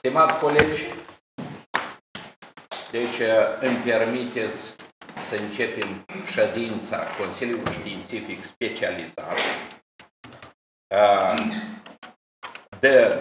Stimați colegi, deci îmi permiteți să începem ședința Consiliului Științific Specializat de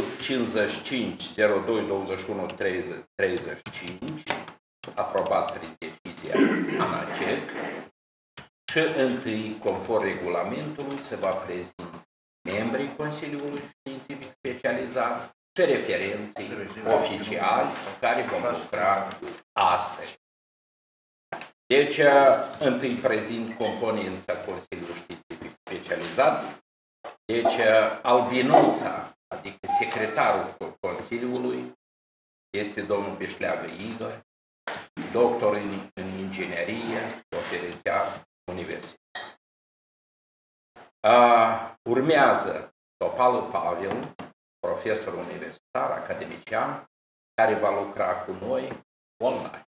255-02-21-35, aprobat prin decizia ANACEC, și întâi, conform regulamentului, se va prezenta membrii Consiliului Științific Specializat și referenții oficiali care vom lucra astăzi. Deci, întâi prezint componența Consiliului Științific Specializat. Deci, albinuța, adică secretarul Consiliului, este domnul Bișleagă Igor, doctor în inginerie, conferențiar universitar. Urmează Topală Pavel, profesor universitar, academician, care va lucra cu noi online.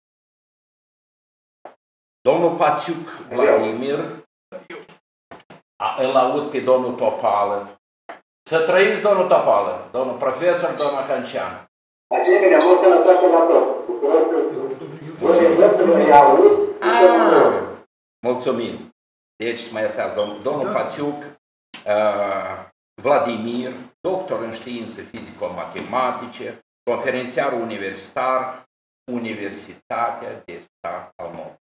Domnul Paciuc Vladimir, îl aud pe domnul Topală. Să trăiți, domnul Topală, domnul profesor, domnul Cancian. Mulțumim. Deci, mă iertați, domnul Paciuc Vladimir, doctor în științe fizico-matematice, conferențiar universitar, Universitatea de Stat al Moldovei.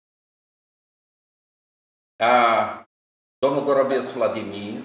Domnul Gorobeț Vladimir,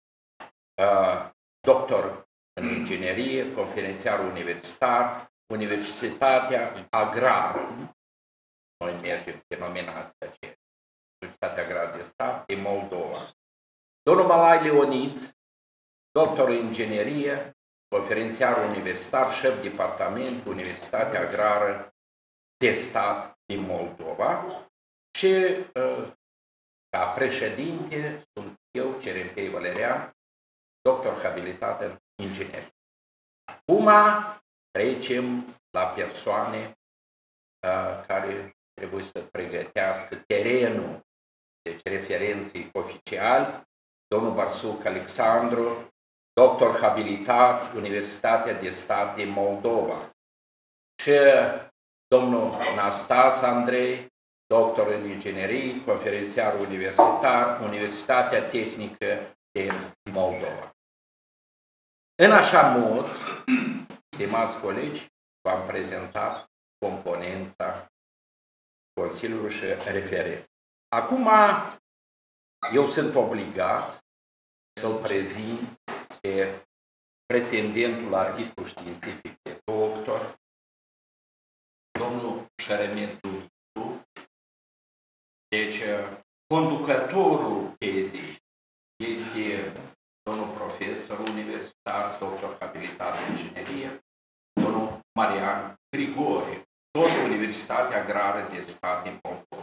doctor în inginerie, conferențiar universitar, Universitatea Agrară. Noi mergem pe nominația aceea. Universitatea Agrară de Stat din Moldova. Domnul Malai Leonid, doctor în inginerie, conferențiar universitar, șef departament, Universitatea Agrară de Stat din Moldova. Și ca președinte sunt eu, Cerempei Valerian, doctor habilitat în inginerie. Acum trecem la persoane care trebuie să pregătească terenul, deci referenții oficiali. Domnul Barsuc Alexandru, doctor habilitat, Universitatea de Stat din Moldova. Și domnul Nastas Andrei, doctor în inginerie, conferențiar universitar, Universitatea Tehnică din Moldova. În așa mod, stimați colegi, v-am prezentat componența Consiliului și referent. Acum, eu sunt obligat să-l prezint pe pretendentul la titlu științific de doctor, domnul Șeremet Dumitru. Deci, conducătorul tezei este domnul profesor universitar, doctor habilitat în inginerie, domnul Marian Grigore, tot Universitatea Agrară de Stat din Moldova.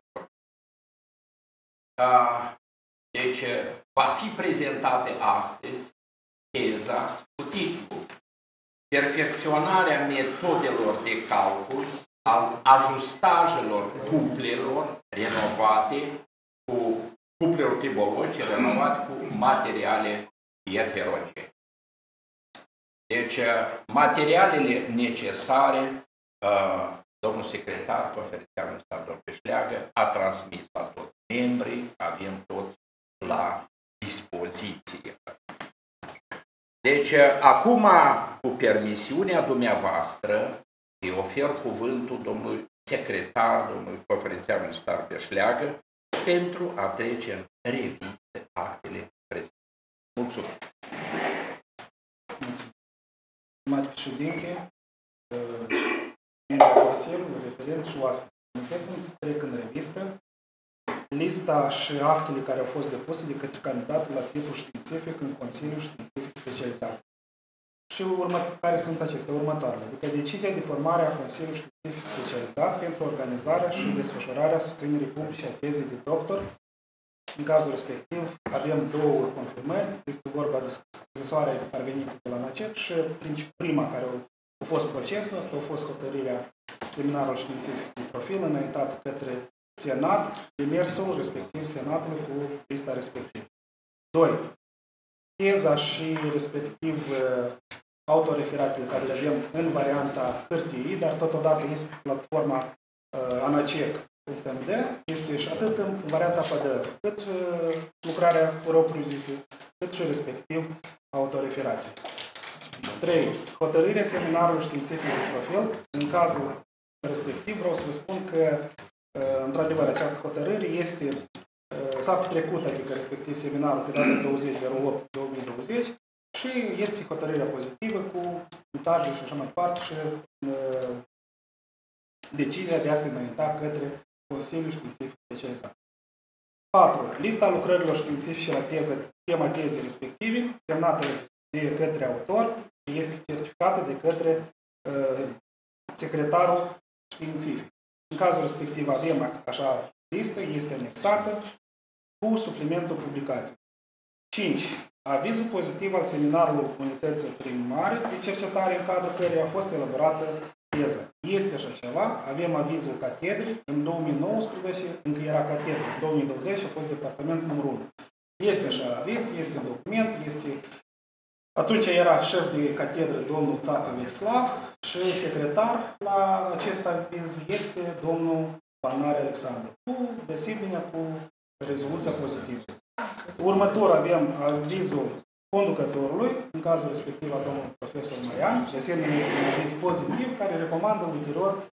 Deci, va fi prezentată astăzi teza cu titlul Perfecționarea metodelor de calcul al ajustajelor cuplelor renovate cu cuplelor tribologice renovate cu materiale heterogene. Deci, materialele necesare, domnul secretar, conferențiar universitar, domnul Peșleagă, a transmis la toți membrii, avem toți la dispoziție. Deci, acum, cu permisiunea dumneavoastră, îi ofer cuvântul domnului secretar, domnului conferențiar universitar Peșleagă, pentru a trece în revistă actele prezente. Mulțumesc! Mulțumesc! Stimate președinte, membrii Consiliului, referenți și oaspeți, permiteți-mi să trec în revistă lista și actele care au fost depuse de către candidatul la titlul științific în Consiliul Științific Specializat. Și care sunt acestea următoarele. Adică decizia de formare a Consiliului Științific Specializat pentru organizarea și desfășurarea susținerii publice a tezei de doctor. În cazul respectiv avem două confirmări. Este vorba de scrisoarea parvenită de la ANACEC și prima care a fost procesul, asta a fost hotărârea seminarului științific de profil înaintat către Senat, demersul respectiv Senatului cu lista respectivă. 2. Teza și respectiv autoreferatele care le avem în varianta hârtiei, dar totodată este pe platforma anacec.md, este și atât în varianta PDF, cât lucrarea propriu-zisă, cât și respectiv autoreferate. 3. Hotărârea seminarului științific de profil. În cazul respectiv vreau să vă spun că într-adevăr această hotărâre s-a petrecut, adică respectiv seminarul pe data 20/8/2020 și este hotărârea pozitivă cu punctajul și așa mai departe și decizia de a se înainta către Consiliul Științific Specializat. 4. Lista lucrărilor științifice la tema tezei respective, semnată de către autor și este certificată de către secretarul științific. În cazul respectiv avem așa listă, este anexată cu suplimentul publicației. 5. Avizul pozitiv al seminarului unității primare de cercetare în cadrul căreia a fost elaborată teza. Este așa ceva, avem avizul catedrei, în 2019 încă era catedră, în 2020 a fost departament numărul 1. Este așa aviz, este document, atunci era șef de catedră domnul Țacă Veslav și secretar la acest aviz este domnul Banare Alexandru, de asemenea cu rezoluția pozitivă. Următor avem avizul conducătorului, în cazul respectiv a domnului profesor Marian, de asemenea este un aviz pozitiv care recomandă ulterior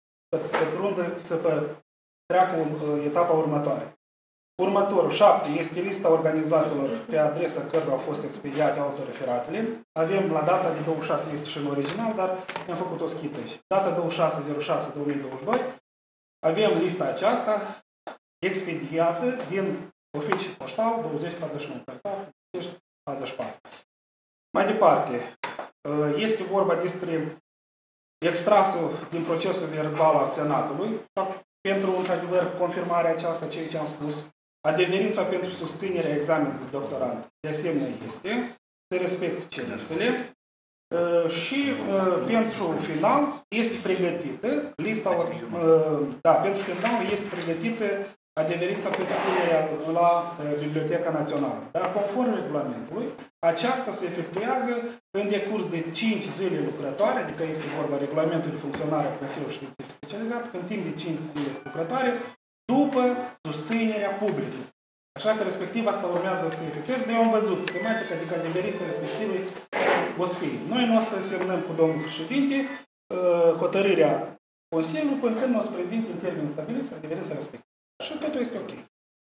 să treacă etapa următoare. Următorul, 7, este lista organizațiilor pe adresa cărora au fost expediate autoreferatele. Avem la data de 26, este și în original, dar am făcut o schiță aici. Data 26/06/2022, avem lista aceasta expediată din oficiul poștal 2041, 44. Mai departe, este vorba despre extrasul din procesul verbal al Senatului, pentru, într-adevăr, confirmarea aceasta, ceea ce am spus, adeverința pentru susținerea examenului de doctorant, de asemenea este, se respectă cerințele și pentru final este pregătită lista, pentru final este pregătită adeverința pentru punerea la Biblioteca Națională. Dar conform regulamentului, aceasta se efectuează în decurs de 5 zile lucrătoare, adică este vorba regulamentul de funcționare a Consiliului Științific Specializat, în timp de 5 zile lucrătoare, după susținerea publică. Așa că respectiv asta urmează să se efectueze, noi am văzut schematica, adică adeverința respectivă o să fie. Noi nu o să semnăm cu domnul președinte hotărârea Consiliului până când nu o să prezinte în termen stabilit adeverința respectivă. Și totul este ok.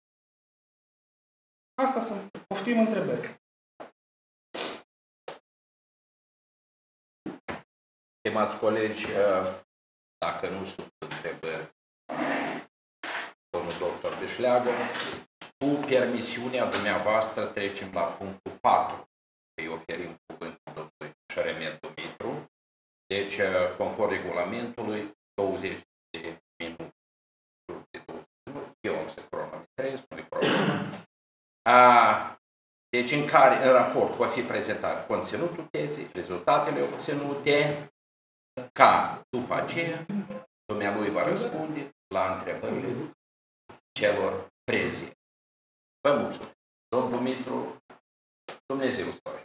Asta sunt. Poftim întrebări. Stimați colegi, dacă nu sunt întrebări, domnul doctor Beșleagă, cu permisiunea dumneavoastră trecem la punctul 4. Îi oferim cuvântul domnului Șeremet Dumitru. Deci, conform regulamentului, 20 de minute. Eu am să cronometrez, nu-i problemă. Deci, în raport va fi prezentat conținutul tezei, rezultatele obținute, ca după aceea dumnealui va răspunde la întrebările celor prezenți. Vă mulțumesc. Domnul Dumitru, Dumnezeu să facă.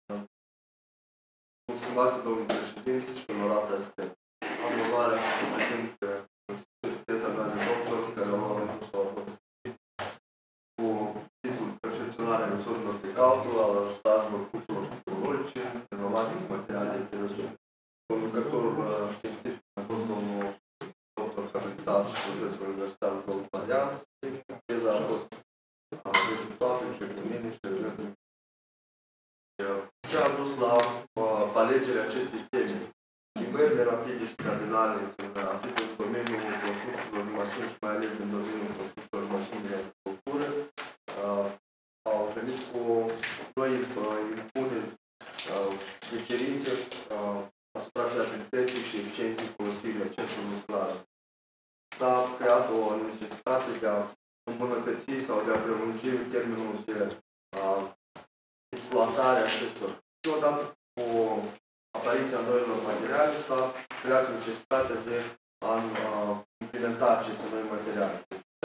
Mulțumesc, domnul președinte și onorată este. Am onoarea să prezint teza mea de doctor, care am adus-o cu titlul Perfecționarea metodelor de calcul al ajutorului cursurilor psihologice, pneumatică, materiale de teologie. Conducătorul științific a fost domnul doctor habilitat și profesor universitar domnul Marian. Teza a fost rezultate și examine și rezultate. Ce a dus la alegerea acestei teme? Schimbările rapide și cardinale, atât în domeniul construcțiilor de mașini și mai ales în domeniul construcțiilor de mașini de agricultură, au venit cu noi impuneri de cerințe asupra fiabilității și eficienței folosirii acestor lucrare. S-a creat o necesitate de a îmbunătăți sau de a prelungi termenul de exploatare acestor. Și odată cu apariția noilor materiale s-a creat necesitatea de a implementa aceste noi materiale.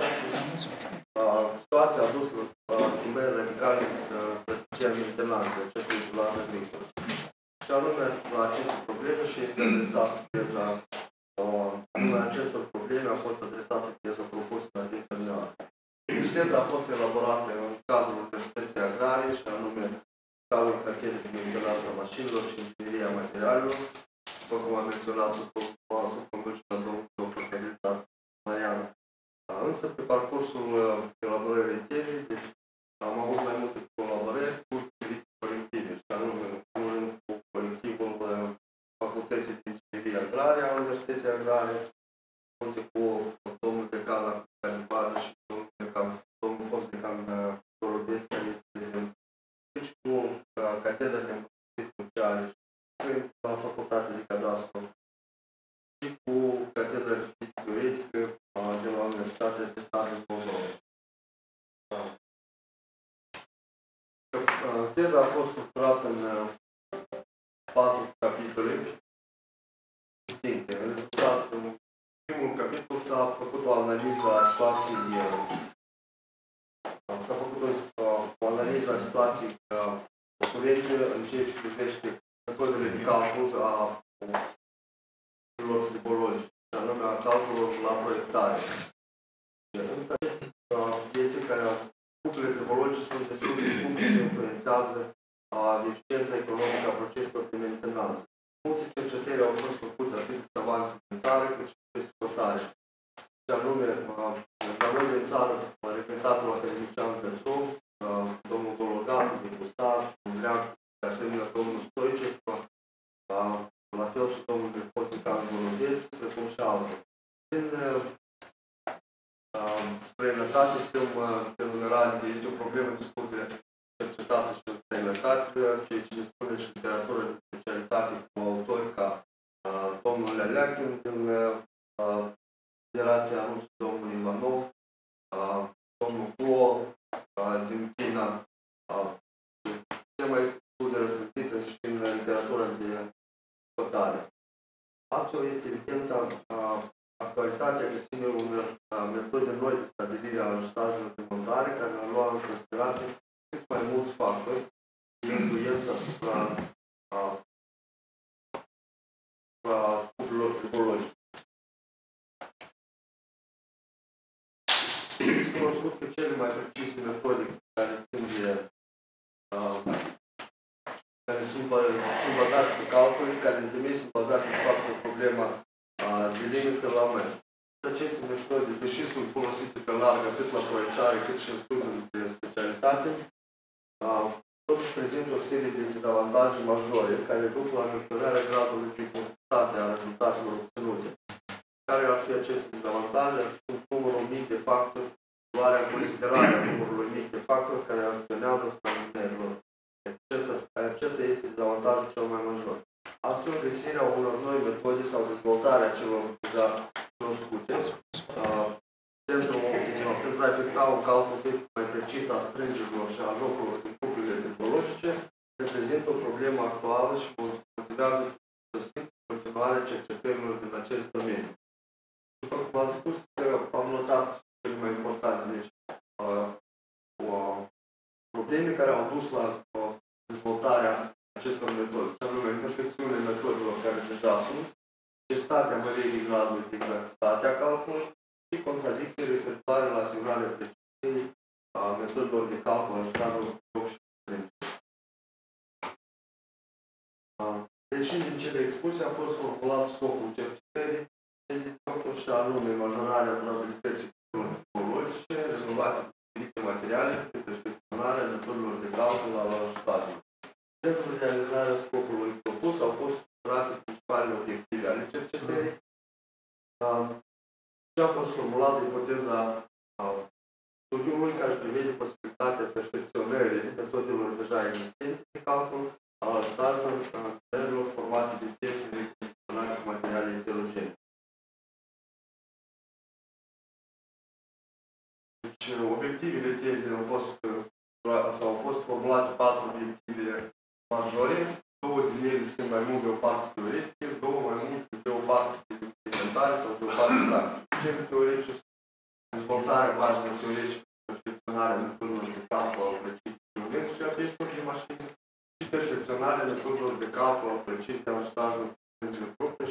Situația a dus la schimbări radicale în strategia mentenanței acestui plan agricol. Și anume, la adresat teza, anume acestor probleme a fost adresată teza propusă în atenția dumneavoastră. Deci teza a fost elaborată în cadrul Universității Agrare și anume cadrul catedrei de mentenanță a mașinilor și ingineria materialelor, după cum a menționat sub conducerea domnului dr. Căzita Marian. Însă, pe parcursul elaborării tezei, deci am avut mai multe colaborări cu diferite colective, și anume, în primul rând, cu colectivul Facultății de Inginerie Agrare a Universității Agrare, cu domnul decan la Calibară și domnul fost decan Dorobescu, care este prezent, deci cu catedra de împărțit sociale și la Facultatea de Cadastru și cu catedra de fizică teoretică de la Universitatea de Stat din Moldova. Teza a fost structurată în 4 capitole distincte. În rezultat, în primul capitol s-a făcut o analiză a situației, o analiză a situației curente în ceea ce privește metodele de calcul a calculelor tribologice, și anume a calculelor la proiectare. Însă este că calculele tribologice sunt destul de scumpe și influențează eficiența economică a proceselor de mentenanță. Multe cercetări au fost făcute atât de savanți din țară cât și de exportare. Și anume, la noi din țară, reprezentatul academician Petrov, domnul Dologan, din Gustav, domnul Dreac, de asemenea domnul Stoice, la fel și domnul Nepoțican Bolodeț, precum și alții. Din străinătate, în general, este o problemă destul de cercetată și în străinătate, ceea ce ne spune și literatură de specialitate cu autori ca domnul Leleachin din Federația Rusă, domnul Ivanov, domnul Guo din China, tema este destul de răspândită și în literatura de căutare. Astfel este evidentă actualitatea găsirii unor metode noi de stabilire a ajustajelor de montare care ar lua în considerație cât mai mulți factori de influență asupra cuplurilor tribologice. Este cunoscut că cele mai precise metode care țin de care sunt bazate pe calcule, care în temei sunt bazate de fapt pe problema de limită la mări. Aceste metode, deși sunt folosite pe larg atât la proiectare cât și în studiul de specialitate, totuși prezintă o serie de dezavantaje majore care duc la menționarea gradului de exactitate a rezultatelor obținute. Care ar fi aceste dezavantaje? Sunt numărul mic de factori, luarea în considerare a numărului mic de factori care acționează asupra numerilor. Acesta este dezavantajul cel mai major. Astfel, găsirea unor noi metode sau dezvoltarea celor deja cunoscute pentru a efectua un calcul mai precis a strângerilor și a locurilor din cuplurile tribologice reprezintă o problemă actuală și considerează susținut în continuare cercetărilor din acest domeniu. După cum am spus, am notat cele mai importante probleme care au dus la dezvoltarea acestor metode, și anume imperfecțiunile metodelor care deja sunt, gestatea măririi gradului de exactitate a calculului și contradicții referitoare la asigurarea precizării a metodelor de calcul ajutarul joc și strângere. Reșind din cele expuse, a fost formulat scopul cercetării și anume majorarea durabilității cuplurilor rezolvate cu diferite materiale prin perfecționarea metodelor de calcul la ajutajul. Pentru realizarea scopului propus au fost structurate principalele obiective ale cercetării și a fost formulată ipoteza studiului care prevede posibilitatea perfecționării metodelor deja existente de calcul al ajutoarelor formate din piese recondiționate cu materiale heterogene. Deci, obiectivele tezei au fost formulate 4 obiective majore, 2 din ele sunt mai mult de o parte teoretică, 2 mai mult de o parte implementare sau de o parte practică. Cel teoretic, dezvoltarea bazelor teoretice, perfecționarea metodelor de calcul al preciziei geometrice a pieselor de mașină și perfecționarea metodelor de calcul al preciziei a ajutajului strângeri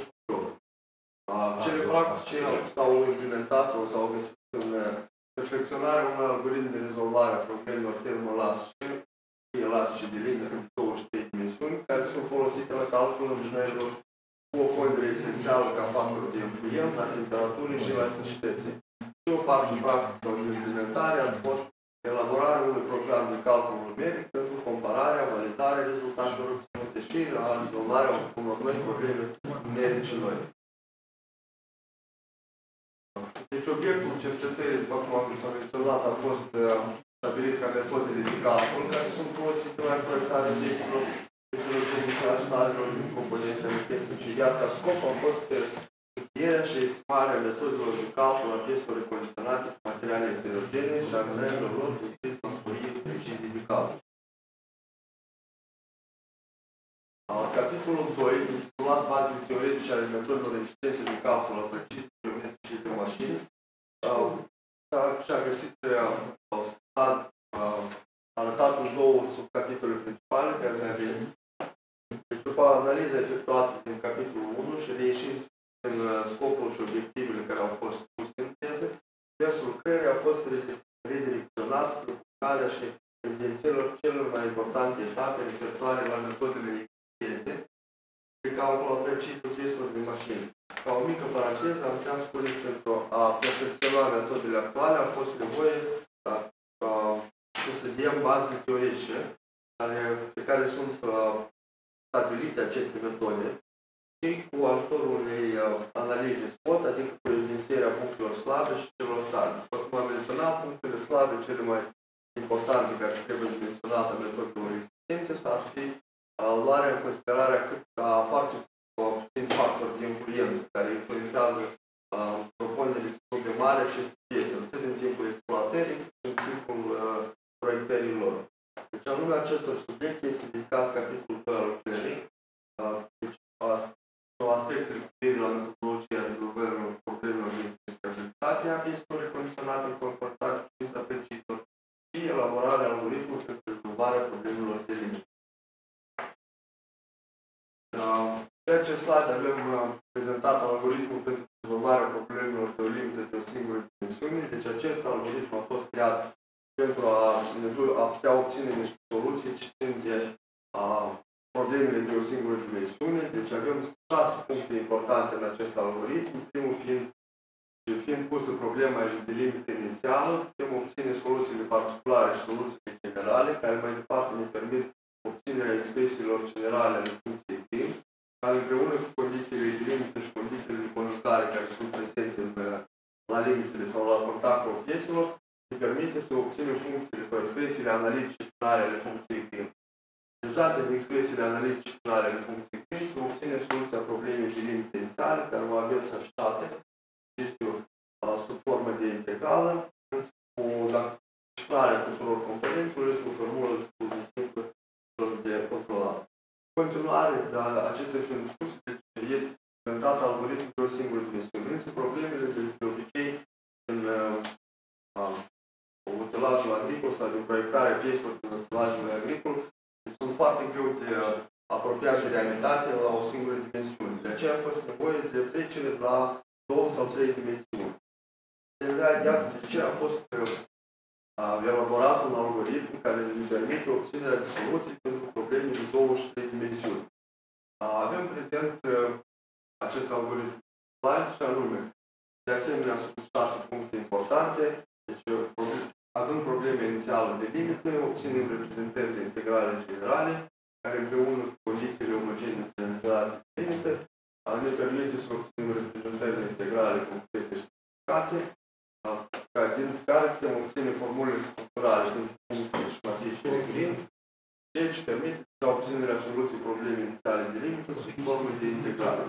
practice s-au implementat sau s-au găsit în perfecționarea unui algoritm de rezolvare a problemelor termoelastice și elastice de limite în 23 dimensiuni, care sunt folosite la calculul inginerilor cu o pondere esențială ca factor de influență a temperaturii și elasticității. Și o parte practică sau de implementare a fost elaborarea unui program de calcul numeric pentru compararea, validarea rezultatelor obținute și rezolvarea unor noi probleme numerice noi. Deci obiectul cercetării, după cum am menționat, a fost stabilit ca metodele de calcul care sunt folosite la proiectarea testului internaționalelor din componentele tehnice, iar ca scop a fost studierea și estimarea metodelor de calcul a pieselor recondiționate cu materiale heterogene și a gânărilor lor de sporirii precizii de calcul. Capitolul 2, intitulat Bazele teoretice ale metodelor existențe de calcul la exerciții geometrice de mașini, și-a găsit, s-a arătat în două subcapitole principale care ne aveți. Deci, după analiza efectuată din capitolul 1 și reieșind în scopul și obiectivele care au fost puse în teză, versul lucrării a fost redirecționat spre publicarea și evidențierilor celor mai importante etape referitoare la metodele existente de calcul al principiului pieselor de mașini. Ca o mică paranteză, am putea spune că pentru a perfecționa metodele actuale a fost nevoie să studiem bazele teoretice pe care sunt stabilite aceste metode și cu ajutorul unei analize SWOT, adică cu evidențierea punctelor slabe și celor tari. După cum am menționat, punctele slabe cele mai importante care trebuie menționate în metodelor existente ar fi luarea în considerare foarte puțin factori de influență care influențează propunerile destul de mari aceste piese, atât în timpul exploatării, cât și în timpul proiectării lor. Deci, anume acestor subiecte este dedicat capitolul 2 al lucrării, deci aspectele cu privire la metodologia rezolvărilor problemelor de instabilitate a pieselor recondiționate în conformitate cu știința principiilor și elaborarea algoritmului pentru rezolvarea problemelor de limită. Pe acest slide avem prezentat algoritmul pentru rezolvarea problemelor de o limită de o singură dimensiune. Deci acest algoritm a fost creat pentru a putea obține niște soluții ce țin de problemele de o singură dimensiune. Deci avem 6 puncte importante în acest algoritm. Primul fiind pusă problema de limită inițială, putem obține soluțiile particulare și soluțiile generale, care mai departe ne permit obținerea expresiilor generale ale funcției prim, care împreună cu condițiile de limită și condițiile de conjugare care sunt prezente la limitele sau la contactul pieselor, ne permite să obținem funcțiile sau expresiile analitice finale ale funcției prim. Deja din expresiile analitice finale ale funcției prim să obținem soluția problemei de limite inițiale, care o aveți afișate, sub formă de integrală, însă cu cifrarea tuturor componentelor și o formulă destul de simplă de controlat. În continuare, aceste fiind spuse, este prezentat algoritmul de o singură dimensiune. Însă problemele de obicei în utilajul agricol sau din proiectarea pieselor din utilajul agricol sunt foarte greu de apropiat de realitate la o singură dimensiune. De aceea a fost nevoie de trecere la 2 sau 3 dimensiuni. Iată de ce a fost elaborat un algoritm care ne permite obținerea de soluții pentru probleme de 23 dimensiuni. Avem prezent acest algoritm slide și anume, de asemenea, sunt 6 puncte importante. Deci, având probleme inițiale de limite, obținem reprezentările integrale generale, care împreună cu condițiile omogene generate de limite, ne permite să obținem reprezentările integrale concrete și simplificate, din care putem obține formulele structurale din funcții și matricile Green, ceea ce permite obținerea soluției problemei inițiale de limită sub formă de integrale.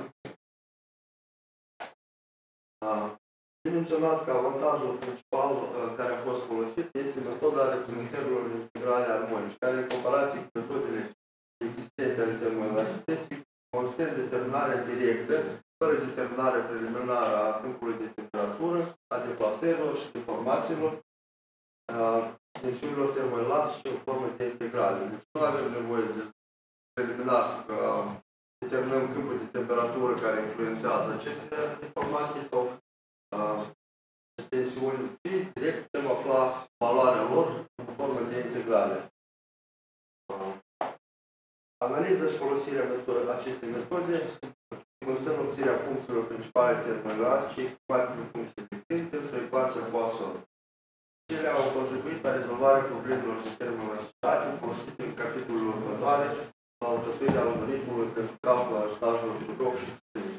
Am menționat că avantajul principal care a fost folosit este metoda reprezentărilor integrale armonice, care în comparație cu metodele existente ale termoelasticității constă în determinarea directă, fără determinarea preliminară a câmpului de temperatură, a deplasărilor și deformațiilor, tensiunilor termoelastice în formă de integrale. Deci nu avem nevoie de preliminar să determinăm câmpul de temperatură temperatură care influențează aceste informații sau tensiuni și direct putem afla valoarea lor în formă de integrale. Analiza și folosirea acestei metode constă în obținerea funcțiilor principale termodinamice și exprimate prin funcție de timp pentru ecuația Poisson. Cele au contribuit la rezolvarea problemelor de termodinamitate folosite în capitolul următoare la alcătuirea algoritmului pentru calcul ajutajelor de joc și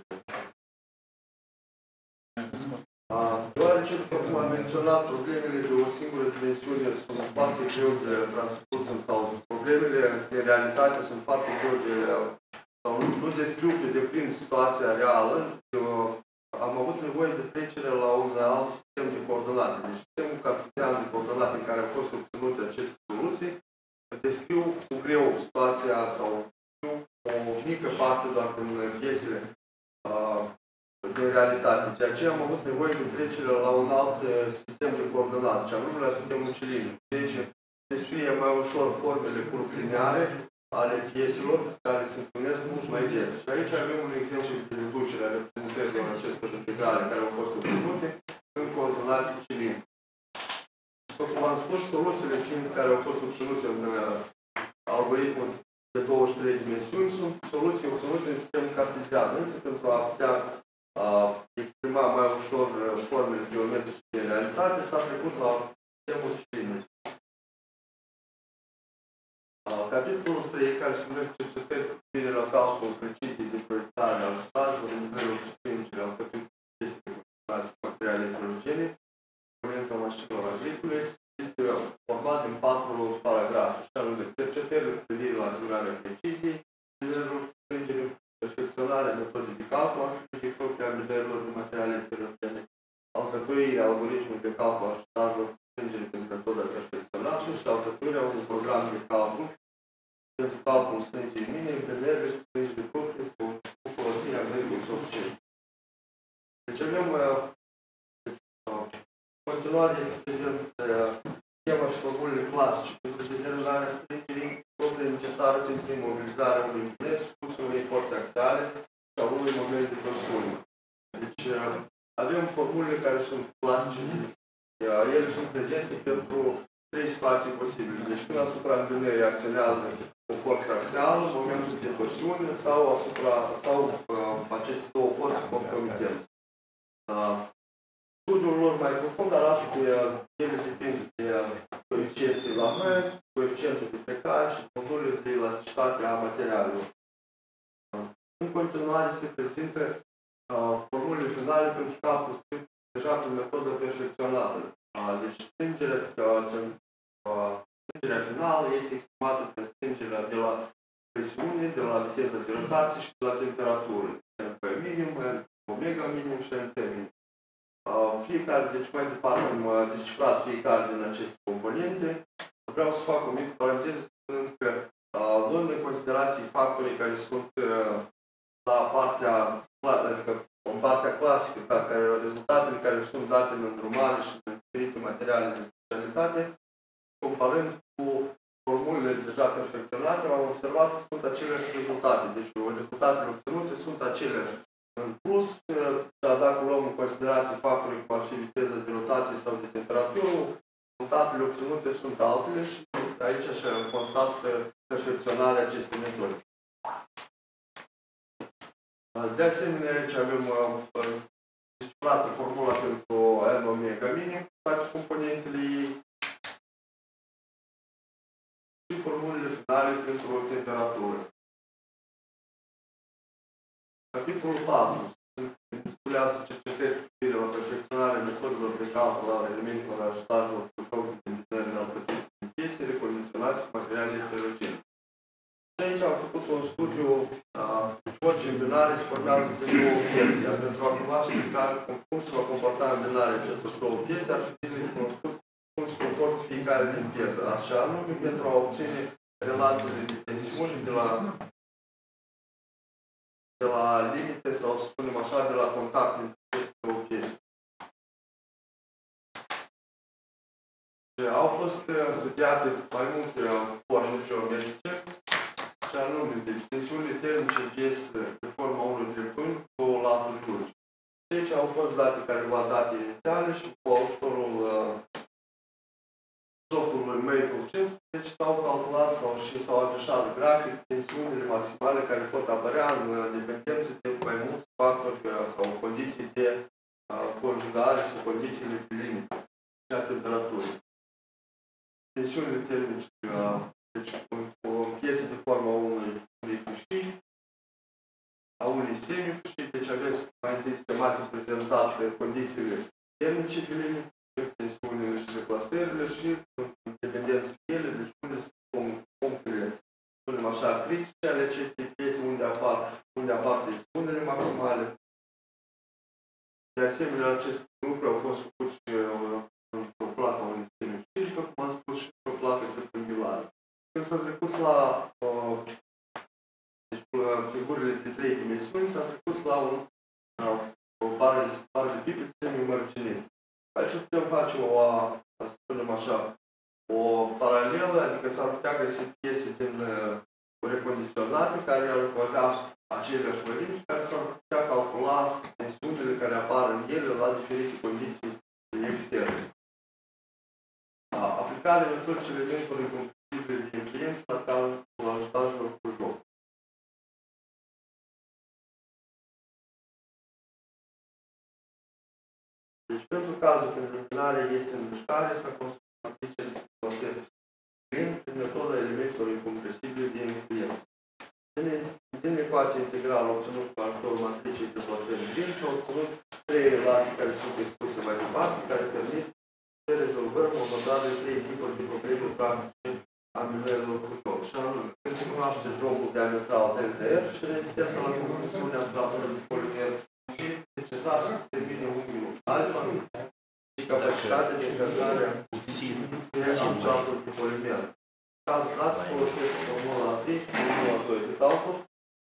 deoarece, după cum am menționat, problemele de o singură dimensiune sunt foarte greu de transpus sau problemele de realitate sunt foarte greu de sau nu descriu pe deplin situația reală, am avut nevoie de trecere la un alt sistem de coordonate. Deci sistemul cartezian de coordonate în care au fost obținute aceste soluții descriu cu greu situația sau o mică parte doar din piesele de realitate. De aceea am avut nevoie de trecere la un alt sistem de coordonate, și anume la sistemul cilindric. Deci descrie mai ușor formele curvilineare ale pieselor care se întâlnesc mult mai des. Și aici avem un exemplu de reducere a reprezentărilor acestor integrale care au fost obținute în coordonate cilindrice. După cum am spus, soluțiile fiind care au fost obținute în algoritmul de 23 dimensiuni sunt soluții obținute în sistemul cartezian, însă pentru a putea exprima mai ușor formele geometrice de realitate s-a trecut la sistemul cilindric. Capitolul 3, care se numește cercetări cu privire la calculul preciziei de proiectare al ajustajelor în nivelul de strângere al capitolului de configurații materiale heterogene, componența mașinilor agricole, este format din 4 paragrafe, și anume cercetări cu privire la asigurarea preciziei, nivelul de strângere, perfecționarea metodei de calcul a strângerii proprii a nivelurilor de materiale heterogene, alcătuirea algoritmului de calcul a ajustajelor cu strângere prin metoda perfecționată și alcătuirea unui program de calcul pentru calculul strângii minim, vedere și strângii proprii cu folosirea vehiculului succes. Deci avem continuare este prezent schema și formulele clasice pentru determinarea strângerii proprii necesare pentru imobilizarea unui bilet supus unei forțe axiale sau unui moment de torsiune. Deci avem formulele care sunt clasice, ele sunt prezente pentru 3 situații posibile. Deci când asupra îndrumării acționează o forță axială, momentul de torsiune sau aceste două forțe concomitent. Studiul lor mai profund arată că ele depind de coeficienții la mări, coeficientul de frecare și modurile de elasticitate a materialelor. În continuare se prezintă formulele finale pentru calcul strict deja prin metodă perfecționată. Deci strângerea finală este exprimată prin strângerea de la presiune, de la viteză de rotație și de la temperatură. P minim, omega minim și NT minim. Fiecare, deci mai departe am descifrat fiecare din aceste componente. Vreau să fac o mică paranteză spunând că luând în considerație factorii care sunt la partea clasică, rezultatele care sunt date în îndrumare și în diferite materiale de specialitate, comparând cu formulele deja perfecționate, am observat că sunt aceleași rezultate. Deci rezultatele obținute sunt aceleași. În plus, dacă luăm în considerație factorii cum ar fi viteza de rotație sau de temperatură, rezultatele obținute sunt altele și aici așa constat perfecționarea acestei metode. De asemenea, aici avem descifrată formula pentru N omega minim, toate componentele ei și formulele finale pentru o temperatură. Capitolul 4 intitulează cercetări cu privire la perfecționarea metodelor de calcul al elementelor ajutajelor cu joc de combinări alcătuite din piese recondiționate cu materiale heterogene. Și aici am făcut un studiu orice îmbinare se formează de două piese, iar pentru a cunoaște cum se va comporta îmbinarea acestor două piese, ar fi bine cunoscut cum se comportă fiecare din piesă. Așa anume pentru a obține relațiile de tensiune de la limite sau, să spunem așa, de la contact dintre aceste două piese. Au fost studiate mai multe forme geometrice, și anume, deci tensiunile termice în piesă de forma 1 între date inițiale și cu ajutorul softului Maple 15 s-au calculat și s-au afișat grafic tensiunile maximale care pot apărea în dependență de mai mulți factori sau condiții de conjugare sau condițiile de limită și a temperaturii. Tensiunile termice, deci o piesă de forma unui fâșii, a unui semifâșii, deci aveți mai întâi schematic prezentat condițiile termice de limită, tensiunile și deplasările și în dependență de ele, deci unde sunt punctele, spunem așa, critice ale acestei piese, unde apar tensiunile maximale. De asemenea, aceste lucruri au fost făcuți și într-o placă unui semifâșii, cum am spus, și într-o placă triunghiulară. Când s-a trecut la figurile de 3 dimensiuni, s-a trecut la o bară de pipet semi-mărginit. Aici putem face să spunem așa, o paralelă, adică s-ar putea găsi piese din recondiționate care ar avea aceleași mărimi și care s-ar putea calcula tensiunile care apar în ele la diferite condiții externe. Aplicarea metodicii elementului comprensibile de influență la calculul ajutajelor cu joc. Deci, pentru cazul când luminarea este în mișcare, s-a construit matricele de deplasări prin metoda elementelor incompresibile de influență. Din ecuația integrală obținut cu ajutorul matricei de deplasări prin s-au obținut 3 relații care sunt expuse mai departe, care permit să rezolvăm o abordare de 3 tipuri de probleme practice a nivelelor cu joc. Și anume, când se cunoaște jocul diametral ZTR și rezistența la compresiunea stratului de polimer și necesar să determine unghiul alfa și capacitatea de încărcare de substratul de polimer. În cazul dat, se folosește formula 3 și formula 2 de calcul.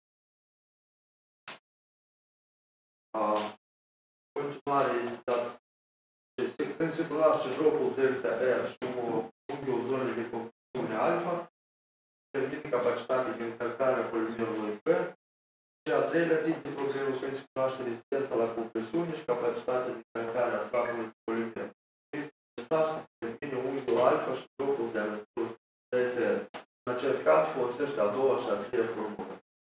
Continuare este dat. Când se cunoaște jocul delta R și unghiul zonei de compresiune alfa, determină capacitatea de încărcare a polimerului P. Și a treilea tip de problemă când se cunoaște rezistența la compresiune și capacitatea de încărcare a stratului de polimer. Este necesar să determine unghiul alfa și jocul diametru DTR. În acest caz folosește a doua și a treia formulă.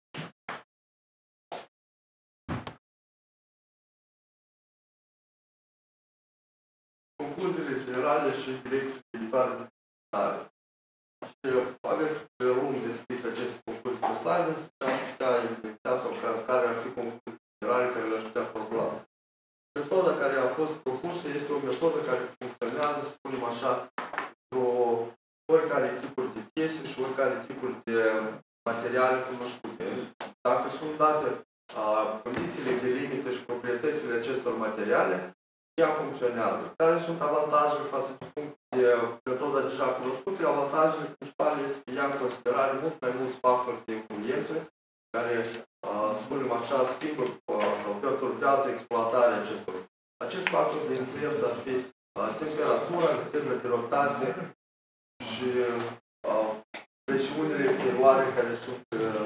Concluziile generale și direcții viitoare de dezvoltare. Aveți pe lung descris aceste concluzii pe slide, însă am putea evidenția sau care ar fi concluzii generale care le-aș putea formula. Metoda care a fost propusă este o metodă care funcționează, să spunem așa, oricare tipuri de piese și oricare tipuri de materiale cunoscute. Dacă sunt date condițiile de limită și proprietățile acestor materiale, ea funcționează. Care sunt avantajele față de metoda deja cunoscută? Avantajele principale este că ia în considerare mult mai mulți factori de influență care, spunem așa, schimbă sau perturbează exploatarea acestor. Acești factori de influență ar fi temperatura, viteza de rotație și presiunile exterioare care sunt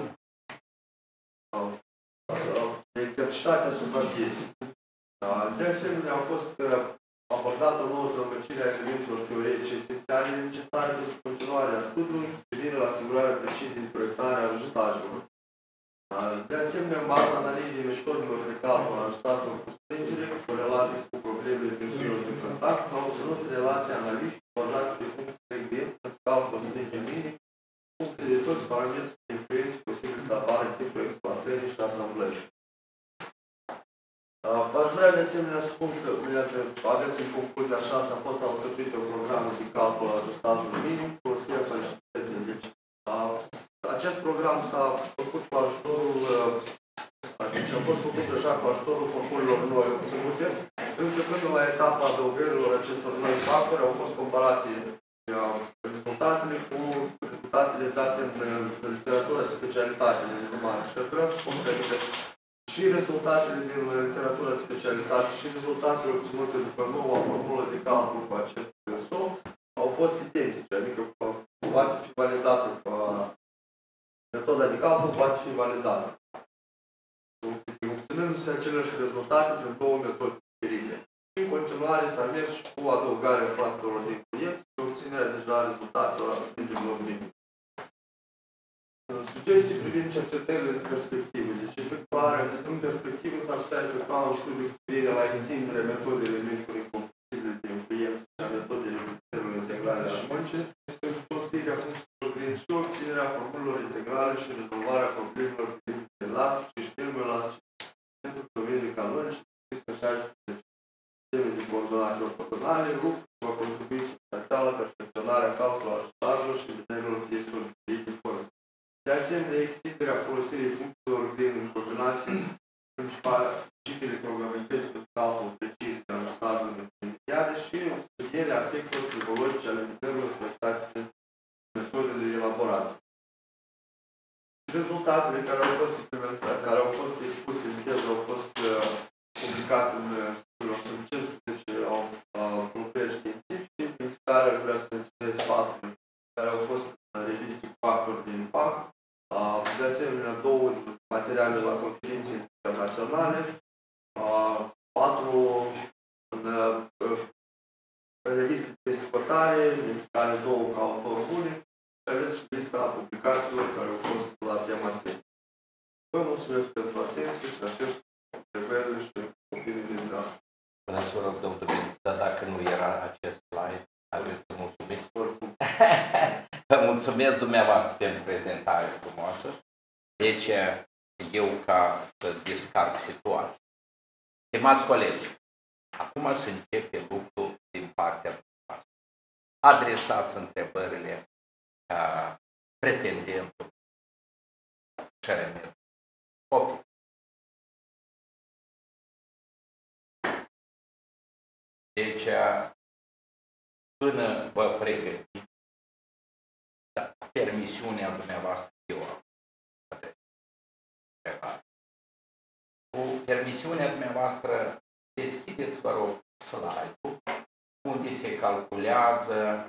exercitate asupra piesei. De asemenea, a fost abordată o nouă străbăcire a elementelor teoretice esențiale necesare pentru continuarea studiului privind la asigurarea preciziei de proiectare a ajustajelor. De asemenea, în baza analizei metodelor de calcul a ajustajelor cu strângere, corelate cu problemele tensiunilor de contact, s-au obținut relații analitice bazate pe funcții frecvente pentru calculul strângere minim, funcții de toți parametrii de influență posibil să apară în timpul exploatării și asamblării. Aș vrea de asemenea să spun că, aveți în concluzie așa, s-a fost alcătuită programul de calcul ajustajului minim cu o serie facilități. Deci, acest program s-a făcut cu ajutorul, deci a fost făcut deja cu ajutorul formulelor noi obținute, însă până la etapa adăugărilor acestor noi factori au fost comparate rezultatele cu rezultatele date în literatura de specialitate de urmare. Și vreau să spun că și rezultatele din literatura de specialitate și rezultatele obținute după noua formulă de calcul cu acest soft au fost identice, adică poate fi validată, metoda de calcul poate fi validată. Obținându-se aceleași rezultate prin două metode diferite. Și continuare s-a mers și cu adăugarea factorilor de influență și obținerea deja rezultatelor aspectelor de sugestii privind cercetările de perspectivă. Deci efectuarea în perspectivă s-ar putea efectua un studiu cu privire la extinderea metodei elementelor incomprensibile de influență și a metodei reprezentărilor integrale și muncii, este construirea funcțiilor privind și obținerea formulelor integrale și rezolvarea problemelor privind elastice și termoelastice pentru domeniul canonic și să sisteme de coordonate ortogonale, lucru va contribui substanțial la perfecționarea calculului ajutoarelor și venerilor pieselor diferite forme. De asemenea, extinderea folosirii funcțiilor prin combinații principale principiile probabilități pentru calcul precis de ajutoarelor intermediare și studierea aspectelor psihologice ale venerilor proiectate prin metodele elaborate. Rezultatele care au fost implementate, care au fost expuse în teză, au fost publicate în studiul 115 lucrări științifice, din care vreau să menționez 4 care au fost în reviste cu factori de impact, de asemenea 2 materiale la conferințe internaționale, 4 în reviste de scotare, din care 2 ca autor unic, și aveți și lista publicațiilor care au fost la tema tezei. Vă mulțumesc pentru atenție și aștept întrebările și opiniile noastre. Bună seara, domnul Domenic, dar dacă nu era acest slide, haideți să mulțumiți. Vă mulțumesc dumneavoastră pentru prezentare frumoasă. Deci, eu ca să descarc situația. Stimați colegi, acum să începe lucrul din partea noastră. Adresați întrebările pretendentului CRM. Copii. Deci, până vă pregătiți, permisiunea dumneavoastră, eu am. Cu permisiunea dumneavoastră, deschideți, vă rog, slide-ul, unde se calculează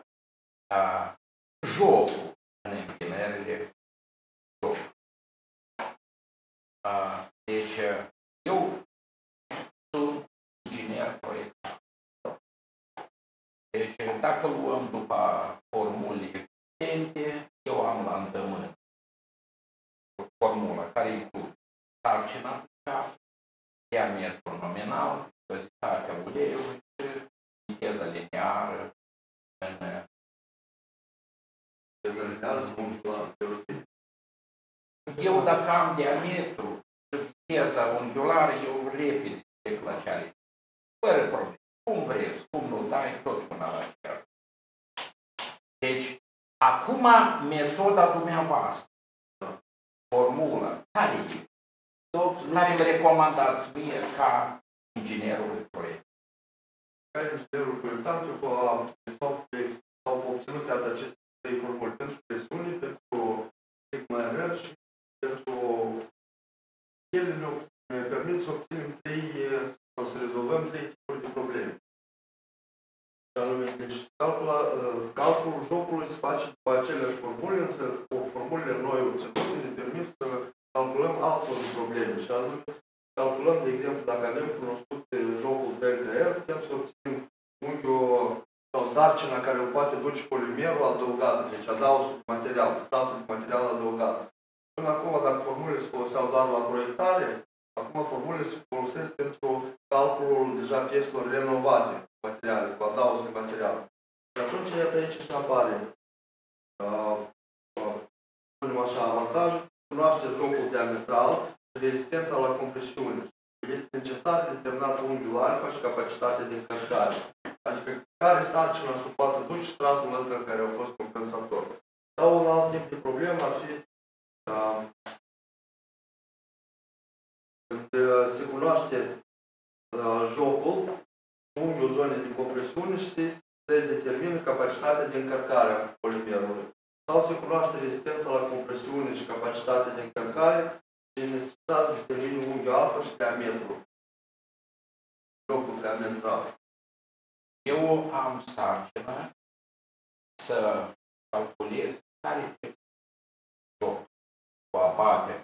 jocul în închinările jocului. Deci, eu sunt inginer proiectant. Deci, dacă luăm după formule existente, eu am la îndemână formula care include sarcina aplicată, diametrul nominal, viscozitatea uleiului și viteza lineară în eu dacă am diametru și viteza unghiulară, eu repede trec la cea fără probleme. Cum vreți, cum nu dai, tot până la aceea. Deci, acum metoda dumneavoastră, formula, care e? Care îmi recomandați mie ca inginerul proiect? Ca inginerul proiectant, s-au obținut toate aceste 3 formule pentru presiune, pentru sigma și pentru ele ne permit să obținem 3 sau să rezolvăm 3 tipuri de probleme. Și anume, deci calculul jocului se face după aceleași formule, însă formulele noi obținute ne permit să calculăm altfel de probleme. Și anume, calculăm, de exemplu, dacă avem cunoscut jocul delta R, putem să obținem unghiul sau sarcina care îl poate duce polimerul adăugat, deci adausul de material, stratul de material adăugat. Până acum, dacă formulele se foloseau doar la proiectare, acum formulele se folosesc pentru calculul deja pieselor renovate, materiale, cu adaus de material. Și atunci, iată aici și apare, spunem așa, avantajul, cunoaște jocul diametral și rezistența la compresiune. Este necesar determinat unghiul alfa și capacitatea de încărcare. Adică care sarcina se poate duce stratul ăsta care a fost compensator. Sau un alt tip de problemă ar fi când se cunoaște jocul, unghiul zonei de compresiune și se determină capacitatea de încărcare a polimerului. Sau se cunoaște rezistența la compresiune și capacitatea de încărcare și e necesar să determine unghiul alfa și diametrul. Jocul diametral. Eu am sarcina să calculez care e joc cu abate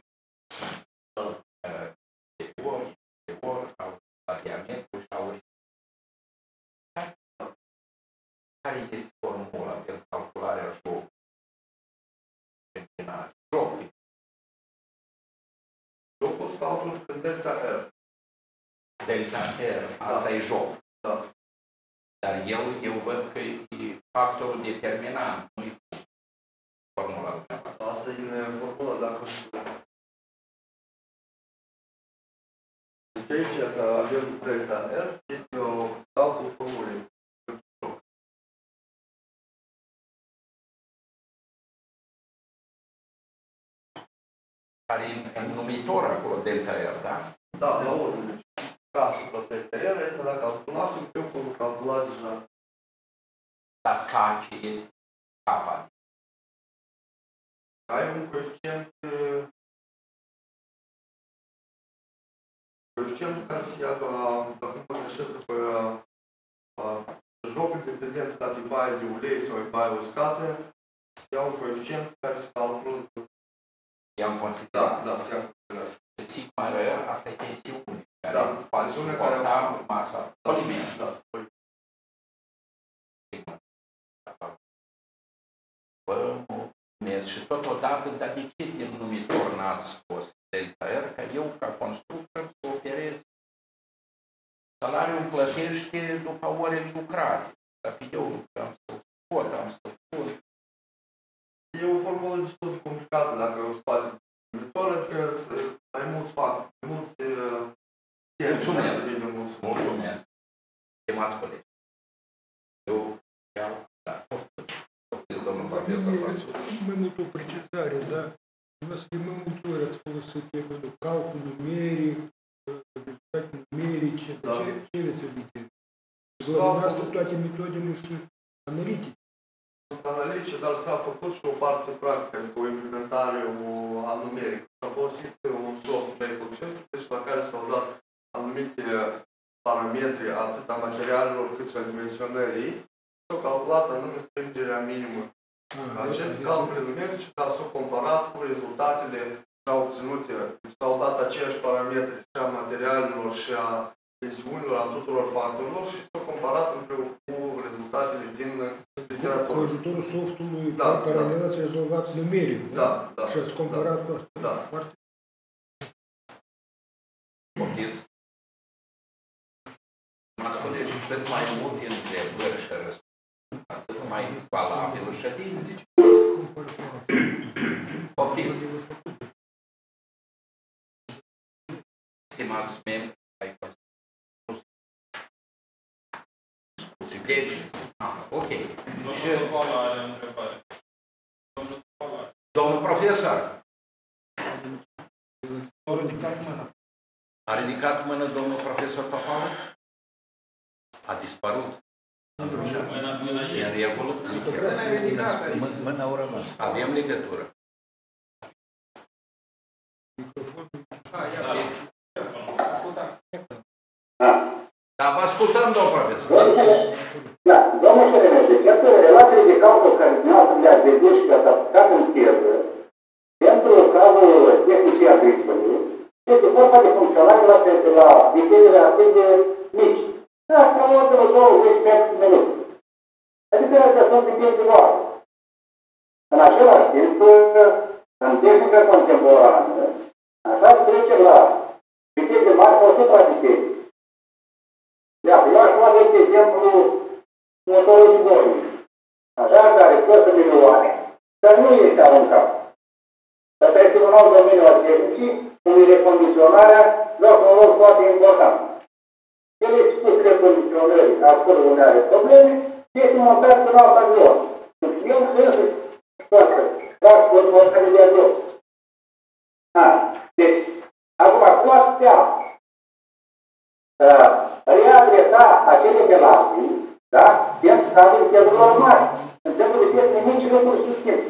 de ori, la diametru și care este formula pentru calcularea jocului? Jocul. Jocul se calculă pe delta R. Delta R, asta e joc. Da. Dar eu văd că e factorul determinant, nu e formula dumneavoastră. Asta e formula, dacă deci aici, că avem delta R, este o calcul formulei. Care e în numitor acolo, delta R, da? Da, la urmă. Deci, casul la delta R este dacă îl cunoaștem, putem calcula deja. Dar K ce este? K. Ai un coeficientul care se ia dacă nu mă greșesc după jocul de dependență dacă e baie de ulei sau e baie uscată, se ia un coeficient care se calculă. Ia în considerare. Da, se ia în considerare. Sigma R, asta e tensiune, care poate suporta masa polimer. Da. Și totodată, dar de ce din numitor n-ați scos delta R? Că eu, ca constructor, să operez. Salariul îmi plătește după orele lucrate. Dacă eu am să pot, am să pot. E o formulă destul de complicată dacă o spați numitor, adică mai mulți fac, mai mulți Mulțumesc. Stimați colegi. Eu da. Domnul profesor, mai mult o precizare, da? Dumneavoastră de mai multe ori ați folosit de calcul numeric, rezultate numerice, da. Ce veți aminte? Dumneavoastră toate metodele și analitice. Analitice, dar s-a făcut și o parte practică, adică o implementare a numeric. S-a folosit un software deci la care s-au dat anumite parametri atât a materialelor cât și a dimensionării. S-au calculat anume strângerea minimă. Aceste calcule numerice s-au comparat cu rezultatele s-au obținute. Deci s-au dat aceiași parametri și a materialelor și a tensiunilor, a tuturor factorilor și s-au comparat împreună cu rezultatele din literatură. Cu ajutorul softului care le-ați rezolvat numeric, da? Și ați comparat cu asta. Da. Foarte. Poftiți. M-ați colegi, cât mai multe întrebări și răspunsuri, atât mai valabilă ședință. Poftiți. Stimați membri ai Consiliului. Deci, ok. Domnul profesor. Au ridicat mâna. A ridicat mână domnul profesor Topală? A dispărut. E în regulă? Mâna au rămas. Avem legătură. Da, vă ascultăm, domnul profesor. Da, domnul Șeremete, iată relațiile de calcul care dumneavoastră le-ați vedut și le-ați aplicat în teză, pentru cazul tehnicii agricole, este vorba de funcționare la vitezele atât de mici. Da, cam o de 20 metri pe minut. Adică astea sunt viteze noastre. În același timp, în tehnica contemporană, așa se trece la viteze mari sau supraviteze. Iată, eu aș lua de exemplu motorul de Boeing, așa, care costă milioane, dar nu este aruncat. Asta este un alt domeniu al tehnicii, unde recondiționarea joacă un rol foarte important. El este spus recondiționării acolo unde are probleme, este montat pe un alt avion. El trebuie să scoată, dar cu următoare de avion. Deci, acum, cu astea, readresa acele relații, da? Pentru stadiul tezelor mari. În timpul de piese mici, resurse simți.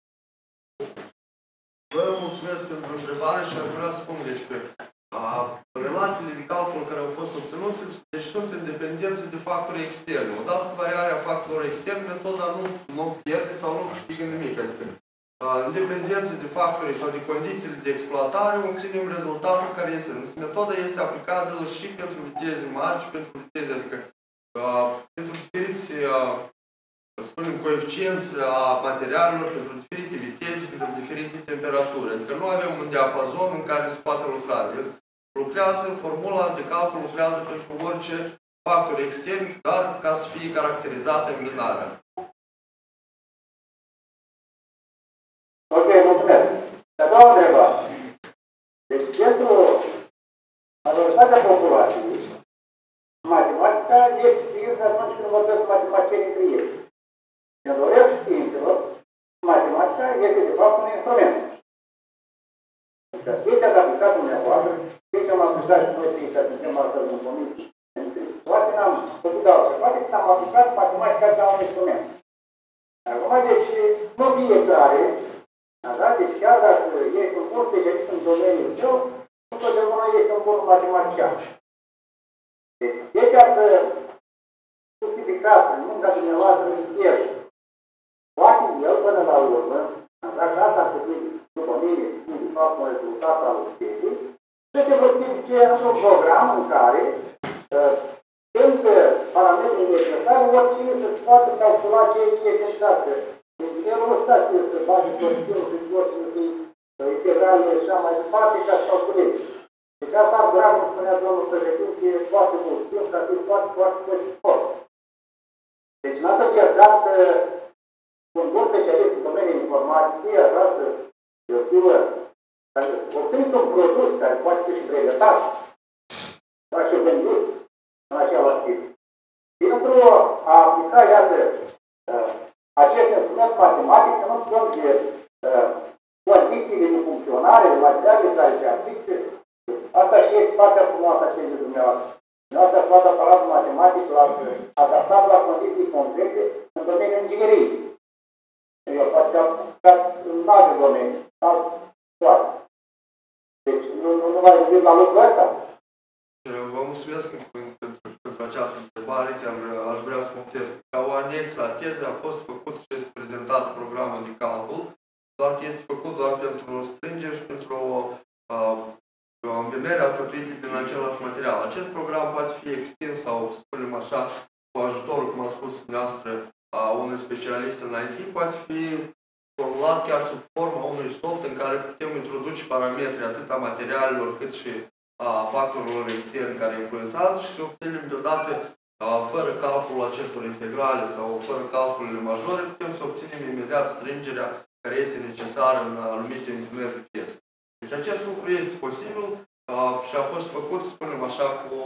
Vă mulțumesc pentru întrebare și aș vrea să spun, deci, că relațiile de calcul care au fost obținute, deci sunt în dependență de factori externi. Odată cu variarea factorilor externi, metoda nu pierde sau nu câștigă nimic. Adică, în dependență de factorii sau de condițiile de exploatare, obținem rezultatul care este. Însă metoda este aplicabilă și pentru viteze mari și pentru viteze, adică pentru diferiți spunem, coeficienți a materialelor pentru diferite viteze, pentru diferite temperaturi. Adică nu avem un diapazon în care se poate lucra. El lucrează, formula de calcul lucrează pentru orice factor extern, dar ca să fie caracterizată în binarea. Ok, mulțumesc. Și a doua întrebare. Deci, pentru majoritatea populației, matematica este știință atunci când învățăm matematicieni între ei. Când doresc științelor, matematica este de fapt un instrument. Deci, ce ați aplicat dumneavoastră, ce am aplicat și noi știința când suntem astăzi în comisie, poate n-am făcut altfel, poate când am aplicat matematica ca un instrument. Acum, deci, nu fiecare, da? Deci chiar dacă ești un bun specialist în domeniul său, nu totdeauna ești un bun matematician. Deci, ce ați justificat în munca dumneavoastră în el, poate el până la urmă, dacă asta să fie după mine, să fie de fapt un rezultat al usteii, să te justifice într-un program în care când parametrii necesari, oricine să-și poată calcula ce e necesar. Inginerul nu stă să bage costinul și oricine să-i integrale și așa mai departe ca să calculeze. Deci asta ar dura, cum spunea domnul președinte, e foarte mult timp, ca fi foarte, foarte scurt. Deci n-ați încercat un bun specialist în domeniul informației, așa să obțineți un produs care poate fi și brevetat, dar și vândut în același timp. Pentru a aplica, iată, acest instrument matematic, nu cont de condițiile de funcționare, de materiale care se aplică, asta și este partea frumoasă a celui dumneavoastră. Dumneavoastră ați luat aparatul matematic, l-ați adaptat la condiții concrete în domeniul ingineriei. Eu poate aplicat în alte domenii, toate. Deci nu v-ați gândit la lucrul ăsta? Vă mulțumesc pentru această întrebare, chiar aș vrea să punctez. Ca o anexă a tezei a fost făcut și este prezentat programul de calcul, doar că este făcut doar pentru strângeri și pentru îmbinarea alcătuită din același material. Acest program poate fi extins sau, spunem așa, cu ajutorul, cum a spus dumneavoastră, a unui specialist în IT, poate fi formulat chiar sub forma unui soft în care putem introduce parametri atât a materialelor cât și a factorilor externi care influențează și să obținem deodată, fără calculul acestor integrale sau fără calculele majore, putem să obținem imediat strângerea care este necesară în anumite întâlniri de piesă. Deci acest lucru este posibil și a fost făcut, spunem așa,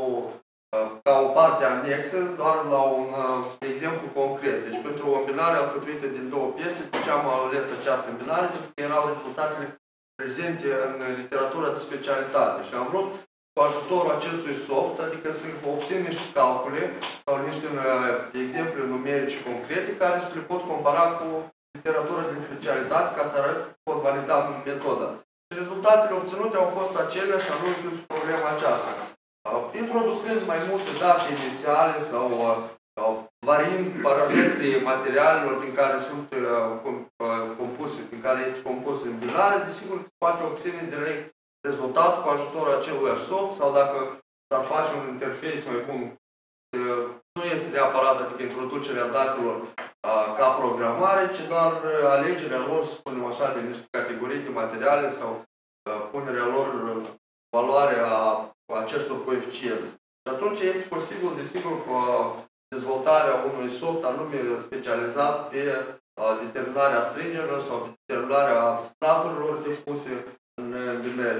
ca o parte anexă, doar la un exemplu concret. Deci pentru o îmbinare alcătuită din două piese, de ce am ales această îmbinare? Pentru că erau rezultatele prezente în literatura de specialitate și am vrut cu ajutorul acestui soft, adică să obțin niște calcule sau niște exemple numerice concrete care să le pot compara cu literatura de specialitate ca să arăt că pot valida metoda. Și rezultatele obținute au fost aceleași, anume pentru problema aceasta. Introducând mai multe date inițiale sau variind parametrii materialelor din care sunt compuse, din care este compus îmbinare, desigur se poate obține direct rezultat cu ajutorul acelui soft sau dacă s-ar face un interface mai bun, nu este neapărat adică introducerea datelor ca programare, ci doar alegerea lor, să spunem așa, de niște categorii de materiale sau punerea lor în valoare a acestor coeficienți. Și atunci este posibil, desigur, cu dezvoltarea unui soft anume specializat pe determinarea stringerilor sau pe determinarea straturilor depuse în îmbinări.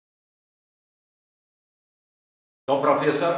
Domn profesor?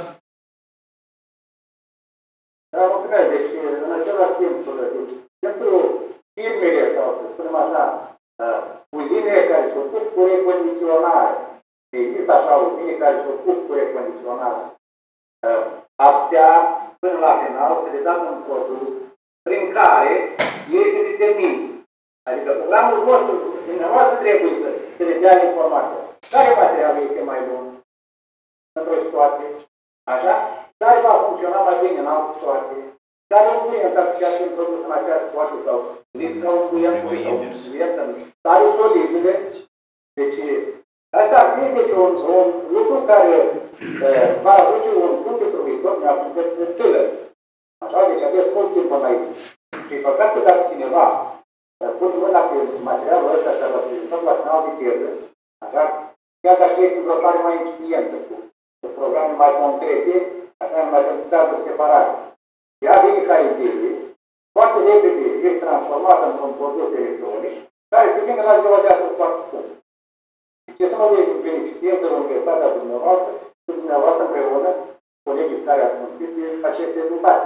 Da, mulțumesc. Deci, în același timp, pentru firmele sau, să spunem așa, uzine care se ocup cu recondiționare, există așa uzine care se ocup cu recondiționare, astea, până la final, se le dă un produs prin care ei se determină. Adică programul vostru, dumneavoastră trebuie să le dea informația. Care material este mai bun într-o situație? Așa? Care va funcționa mai bine în altă situație? Care un client ar putea fi produs în această situație sau lipsă un client sau care solidele? Deci, asta ar fi deci, un lucru care va aduce un punct pentru viitor, ne-ar putea să tâlă. Așa? Deci aveți mult timp înainte. Și e păcat că dacă cineva pune mâna pe materialul ăsta și l-a prezentat la final de teză, așa, chiar dacă este vreo care mai incipientă, cu programe mai concrete, așa numai candidaturi separate. Ea vine ca idee, foarte repede este transformată într-un produs electronic, care se vine la ziua de astăzi foarte scump. Ce să mă beneficiez de universitatea dumneavoastră și dumneavoastră împreună, colegii care ați muncit de aceste rezultate.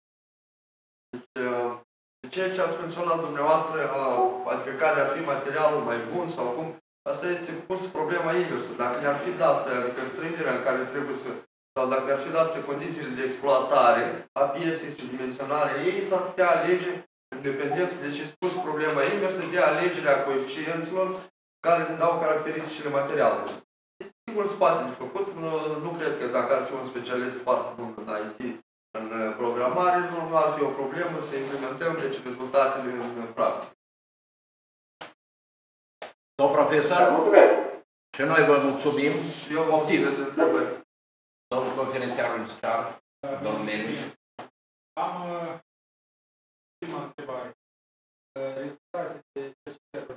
Deci, ceea ce ați menționat dumneavoastră, adică care ar fi materialul mai bun sau cum, asta este pus problema inversă. Dacă ne-ar fi dat, adică strângerea în care trebuie să, sau dacă ne-ar fi date condițiile de exploatare a piesei și dimensionarea ei, s-ar putea alege, independent, deci este pus problema inversă de alegerea coeficienților care dau caracteristicile materialului. Sigur, spate de făcut, nu cred că dacă ar fi un specialist foarte bun în IT, în programare, nu ar fi o problemă să implementăm deci rezultatele în practică. Domnul profesor, și noi vă mulțumim. Și eu vă mulțumesc de întrebări. Domnul conferențiar universitar, domnul Nelu. Am prima întrebare. Rezultatele de cercetări.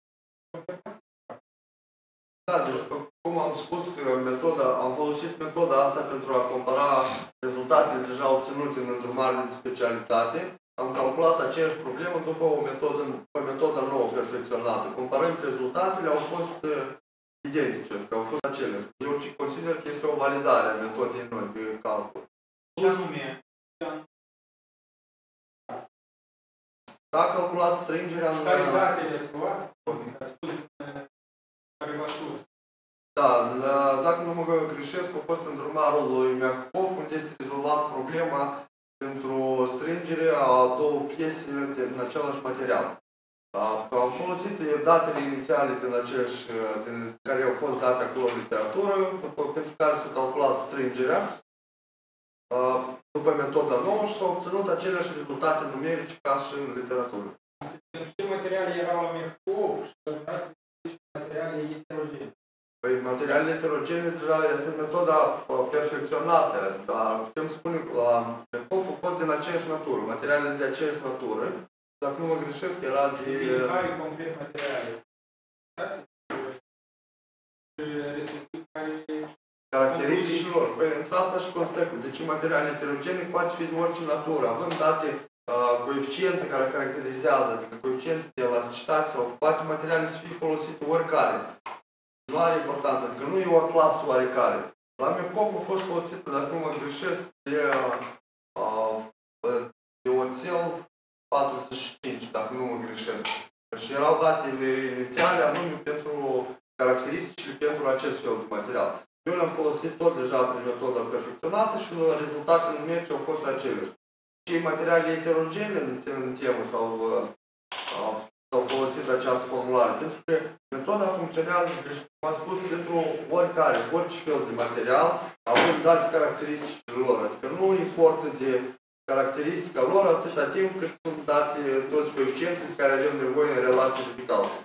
Da, deci, cum am spus, am folosit metoda asta pentru a compara rezultatele deja obținute în îndrumările de specialitate. Am calculat aceeași problemă după o metodă nouă, perfecționată. Comparând rezultatele, au fost identice, că au fost acele. Eu consider că este o validare a metodei noi de calcul. Ce anume? S-a calculat strângerea în... Care datele ați luat? Ați spus care v-a spus? Da, dacă nu mă greșesc, a fost îndrumarul lui Miahkov, unde este rezolvat problema pentru strângerea a două piese din același material. Am folosit datele inițiale din care au fost date acolo în literatură, pentru care s-a calculat strângerea după metoda nouă și s-au obținut aceleași rezultate numerice ca și în literatură. Ce materiale erau la Miahkov și materiale heterogene? Păi, materialele heterogene deja este metoda perfecționată, dar putem spune că la Miahkov a fost din aceeași natură, materialele de aceeași natură. Dacă nu mă greșesc, era de... Care concret materiale? Respectiv care... Caracteristicilor. Păi, între asta și constă. Deci materiale heterogene poate fi de orice natură, având date coeficiențe care caracterizează, adică coeficiențe de elasticitate sau poate materiale să fie folosite oricare. Nu are importanță, adică nu e o clasă oarecare. La Miahkov a fost folosită, dacă nu mă greșesc, de oțel 45, dacă nu mă greșesc. Și erau datele inițiale anume pentru caracteristicile pentru acest fel de material. Eu le-am folosit tot deja prin metoda perfecționată și rezultatele numerice au fost aceleași. Cei materiale heterogene în temă s-au folosit această formulare, pentru că metoda funcționează, deci m-am spus, pentru oricare, orice fel de material, având date caracteristicile lor. Adică nu importă de caracteristica lor atâta timp cât sunt date toți coeficienții de care avem nevoie în relație de calcul.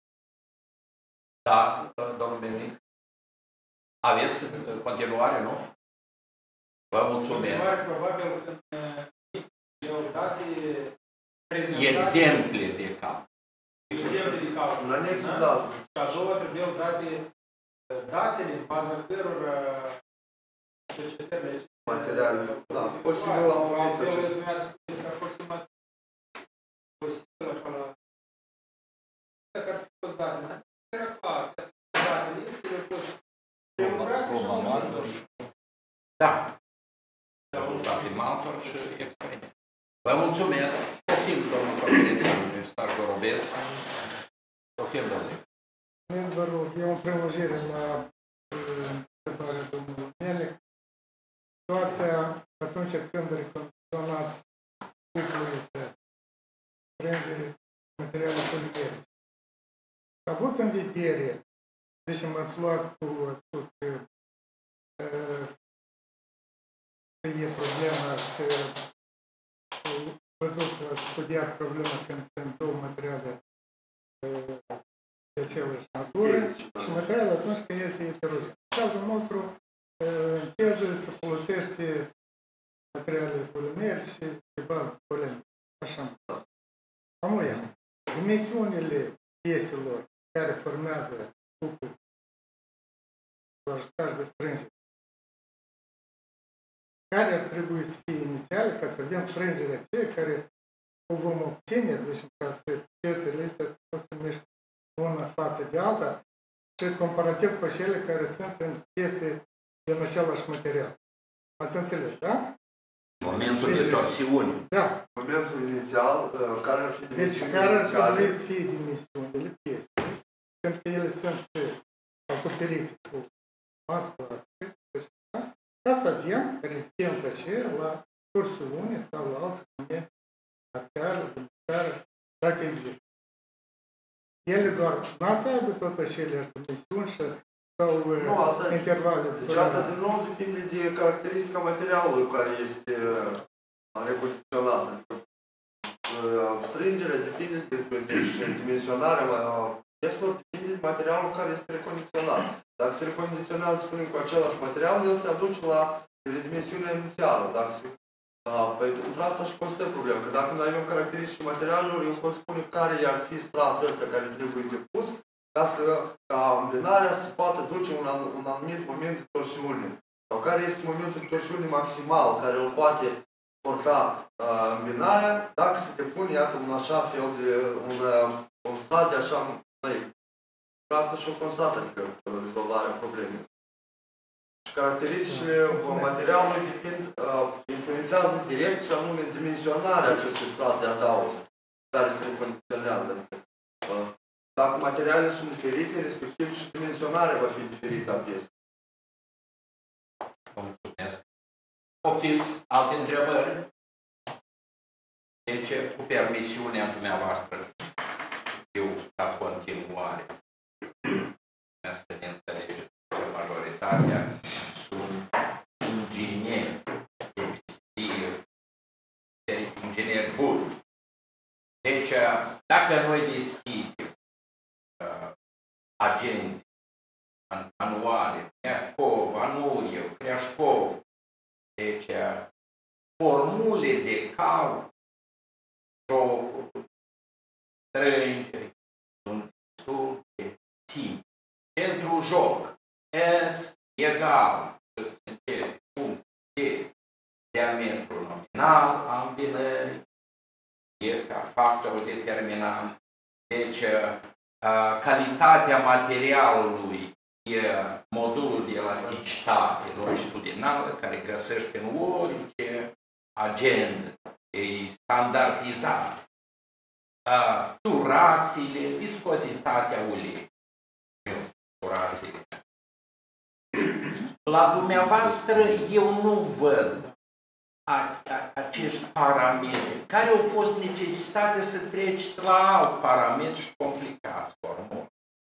Da, domnul Benic. Aveți continuare, nu? Vă mulțumesc. Probabil când date prezentate... Exemple de calcul. Exemple de calcul. În anexul dat. Și a doua trebuiau datele în baza cărora cercetările materiale. Da, posibil la un mes acest. Aproximativ posibil așa la... Dacă ar fi fost date, era clar, datele este au fost prelucrate și au fost. Da. Rezultate Maltor și experiență. Vă mulțumesc. Poftim, domnul conferențiar universitar Gorobeț. Poftim, domnule. Vă rog, e o prelungire la întrebarea domnului Melec. Situația atunci când recondiționați cuplul este strângere materiale polimerice. Avut în vedere, deci m-ați luat cu, ați spus că e problema, să văzut, ați studiat problema când sunt două materiale de același natură și materialul atunci când este heterogen. În cazul nostru, în teză se folosește materiale polimeri și pe bază de polimer. Așa pieselor care formează cuplul cu ajutor de strângere, care ar trebui să fie inițiale ca să avem strângerea aceea care o vom obține, deci ca să piesele astea să poată merge una față de alta și comparativ cu cele care sunt în piese din același material. Ați înțeles, da? Momentul de torsiune. Da. Momentul inițial, care ar fi Deci care ar trebui să fie dimensiunile piesei, pentru că ele sunt acoperite cu masă plastică, da? Ca să avem rezistența aceea la torsiune sau la alte momente axiale, care, dacă există. Ele doar n-a să aibă tot acele dimensiuni sau intervale. Deci asta din nou depinde de caracteristica materialului care este recondiționată. Strângerea depinde de dimensionarea pieselor, depinde de materialul care este recondiționat. Dacă se recondiționează, spunem, cu același material, el se aduce la dimensiunea inițială. Dacă se pentru asta și constă problema, că dacă noi avem caracteristici materialelor, eu pot spune care ar fi stratul ăsta care trebuie depus ca îmbinarea să poată duce un anumit moment de torsiune. Sau care este momentul de torsiune maximal care îl poate porta îmbinarea dacă se depune, iată, un așa fel de un strat de așa mărit. Asta și-o constată, adică rezolvarea problemei. Caracteristicile materialului influențează direct și anume dimensionarea acestui strat de adaos care se recondiționează. Dacă materialele sunt diferite, respectiv și dimensionarea va fi diferită a piesei. Vă mulțumesc. Poftiți alte întrebări? Deci, cu permisiunea dumneavoastră, eu, la continuare, să ne înțelegeți că majoritatea sunt ingineri de meserie, ingineri buni. Deci, dacă noi deschidem agende, manuale, Neacov, Anuriev, Creașcov, deci formule de cal, jocuri, strângeri, sunt destul de simple. Pentru joc, S egal, punct de diametru nominal a îmbinării, e ca factorul determinant. Deci, calitatea materialului e modulul de elasticitate longitudinală care găsește în orice agendă, e standardizat. Turațiile, viscozitatea uleiului. La dumneavoastră eu nu văd acești parametri. Care au fost necesitate să treceți la alt parametri complicați, formul?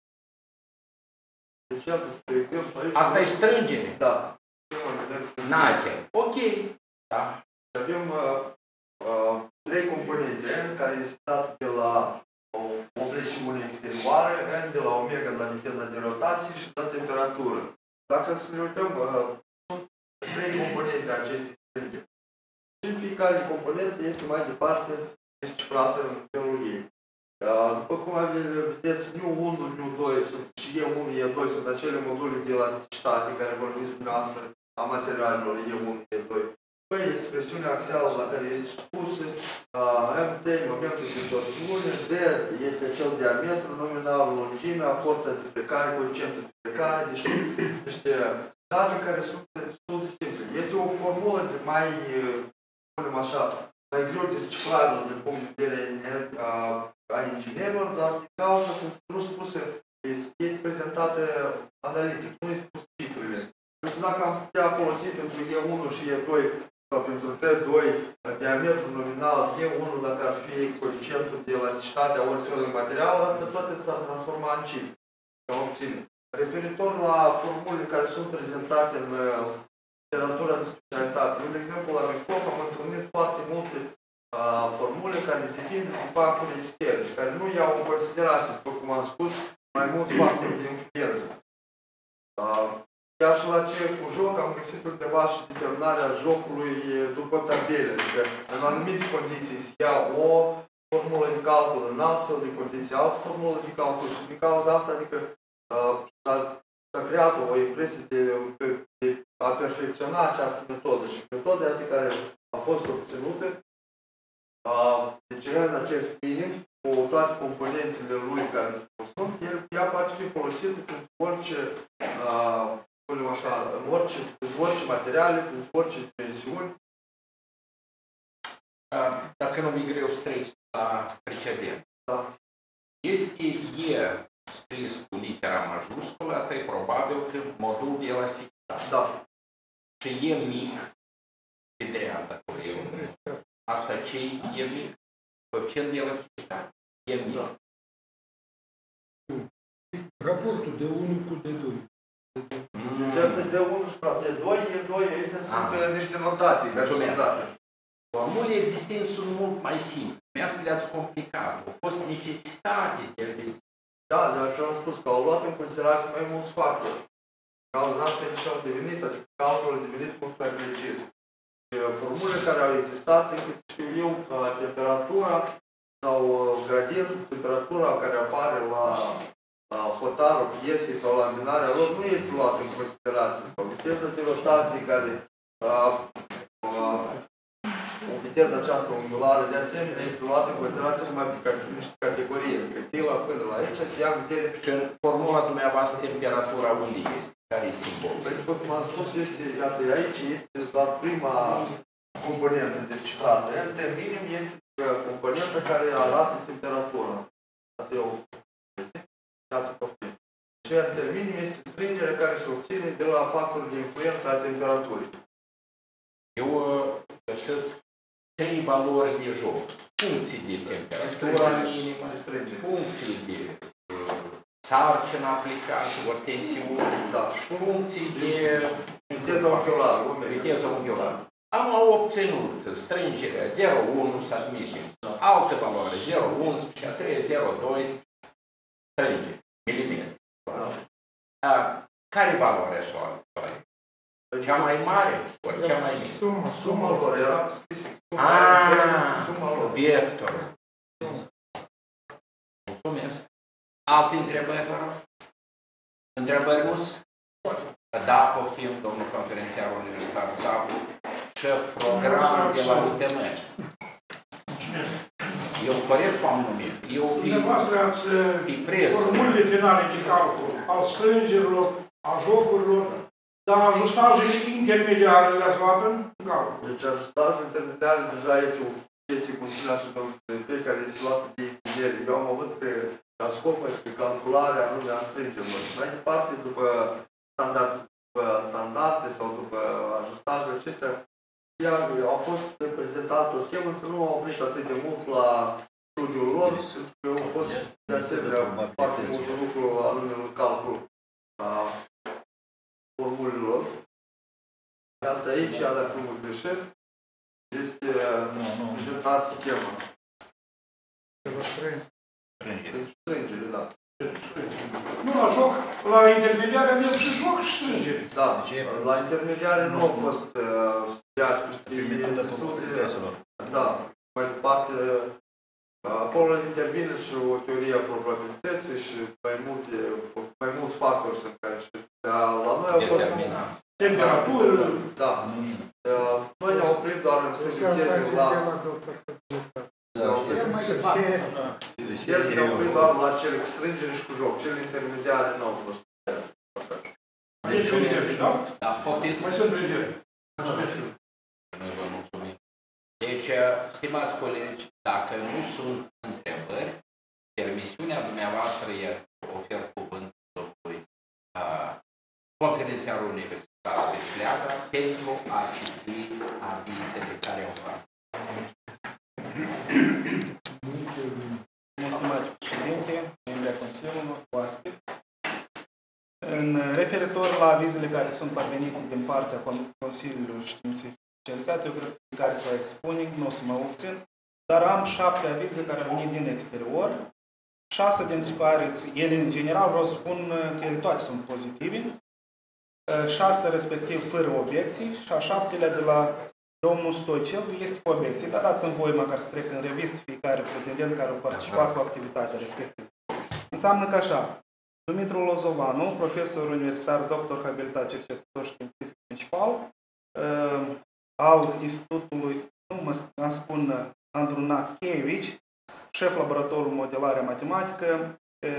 Deci, spre exemplu, aici... Asta e strângere? Da. Nage. Ok. Da. Avem trei componente care este dat de la o presiune exterioară, de la omega, de la viteza de rotație și de la temperatură. Dacă să ne uităm, sunt trei componente acestei strângeri. Și fiecare componentă este mai departe descifrată în felul ei. După cum vedeți, nu 1, nu 2 și E1, E2 sunt acele module de elasticitate care vorbiți dumneavoastră a materialelor E1, E2. P este presiunea axială la care este supusă, MT, momentul de torsiune, D este acel diametru nominal, lungimea, forța de plecare, coeficientul de plecare, deci niște date care sunt destul de simple. Este o formulă de mai, spunem așa, mai greu descifrabilă din punct de vedere a inginerilor, dar din cauza că nu spusă, este prezentată analitic, nu este spus cifrele. Însă dacă am putea folosi pentru E1 și E2 sau pentru T2 diametru nominal E1 dacă ar fi coeficientul de elasticitate a oricărui material, asta toate s-ar transforma în cifre. Referitor la formulele care sunt prezentate în literatura de specialitate, eu, de exemplu, la Micop am întâlnit foarte multe formule care depind de factori externi și care nu iau în considerație, după cum am spus, mai mulți factori de influență. Chiar și la ce cu joc am găsit undeva și determinarea jocului după tabele, adică în anumite condiții se ia o formulă de calcul în alt fel de condiții, altă formulă de calcul și din cauza asta, adică s-a creat o impresie de a perfecționa această metodă și metoda care a fost obținută, deci în acest minim, cu toate componentele lui care sunt, ea poate fi folosită pentru orice, spunem așa, în orice materiale, pentru orice tensiuni. Dacă nu mi-e greu să treci la precedent. Da. Este E scris cu litera majusculă, asta e probabil că modul de elasticitate. Da. Și E mic, pe dreapta cu eu. Asta ce E mic? Coeficient de elasticitate. E mic. Da. Raportul de 1 cu D2. Deci asta e de 1 supra D2, E2, astea sunt niște notații care sunt date. Formule existente sunt mult mai simple. Dumneavoastră le-ați complicat. Au fost necesitate de... Da, dar ce am spus, că au luat în considerație mai mulți factori. Cauza asta nici au devenit, adică calculul a devenit mult mai precis. Formulele care au existat, încât știu eu, temperatura sau gradientul, temperatura care apare la hotarul piesei sau la minarea lor, nu este luat în considerație. Sau viteza de rotație care o viteză aceasta ungulară, de asemenea, este luată în considerație numai pe niște categorii. Adică de la până la aici se ia în termen. Și în formula dumneavoastră, temperatura unde este? Care e simbolul? Păi, după cum am spus, este, iată, aici este doar prima componentă descifrată. În minim este componenta care arată temperatura. Iată eu. Iată poftim. Și în minim este strângerea care se obține de la factorul de influență a temperaturii. Eu găsesc 3 valori de joc. Funcții de temperatură minimă, funcții de sarcină aplicată, o tensiune, funcții de viteză unghiulară. Am obținut strângerea 0,1 să admitem, altă valoare 0,11, a 3, 0,2 strângere, milimetri. Care valoare soare? Cea mai mare ori cea mai mică? Suma lor era scris. Suma lor. Vector. Mulțumesc. Alte întrebări, vă rog? Întrebări mus? Da, poftim, domnul conferențiar universitar Țapu, șef program de la UTM. Eu corect v-am numit. Dumneavoastră ați formulele finale de calcul al strângerilor, a jocurilor, dar ajustajele intermediare le-ați luat în calcul. Deci ajustajele intermediare deja este o chestie, cum spunea și domnul președinte, care este luată de ingineri. Eu am avut ca scop pe calcularea anume a strângerilor. Mai departe, după standarde sau după ajustajele acestea, au fost prezentate o schemă, însă nu au oprit atât de mult la studiul lor, pentru că au fost de asemenea foarte mult lucru anume în calcul a formulelor. Iată aici, dacă nu mă greșesc, este prezentat schema. Pentru strângere, da. Nu la joc, la intermediare avem și joc și strângere. Da, la intermediare nu au fost studiate cu studii. Da, mai departe, acolo intervine și o teorie a probabilității și mai mulți factori sunt care și la noi au fost temperatură. Da. Noi ne-am oprit doar în studieze la... Ne-am oprit doar la cele cu strângere și cu joc. Cele intermediare nu au fost. Deci rezervi, da? Da, poftiți. Mai sunt rezervi. Noi vă mulțumim. Deci, stimați colegi, dacă nu sunt întrebări, permisiunea dumneavoastră ofer cuvântul domnului conferențiarul universitar de Șleaga pentru a citi avizele care au fost. Mulțumesc, președinte, membrii Consiliului, oaspeți. În referitor la avizele care sunt parvenite din partea Consiliului Științific Specializat, eu cred că care să vă expunem, nu o să mă obțin, dar am 7 avize care au venit din exterior, 6 dintre care, ele în general, vreau să spun că ele toate sunt pozitive, 6 respectiv fără obiecții și a 7-lea de la Domnul Stoicev este cu obiecții, dar dați-mi voi măcar să trec în revistă fiecare pretendent care a participat cu activitatea respectivă. Înseamnă că așa, Dumitru Lozovanu, profesor universitar, doctor habilitat, cercetător științific principal al Institutului, nu spun Andrunachevici, șef laboratorul modelare matematică,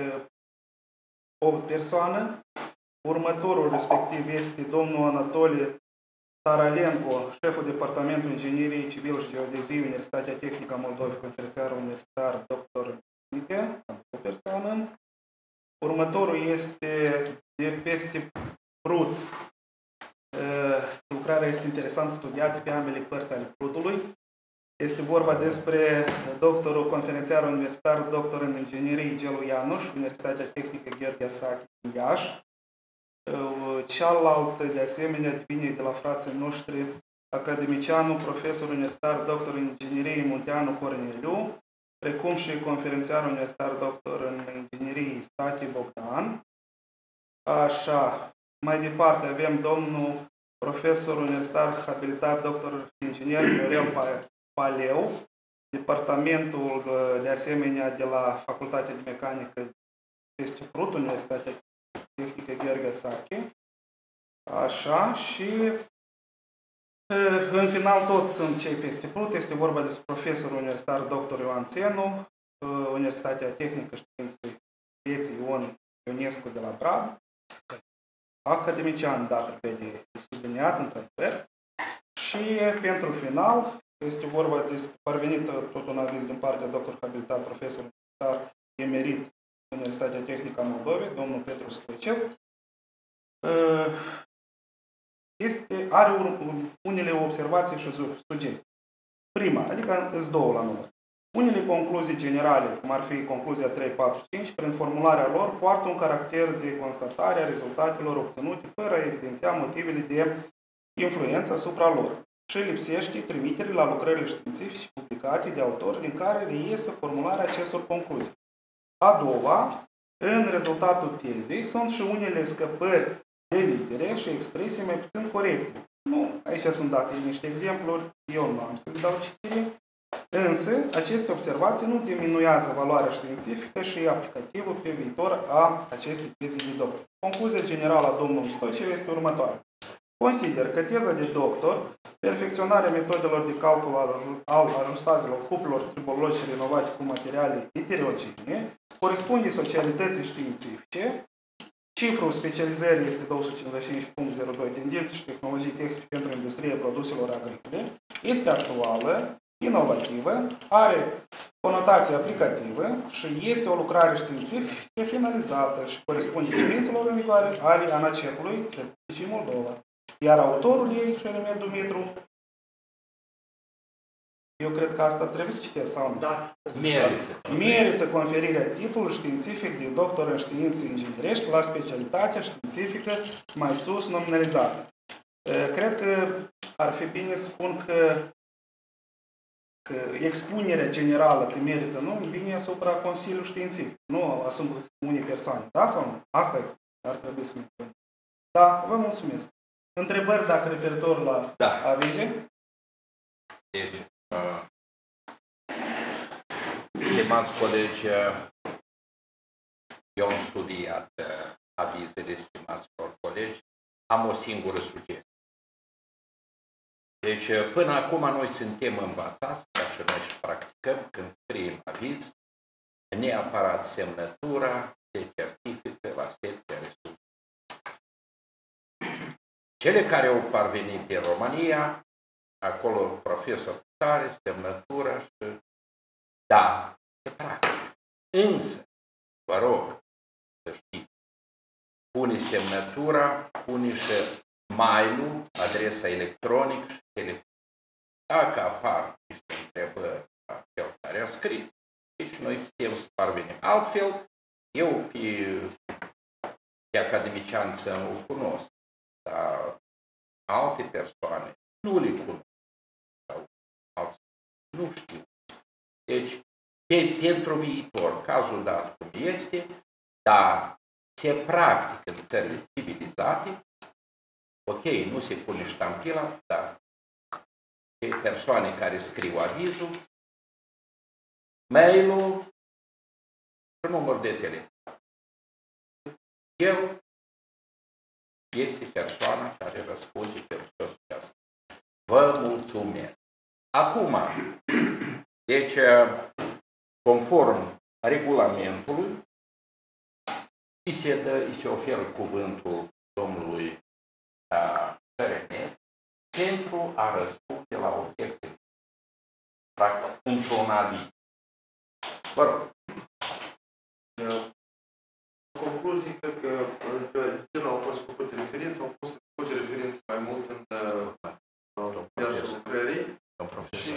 o persoană. Următorul respectiv este domnul Anatolie Taralenko, șeful departamentului ingineriei civil și geodezie, Universitatea Tehnică a Moldovei, conferențiar universitar, doctor în tehnică, o persoană. Următorul este de peste Prut. Lucrarea este interesant studiată pe ambele părți ale Prutului. Este vorba despre doctorul conferențiar universitar, doctor în inginerie Gelu Ianuș, Universitatea Tehnică Gheorghe Sachi din Iași. Cealaltă, de asemenea, vine de la frații noștri, academicianul, profesor universitar, doctor în inginerie Munteanu Corneliu, precum și conferențiar universitar, doctor în inginerie Stache Bogdan. Așa, mai departe avem domnul profesor universitar habilitat, doctor inginer Viorel Paleu, departamentul de asemenea de la Facultatea de Mecanică peste Prut, Universitatea Tehnică Gheorghe Sachi. Așa, și în final tot sunt cei peste Prut. Este vorba despre profesorul universitar dr. Ioan Țenu, Universitatea Tehnică Științei Vieții Ion Ionescu de la Brad, academician, dar trebuie subliniat, într-adevăr. Și pentru final este vorba despre parvenit tot un aviz din partea dr. habilitat, profesor universitar emerit Universitatea Tehnică a Moldovei, domnul Petru Stoicev. Are unele observații și sugestii. Prima, adică îți două la număr. Unele concluzii generale, cum ar fi concluzia 3, 4, 5, prin formularea lor, poartă un caracter de constatare a rezultatelor obținute, fără a evidenția motivele de influență asupra lor. Și lipsește trimiterile la lucrările științifice publicate de autori din care reiese formularea acestor concluzii. A doua, în rezultatul tezei sunt și unele scăpări de litere și expresii mai puțin corecte. Nu, aici sunt date niște exempluri, eu nu am să-i dau citire, însă aceste observații nu diminuează valoarea științifică și aplicativă pe viitor a acestei teze de doctor. Concluzia generală a domnului Stoicev este următoarea. Consider că teza de doctor, perfecționarea metodelor de calcul al ajustazelor cuplelor tribologice renovate cu materiale heterogene, corespunde socialității științifice, cifrul specializării este 255.02, tendințe și tehnologii tehnice pentru industria produselor agricole, este actuală, inovativă, are conotație aplicativă și este o lucrare științifică finalizată și corespunde cerințelor în vigoare ale ANACEP-ului Republicii Moldova. Iar autorul ei, Șeremet Dumitru, eu cred că asta trebuie să citesc sau nu? Da, merită conferirea titlului științific de doctor în științe inginerești la specialitatea științifică mai sus nominalizată. Cred că ar fi bine să spun că expunerea generală că merită nume vine asupra Consiliului Științific, nu asupra unei persoane. Da sau nu? Asta ar trebui să menționăm. Da, vă mulțumesc. Întrebări dacă referitor la avize? Deci, stimați colegi, eu am studiat avizele, stimați colegi, am o singură sugestie. Deci, până acum noi suntem învățați, ca și noi și practicăm, când scriem aviz, neapărat semnătura se certifică la secția resurselor. Cele care au parvenit din România, acolo profesor tare, semnătura și da, se practică. Însă, vă rog să știți, pune semnătura, pune și mail-ul, adresa electronic și telefon. Dacă apar niște întrebări la cel care a scris, deci noi putem să parvenim. Altfel, eu pe academician să nu cunosc, dar alte persoane nu le cunosc. Sau alții nu știu. Deci, pentru viitor, cazul dat cum este, dar se practică în țările civilizate, ok, nu se pune ștampila, dar persoane care scriu avizul, mail-ul și număr de telefon. El este persoana care răspunde pentru tot asta. Vă mulțumesc. Acum, deci, conform regulamentului, îi se oferă cuvântul domnului Șeremet pentru a răspunde la obiecții. Practic, într-un aviz. Vă rog. În concluzie, cred că ce nu au fost făcute referințe, au fost făcute referințe mai mult în viața lucrării și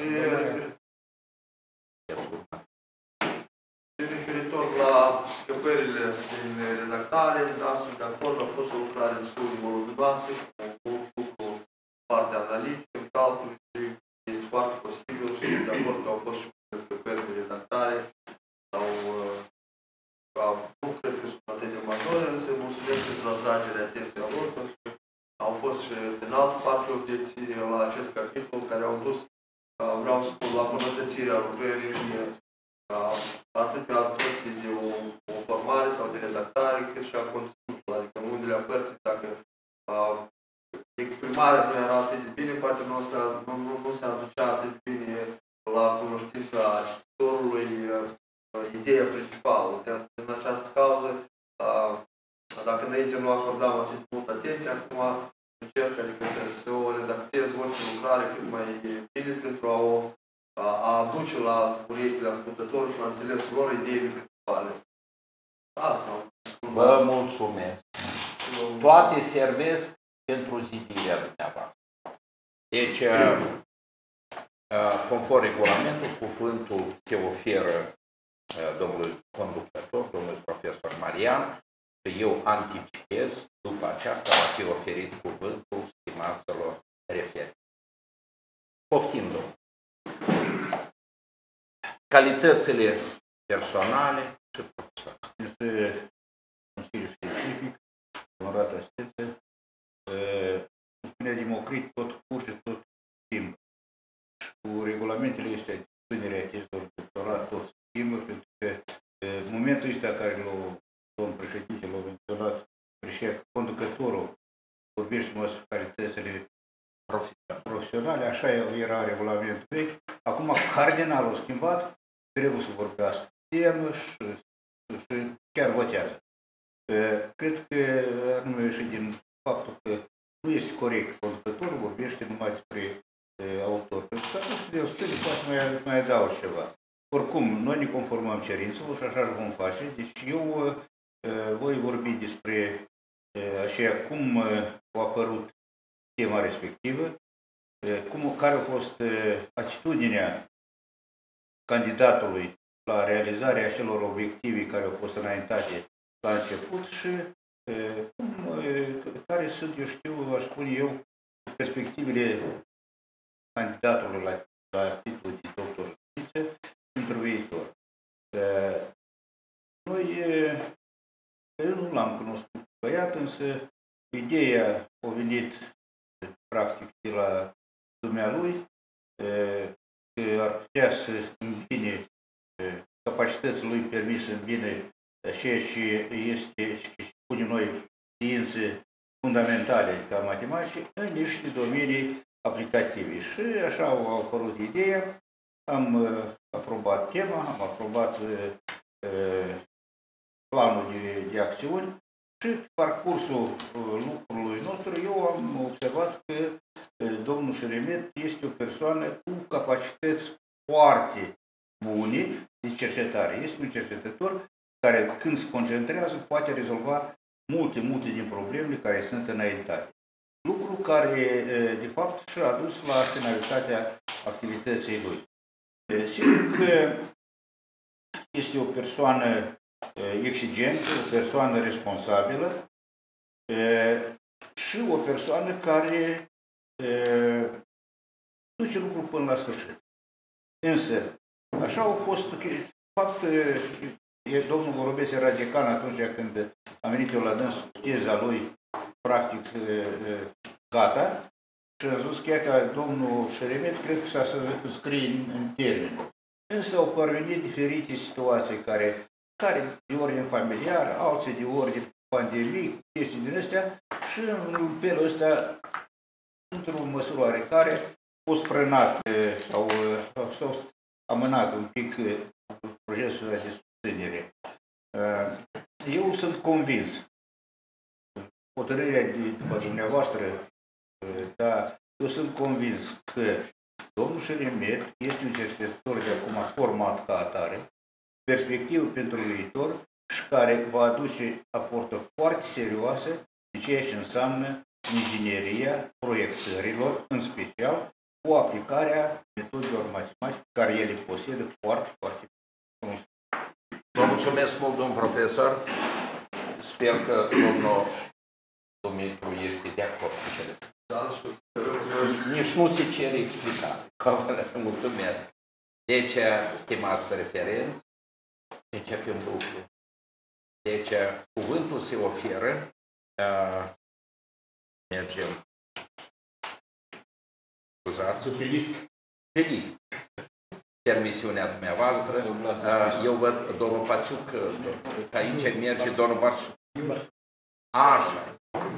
referitor la scăpările din redactare, da, sunt de acord, a fost o lucrare destul de voluminoasă, cu lucru foarte analitică, în calcul și este foarte posibil și sunt de acord că au fost și scăpări de redactare sau nu cred că sunt atât de majore, însă mulțumesc pentru atragerea atenției lor, pentru că au fost și în altă parte obiecții la acest capitol care au dus, vreau să spun, la îmbunătățirea lucrării atât a părții de o formare sau de redactare, cât și a conținutului. Adică în unele părți, dacă exprimarea nu era atât de bine, poate nu se aducea atât de bine la cunoștința cititorului ideea principală. Din această cauză, dacă înainte nu acordam atât de mult atenție, acum încerc adică să o redactez orice lucrare cât mai bine pentru a aduce la urechile ascultătorilor și la înțelesul lor ideile principale. Asta. Vă mulțumesc. Toate servesc pentru zidirea dumneavoastră. Deci, conform regulamentul, cuvântul se oferă domnului conducător, domnului profesor Marian, și eu anticipez, după aceasta va fi oferit cuvântul stimaților referi. Poftim, domnule. Calitățile personale și profesionale. Este Consiliul Științific, onorată asistență, cum spunea Democrit, tot curge, tot schimbă. Și cu regulamentele este ținerea tezilor de doctorat, tot schimbă, pentru că în momentul ăsta care domnul președinte l-a menționat, conducătorul vorbește despre calitățile profesionale, așa era regulamentul vechi. Acum cardinal a schimbat, trebuie să vorbească temă și chiar votează. Cred că nu ieși din faptul că nu este corect. Conducătorul vorbește numai despre autor. Pentru că atunci de o spune, poate mai adaug ceva. Oricum, noi ne conformăm cerințelor și așa vom face. Deci eu voi vorbi despre așa cum a apărut tema respectivă, care a fost atitudinea candidatului la realizarea acelor obiective care au fost înaintate la început și care sunt, eu știu, aș spune eu, perspectivele candidatului la titlul de doctor pentru viitor. Eu nu l-am cunoscut băiat, însă ideea a venit practic de la dumnealui, că ar putea să îmbine capacitățile lui permis să îmbine ceea ce este și pune noi științe fundamentale ca matematice în niște domenii aplicative. Și așa a apărut ideea, am aprobat tema, am aprobat planul de acțiuni și parcursul lucrului nostru eu am observat că domnul Șeremet este o persoană cu capacități foarte bune de cercetare. Este un cercetător care, când se concentrează, poate rezolva multe din problemele care sunt înaintate. Lucru care, de fapt, și-a dus la finalitatea activității lui. Sigur că este o persoană exigentă, o persoană responsabilă și o persoană care duce lucrul până la sfârșit. Însă, așa au fost, de fapt, domnul Vorobesc era decan atunci când am venit eu la dâns teza lui, practic, gata, și a zis chiar că domnul Șeremet cred că să scrie în termen. Însă au parvenit diferite situații care de ordine familiar, alții de ordine pandemic, chestii din astea și în felul ăsta, într-o măsură oarecare, a fost frânat sau amânat un pic procesul de susținere. Eu sunt convins, hotărârea după dumneavoastră, dar eu sunt convins că domnul Șeremet este un cercetător de acum format ca atare, perspectivă pentru viitor și care va aduce aporturi foarte serioase de ceea ce înseamnă ingineria proiectărilor, în special cu aplicarea metodelor matematice care ele posedă foarte, foarte frumos. Vă mulțumesc mult, domnul profesor. Sper că domnul Dumitru este de acord cu cele spuse. Nici nu se cere explicații. Mulțumesc. Deci, stimați referenți, începem lucrul. Deci, cuvântul se oferă. Mergem. Scuzați. Pe list. Permisiunea dumneavoastră. Eu văd domnul Paciuc că aici merge domnul Barsuc. Așa.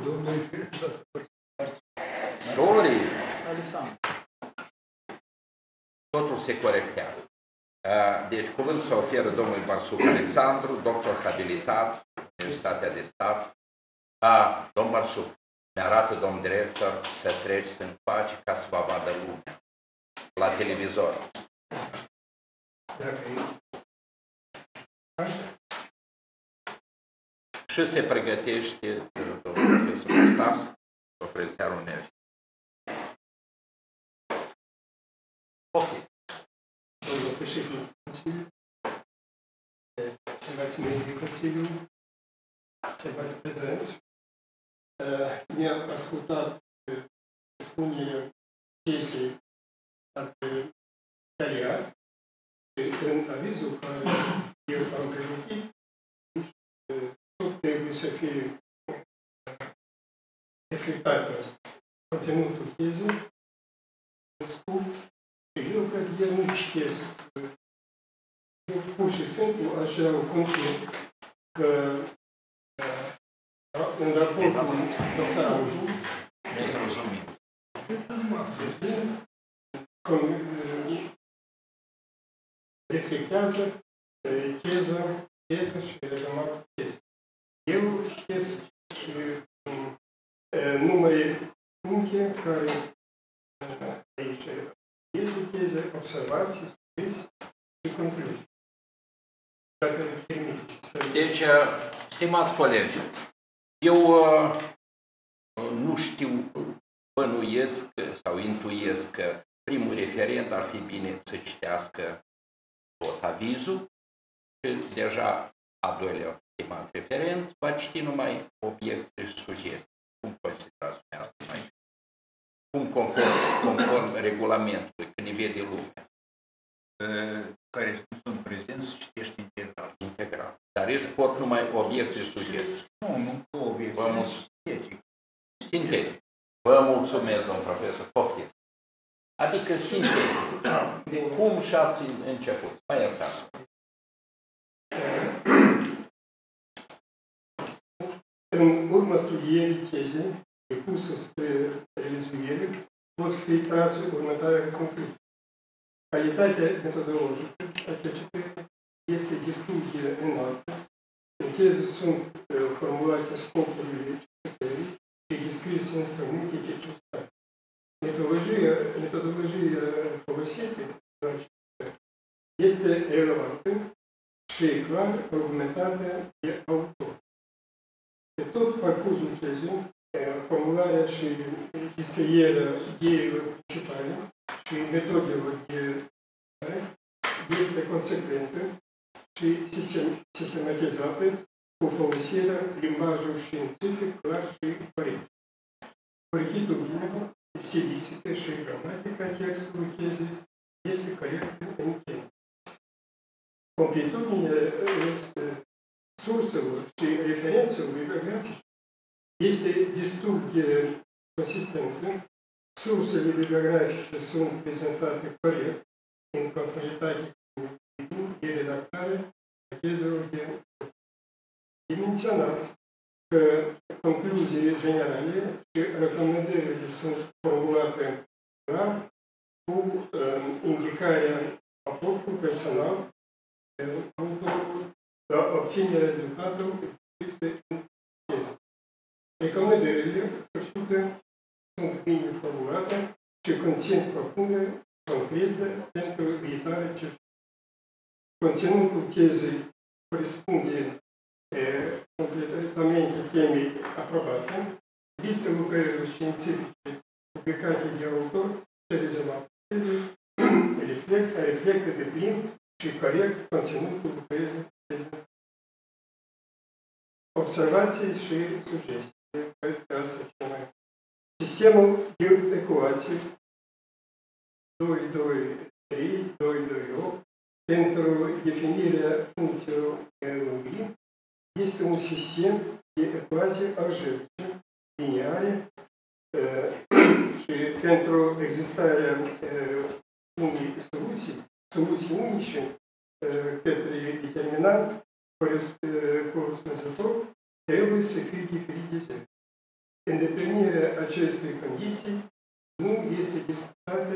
Dorii. Totul se corectează. Deci cuvântul se oferă domnului Barsuc Alexandru, doctor habilitat, Universitatea de Stat. Domnul Barsuc, mi-arată domnul director să treci în pace ca să vă vadă lumea la televizor. Și se pregătește domnul profesor Stas, profesorul Nervi. Ok. Domnul președinte Consiliu, stimați membrii Consiliului, stimați prezenți, ne-am ascultat spunerea tezei detaliat și în avizul care eu am pregătit, tot trebuie să fie reflectată conținutul tezei, scurt, și eu cred că el nu citesc. Eu pur și simplu așa o conțin că în raportul doctorantului reflectează teză și rezumatul teză. Eu citesc și numai puncte care aici este teză, observații, scris și concluzii. Dacă permiteți. Deci, stimați colegi, eu nu știu, bănuiesc sau intuiesc că primul referent ar fi bine să citească tot avizul și deja a doilea stimat referent va citi numai obiecții și sugestii. Cum considerați dumneavoastră aici? Cum conform regulamentului, când îi vede lumea? Care nu sunt prezenți, citești integral. Integral. Dar este pot numai obiecții și sugestii. Nu cu obiecții. Sintetic. Vă mulțumesc, domnul profesor. Poftiți. Adică sintetic. Cum și-ați început? Mă iertați. În urma studierii tezei depusă spre revizuire, pot fi trase următoarea concluzie. Calitatea metodologică a cercetării este destul de înaltă. În teză sunt formulate scopurile cercetării și descrise instrumente de cercetare. Metodologia folosită la cercetare este relevantă și clar argumentată de autor. Pe tot parcursul tezei, formularea și descrierea ideilor principale și metodelor de cercetare este consecventă și sistematizată cu folosirea limbajului științific clar și corect. Corectitudinea, stilistică și gramatica textului tezei este corectă în timp. Completitudinea surselor și referențelor bibliografice este destul de consistentă, sursele bibliografice sunt prezentate corect, în conformitate cu titlul de redactare a tezelor de menționat că concluziile generale și recomandările sunt formulate clar cu indicarea aportului personal autorului la obținerea rezultatului este în teză. Recomandările făcute sunt bine formulate și conțin propuneri concrete pentru viitoare cercetări. Conținutul tezei corespunde completamente temei aprobate, lista lucrărilor științifice publicate de autor și rezumate tezei reflectă de plin și corect conținutul lucrărilor prezentate. Observații și sugestii. Cred că asta e cea mai. Sistemul de ecuații 2, 2, 3, 2, 2, 8 pentru definirea funcțiilor lungimi este un sistem de ecuații algebrice, lineare și pentru existarea unei soluții unice către determinant corespunzător trebuie să fie diferit de zero. Îndeplinirea acestei condiții nu este discutată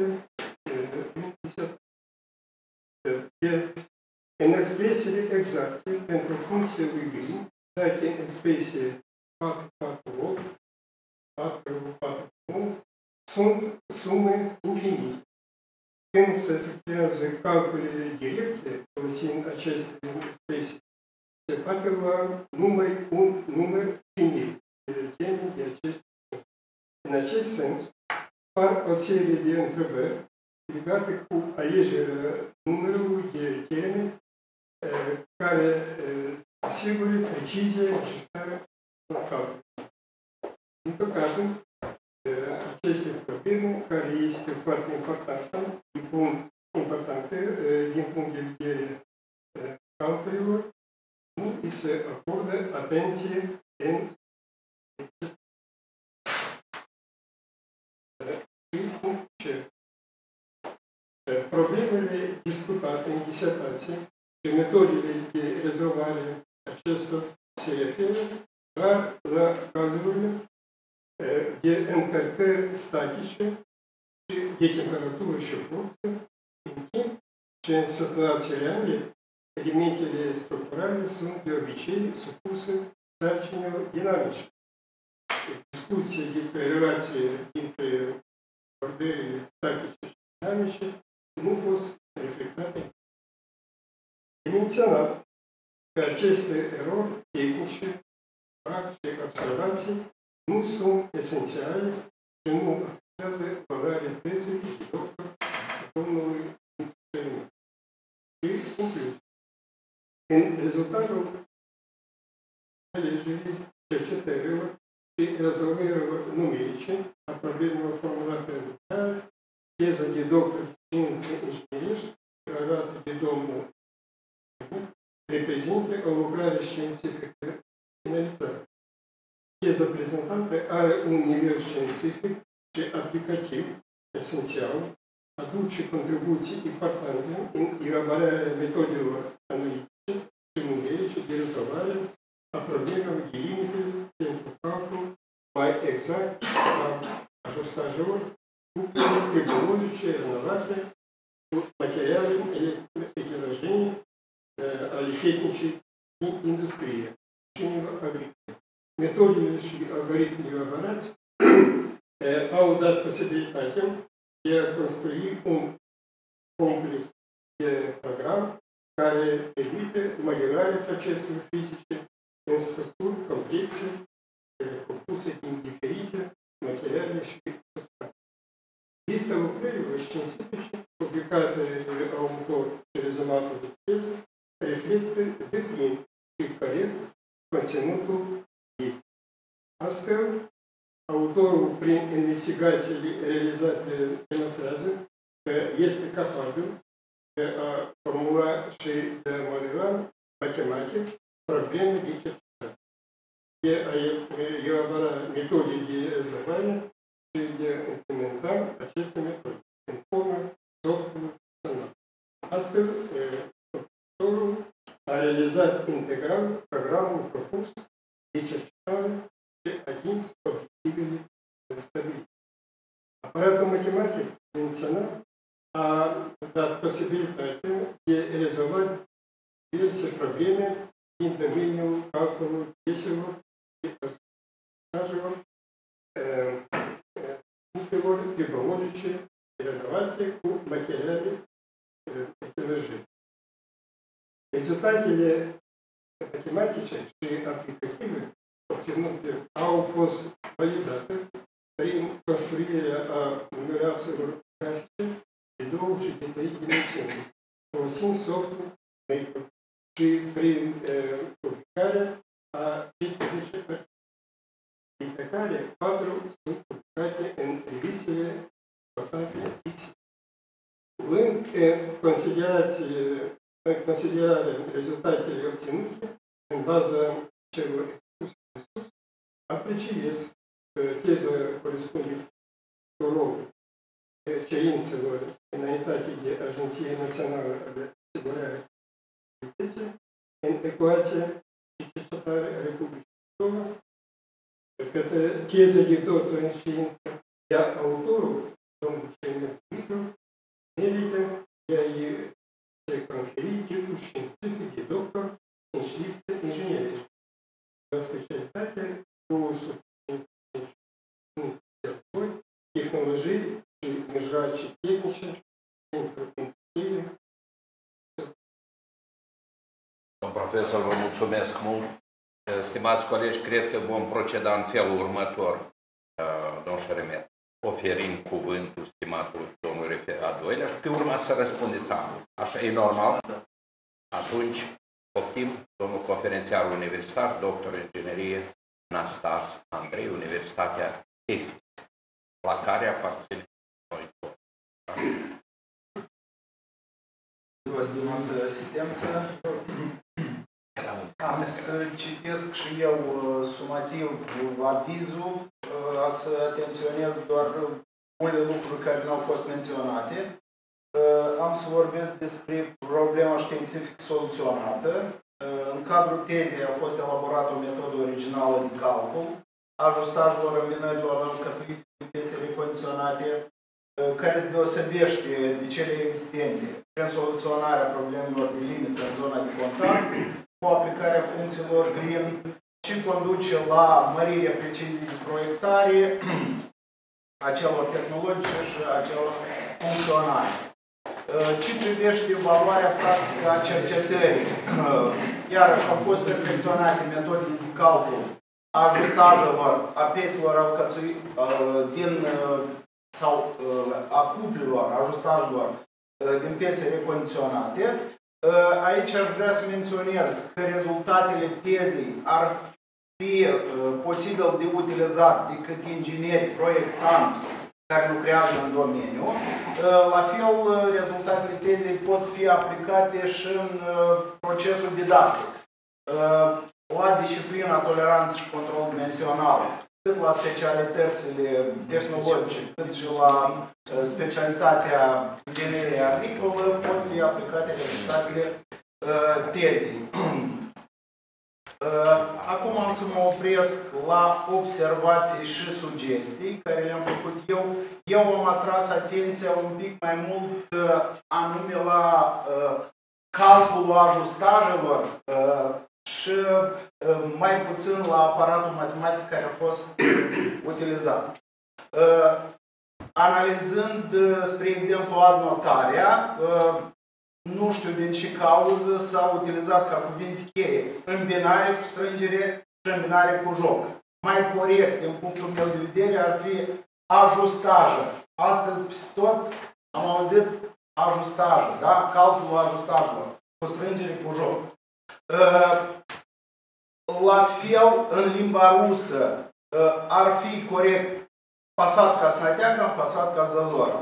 în expresiile exacte pentru funcția lui Green, dacă în expresie 4, 4, 8, 4, 4, 9, sunt sume infinite. Când se efectuează calculele directe, folosind aceste expresii, se poate lua un număr finit de teme de acest sens. În acest sens, par o serie de întrebări legate cu alegerea numărului de teme care asigură precizie necesară în calcul. Din păcate, aceste probleme, care este foarte importantă din punct de vedere calculelor, nu îi se acordă atenție în problemele discutate în disertație și metodele de rezolvare acestor se referă doar la cazurile de încărcări statice și de temperatură și forță, în timp ce în situații reale elementele structurale sunt de obicei supuse sarcinilor dinamice. Discuția despre relație dintre ordările statice și dinamice nu a fost reflectate. E menționat că aceste erori tehnice, și observații nu sunt esențiale și nu afectează valoarea tezei de doctor a domnului Cernic. Și concluzie. În rezultatul alegerii cercetărilor și rezolvărilor numerice a problemelor formulate în lucrare, teza de doctor de științe inginerești, arată de domnul reprezintă o lucrare științifică finalizată. Teza prezentată are un nivel științific și aplicativ esențial, aduce contribuții importante în elaborarea metodelor analitice și numerice de rezolvare a problemelor de limite pentru calcul mai exact a ajustajelor cu tehnologice renovate cu materiale heterogene ale tehnicii din industrie și agricole. Metodele și algoritmii elaborați au dat posibilitatea de a construi un complex de program care permite modelarea proceselor fizice în structuri complexe compuse din diferite materiale și substanțe. Lista lucrărilor științifice publicate de autor și rezumatul de teză reflectă de plin și corect conținutul ei. Astfel, autorul, prin investigațiile realizate, demonstrează că este capabil de a formula și de a modela matematic probleme de cercetare, de a elabora metode de rezolvare și de a implementa implementăm aceste metode în formă softului funcțional. Astfel, profesorul a realizat integral programul propus de cercetare și atins obiectivele stabilite. Aparatul matematic menționat a dat posibilitatea de rezolva diverse probleme din domeniul calculului pieselor și personajelor, punctelor tribologice relevante cu materiale tehnologie. Rezultatele matematice și aplicative obținute au fost validate prin construirea a numeroaselor grafice de 2 și de 3 dimensiuni, folosind softul și prin publicarea a 15 articole, dintre care 4 sunt publicate în revistele cotate ISI. Luând în considerare rezultatele obținute în baza celor expuse în sus, apreciez că teza corespunde tuturor cerințelor înaintate de Agenția Națională de Asigurare de Piețe în ecuația și cercetare a Republicii Moldova, că teza de doctor în știință, iar autorul, domnul Șener Dumitru, merită de a se conferi titlul științific de doctor în științe inginerie, la specialitatea 255 tehnologii și mijloace tehnice pentru industrie. Domnul profesor, vă mulțumesc mult. Stimați colegi, cred că vom proceda în felul următor, domnul Șeremet, oferind cuvântul stimatului domnul a doilea și pe urmă să răspundeți amul. Așa e normal? Atunci, poftim, domnul conferențiar universitar, doctor în inginerie, Năstas Andrei, Universitatea Tehnică, la care aparține noi. Stimată asistență, am să citesc și eu sumativ avizul, să atenționez doar unele lucruri care nu au fost menționate. Am să vorbesc despre problema științific soluționată. În cadrul tezei a fost elaborată o metodă originală de calcul, ajustajelor îmbinărilor alcătuite de piese recondiționate, care se deosebește de cele existente prin soluționarea problemelor de limită în zona de contact, cu aplicarea funcțiilor Green și conduce la mărirea preciziei de proiectare a celor tehnologice și a celor funcționale. Ce privește valoarea practică a cercetării, iarăși au fost perfecționate metode de calcul a ajustajelor, a pieselor alcătuite sau a cuplelor, ajustajelor din piese recondiționate. Aici aș vrea să menționez că rezultatele tezei ar fi posibil de utilizat de către ingineri proiectanți care lucrează în domeniu. La fel, rezultatele tezei pot fi aplicate și în procesul didactic, la disciplina toleranță și control dimensional, cât la specialitățile tehnologice, cât și la specialitatea ingineriei agricole, pot fi aplicate rezultatele tezei. Acum am să mă opresc la observații și sugestii care le-am făcut eu. Eu am atras atenția un pic mai mult anume la calculul ajustajelor și mai puțin la aparatul matematic care a fost utilizat. Analizând, spre exemplu, adnotarea, nu știu din ce cauză s-a utilizat ca cuvinte cheie îmbinare cu strângere și îmbinare cu joc. Mai corect, din punctul meu de vedere, ar fi ajustaje. Astăzi, peste tot, am auzit ajustaje, da? Calculul ajustajelor, cu strângere cu joc. La fel, în limba rusă, ar fi corect pasat ca snateaga, pasat ca zazora.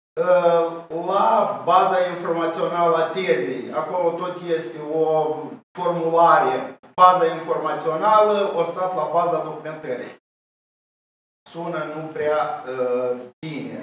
La baza informațională a tezei, acolo tot este o formulare, baza informațională, o stat la baza documentării. sună nu prea bine.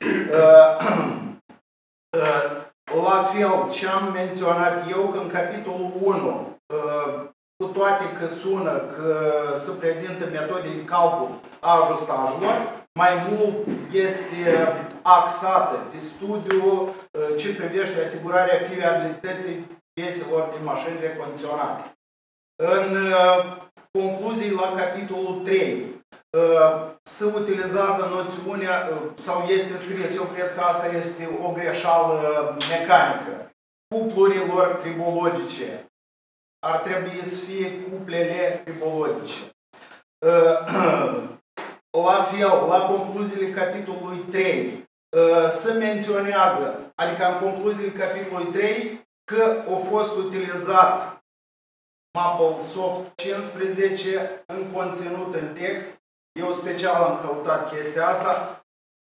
La fel, ce am menționat eu, că în capitolul 1, cu toate că sună că se prezintă metode de calcul a ajustajelor, mai mult este axată pe studiul ce privește asigurarea fiabilității pieselor de mașini recondiționate. În concluzii la capitolul 3 se utilizează noțiunea, sau este scris, eu cred că asta este o greșeală mecanică, cuplurilor tribologice. Ar trebui să fie cuplele tribologice. La fel, la concluziile capitolului 3 se menționează, adică în concluziile capitolului 3, că a fost utilizat MapleSoft 15 în conținut în text. Eu special am căutat chestia asta.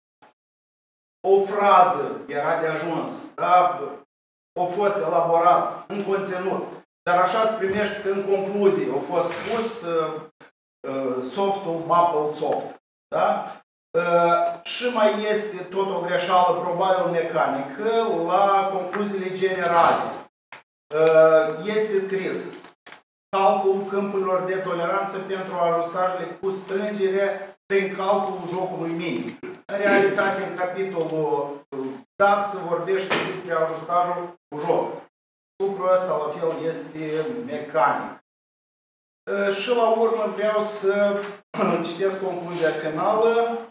O frază era de ajuns, da? A fost elaborat în conținut, dar așa se primește că în concluzie a fost pus softul MapleSoft. Da? Și mai este tot o greșeală probabil mecanică la concluziile generale. Este scris calculul câmpurilor de toleranță pentru ajustajele cu strângere prin calculul jocului minim. În realitate, în capitolul dat se vorbește despre ajustajul cu joc. Lucrul ăsta, la fel, este mecanic. Și la urmă vreau să citesc concluzia finală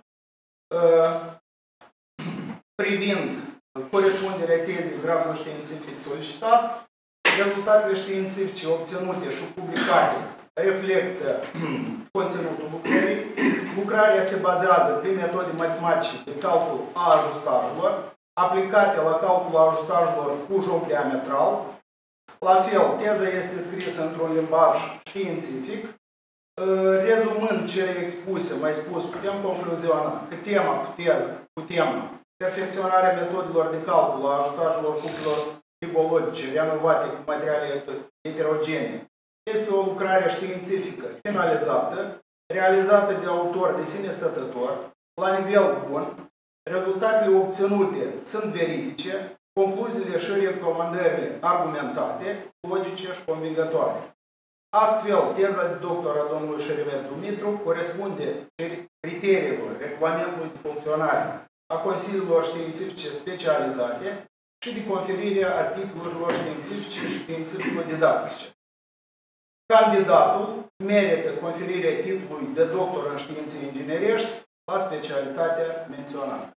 privind corespunderea tezei gradului științific solicitat. Rezultatele științifice obținute și publicate reflectă conținutul lucrării. Lucrarea se bazează pe metode matematice de calcul a ajustajelor, aplicate la calculul ajustajelor cu joc diametral. La fel, teza este scrisă într-un limbaj științific. Rezumând cele expuse, mai spus, putem concluziona că tema cu tema perfecționarea metodelor de calcul a ajutajelor cuplelor tribologice renovate cu materiale heterogene este o lucrare științifică finalizată, realizată de autor de sine stătător, la nivel bun. Rezultatele obținute sunt veridice, concluziile și recomandările argumentate, logice și convingătoare. Astfel, teza de doctor a domnului Șerimet Dumitru corespunde criteriilor regulamentului de funcționare a consiliilor științifice specializate și de conferirea a titlurilor științifice și științifico-didactice. Candidatul merită conferirea titlului de doctor în științe inginerești la specialitatea menționată.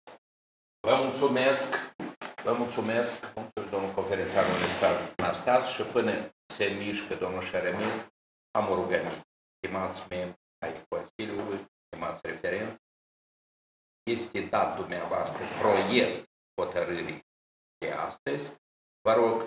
Vă mulțumesc, domnul conferințar universitar Anastas, și până se mișcă domnul Șeremit, am o rugăminte. Stimați membri ai Consiliului, stimați referenți, este dat dumneavoastră proiect hotărârii de astăzi. Vă rog,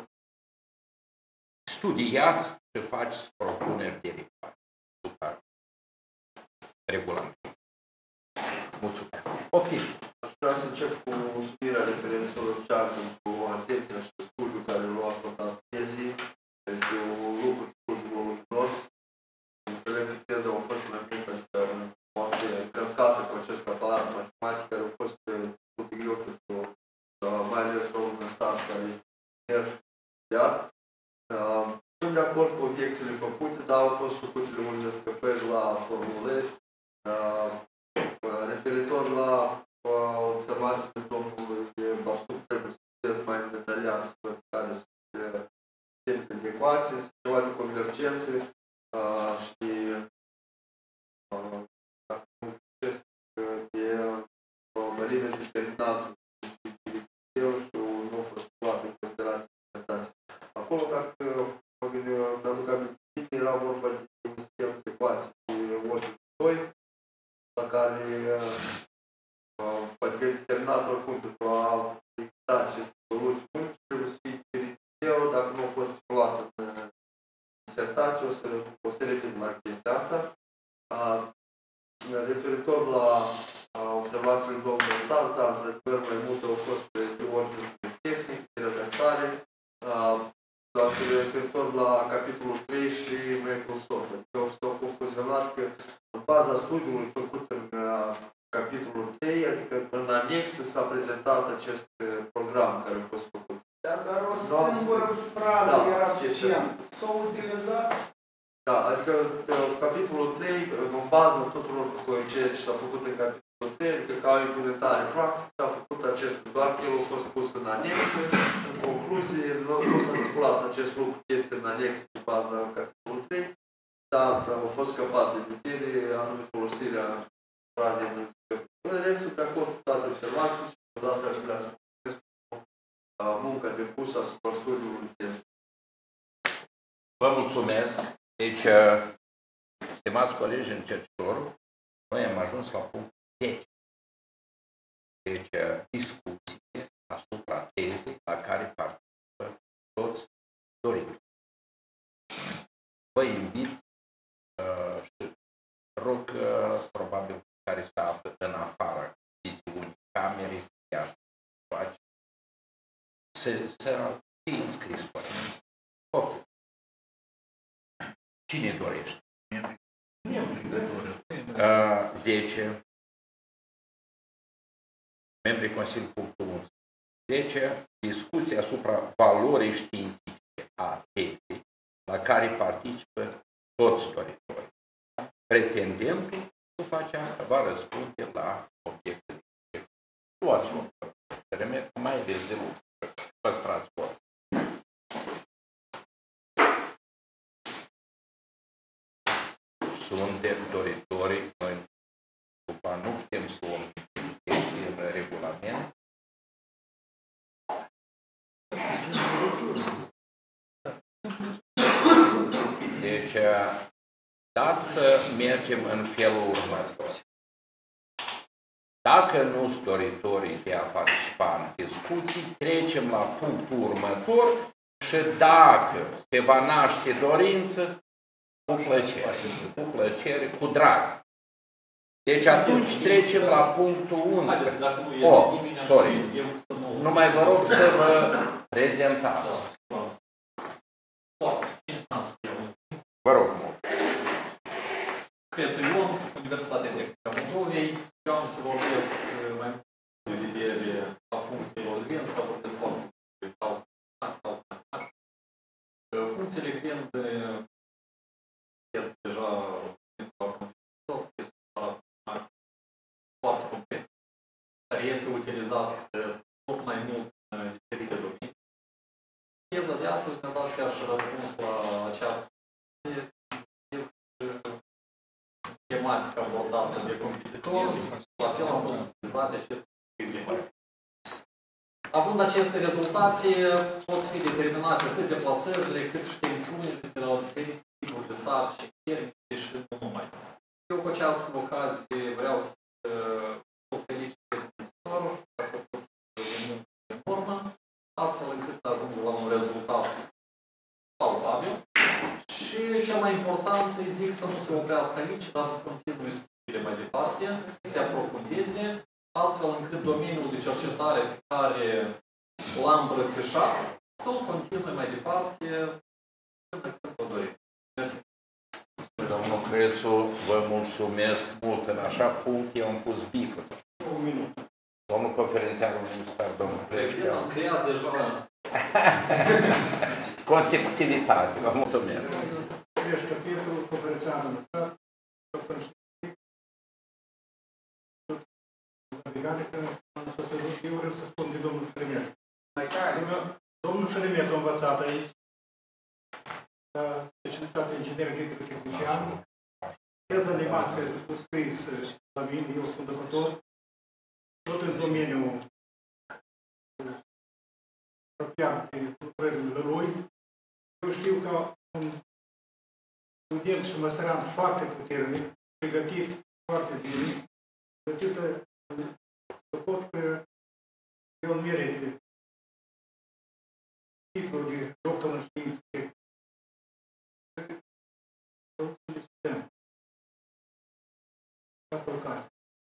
studiați și faceți propuneri de după regulament. Mulțumesc. Poftim. Aș vrea să încep cu studirea referențelor CEAR pentru atenția și studiul care l-a ascultat tezii. Este un lucru destul de voluminos. Înțeleg că teza a fost foarte încărcată cu acest aparat matematic care a fost destul de greu pentru mai ales domnul stat care este inginer. Iar sunt de acord cu obiecțiile făcute, dar au fost făcute unele scăpări la formulări. Referitor la observațiile domnului Barsuc, trebuie să puteți mai detaliat care sunt semne de ecuație, ceva de convergențe și dacă nu găsesc de mărime determinată și nu a fost luat în considerație de acolo, dacă mi-aduc aminte, era vorba de un sistem de ecuații de ordine 2, la care poate că e determinat oricum pentru a exista aceste soluții mulți, trebuie să fie diferit de 0, dacă nu a fost simulat în disertație, o să revin la chestia asta. Referitor la observațiile domnului Stas, dar într-adevăr mai multe au fost de ordine tehnic, de redactare, dar referitor la capitolul 3 și Microsoft. Adică s-au concluzionat că în baza studiului făcut în capitolul 3, adică în anex s-a prezentat acest program care a fost făcut. Dar o singură frază era suficient. S-a utilizat. Da, adică capitolul 3, în baza tuturor ceea ce s-a făcut în capitolul 3, adică ca o implementare practică, s-a făcut acest, doar că el a fost pus în anex. În concluzie, nu s-a stipulat acest lucru că este în anex pe baza capitolului 3, dar a fost scăpat de vedere, anume folosirea frazei în restul, de acord cu toate observații și odată aș vrea să mulțumesc munca depusă asupra studiului test. Vă mulțumesc. Deci, stimați colegi în cercetători, noi am ajuns la punctul 10. Deci, discuție asupra tezei la care participă toți doritorii. Vă invit și rog, probabil, care se află în afara viziunii camerei, să fie înscris cu acest. Cine dorește? 10. Membrii Consiliului punctul 11. 10. Discuții asupra valorii științifice a tezei la care participă toți doritorii. Pretendentul, după aceea, va răspunde la obiectele. Luați-o, să remit mai des de lucru. Păstrați vor. Suntem doritorii, noi după nu putem să luăm chestii în regulament. Deci, dați să mergem în felul următor. Dacă nu sunt doritorii de a participa în discuții, trecem la punctul următor și dacă se va naște dorință, cu plăcere, cu drag. Deci atunci trecem la punctul 11. Sorry. Numai vă rog să vă prezentați. Vă rog mult. Crețu Ion, Universitatea Tehnică a Moldovei. Eu am să vorbesc mai mult de vedere a funcțiilor green, să vorbesc foarte mult. Funcțiile green deja foarte complex, care este utilizat tot mai mult în diferite domenii. Teza de astăzi mi-a dat chiar și răspuns la această tematică abordată de competitor, la fel au fost utilizate aceste funcții. Având aceste rezultate, pot fi determinate atât deplasările, cât și tensiunile de la diferite tipuri de sarcini, termice și nu numai. Eu cu această ocazie vreau să o felicit pe profesorul, că a făcut în urmă, astfel încât să ajung la un rezultat palpabil. Și cel mai important, îi zic să nu se oprească aici, dar să continue studiile mai departe, să se aprofundeze, astfel încât domeniul de cercetare pe care l-am îmbrățișat să-l continue mai departe până când o dorim. Mersi. Domnul Crețu, vă mulțumesc mult. În așa punct eu am pus bifă. Un minut. Domnul conferențiarul minister, domnul Crețu. Am creat deja consecutivitate. Vă mulțumesc. Ești capitolul conferențiarul minister, doctor eu vreau să spun de domnul Șeremet. Domnul Șeremet a învățat aici specialitate inginer tehnico-tehnician. Teza de master a scris la mine, eu sunt doctor, tot în domeniul apropiat de lucrările lui. Eu știu că un student și măsărant foarte puternic, pregătit foarte bine, pregătită să pot că el merită titlul de doctor în științe. Asta o care.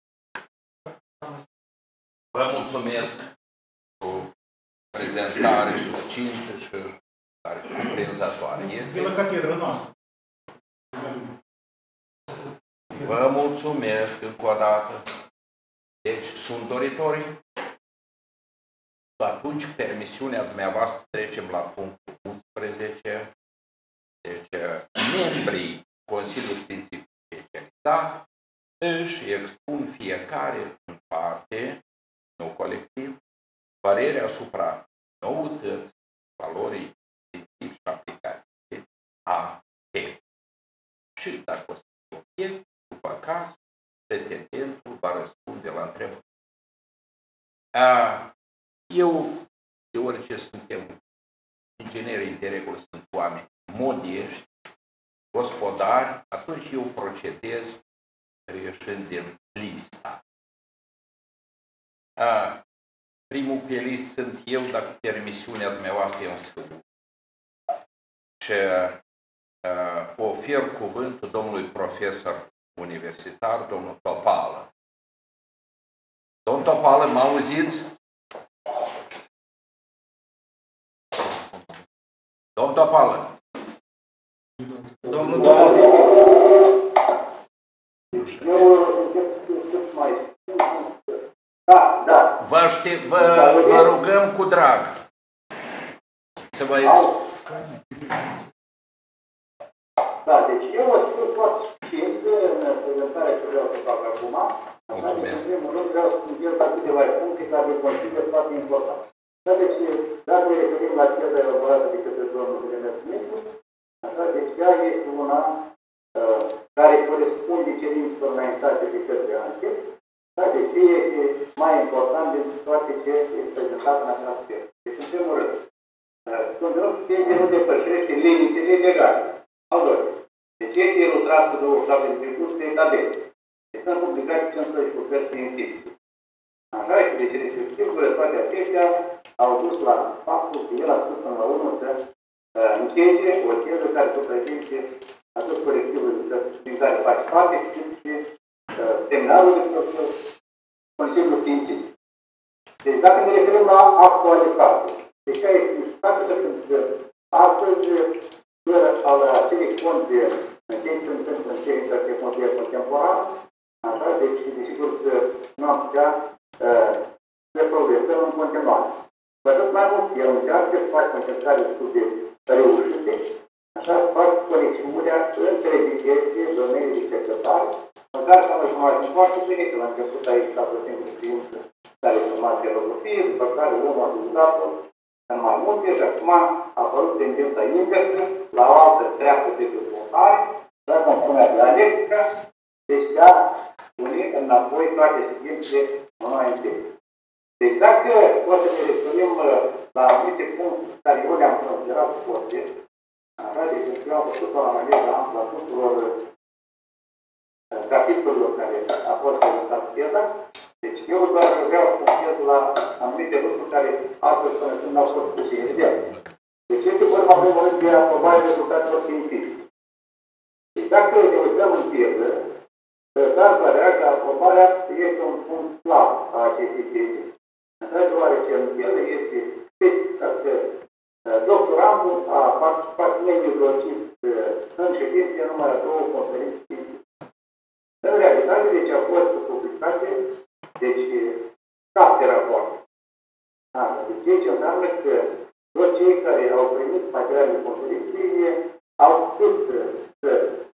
Vă mulțumesc cu prezentare succintă și cuprinzătoare. De la catedra noastră. Vă mulțumesc încă o dată. Deci sunt doritori. Atunci, permisiunea dumneavoastră, trecem la punctul 11. Deci, membrii Consiliului Științific Specializat își expun fiecare în parte, nu colectiv, părerea asupra noutății, valorii științifice și aplicative a tezei. Și dacă o să fie obiect, după caz, pretendentul va răspunde la întrebări. Eu, deoarece suntem inginerii de regulă, sunt oameni modiești, gospodari, atunci eu procedez reieșind din lista. Primul pe listă sunt eu, dacă permisiunea dumneavoastră e în sfârșit. Și ofer cuvântul domnului profesor universitar, domnul Topală. Domnul Topală, mă auziți? Domnul Topală. Domnul Topală. Vă rugăm cu drag să vă Da, deci eu o spun foarte succint în prezentarea ce vreau să fac acum. Mulțumesc. În primul rând vreau să sugerez la câteva puncte care le consider foarte importante. Deci, dacă ne referim la teza elaborată de către domnul Dumnezeu, așa, deci ea este una care corespunde cerințelor înaintate de către anchete. Da, deci este mai important decât toate ce este prezentat în această teză. Deci, în primul rând, considerăm că teza nu depășește limitele legale. Al doilea, deci este ilustrat cu 27 de curse tabele. Deci sunt publicate 15 lucrări științifice. Așa este, deci respectivele toate acestea au dus la faptul că el a spus până la urmă să încheie o teză care să prezinte atât colectivul din care faci parte, cât și seminarul de Consiliul Științific. Deci dacă ne referim la actualitate, deci care este faptul că astăzi al acelei conte în ce se întâmplă în cerința tehnologie contemporană, așa, deci, desigur, că nu am putea să progresăm în continuare. Cu atât mai mult, el încearcă să facă încercare destul de reușite, așa, să facă conexiunea între diverse domenii de cercetare, în care s-a mai cunoaște foarte bine, că la început aici s-a plătit în știință care se numai filozofie, după care omul a utilizat-o în mai multe, și acum a apărut tendința inversă la o altă treaptă de dezvoltare, la componea dialectică, deci ea pune înapoi toate științele înainte. Deci dacă o să ne referim la anumite puncte care eu le-am considerat forte, așa, deci eu am făcut o analiză amplă a tuturor capitolelor care a fost prezentat teza. Deci eu doar vreau să punctez la anumite lucruri care astăzi până când au fost puse în evidență. Deci este vorba în primul rând de aprobarea rezultatelor științifice. Deci dacă ne uităm în teză, s-ar părea că aprobarea este un punct slab a acestei teze. Deoarece în teză este specificat că doctorandul a participat nemijlocit în ședințe numai la 2 conferințe științifice. În realitate, deci au fost publicate, deci 7 rapoarte. Deci ce înseamnă că toți cei care au primit materialele conferinței au putut să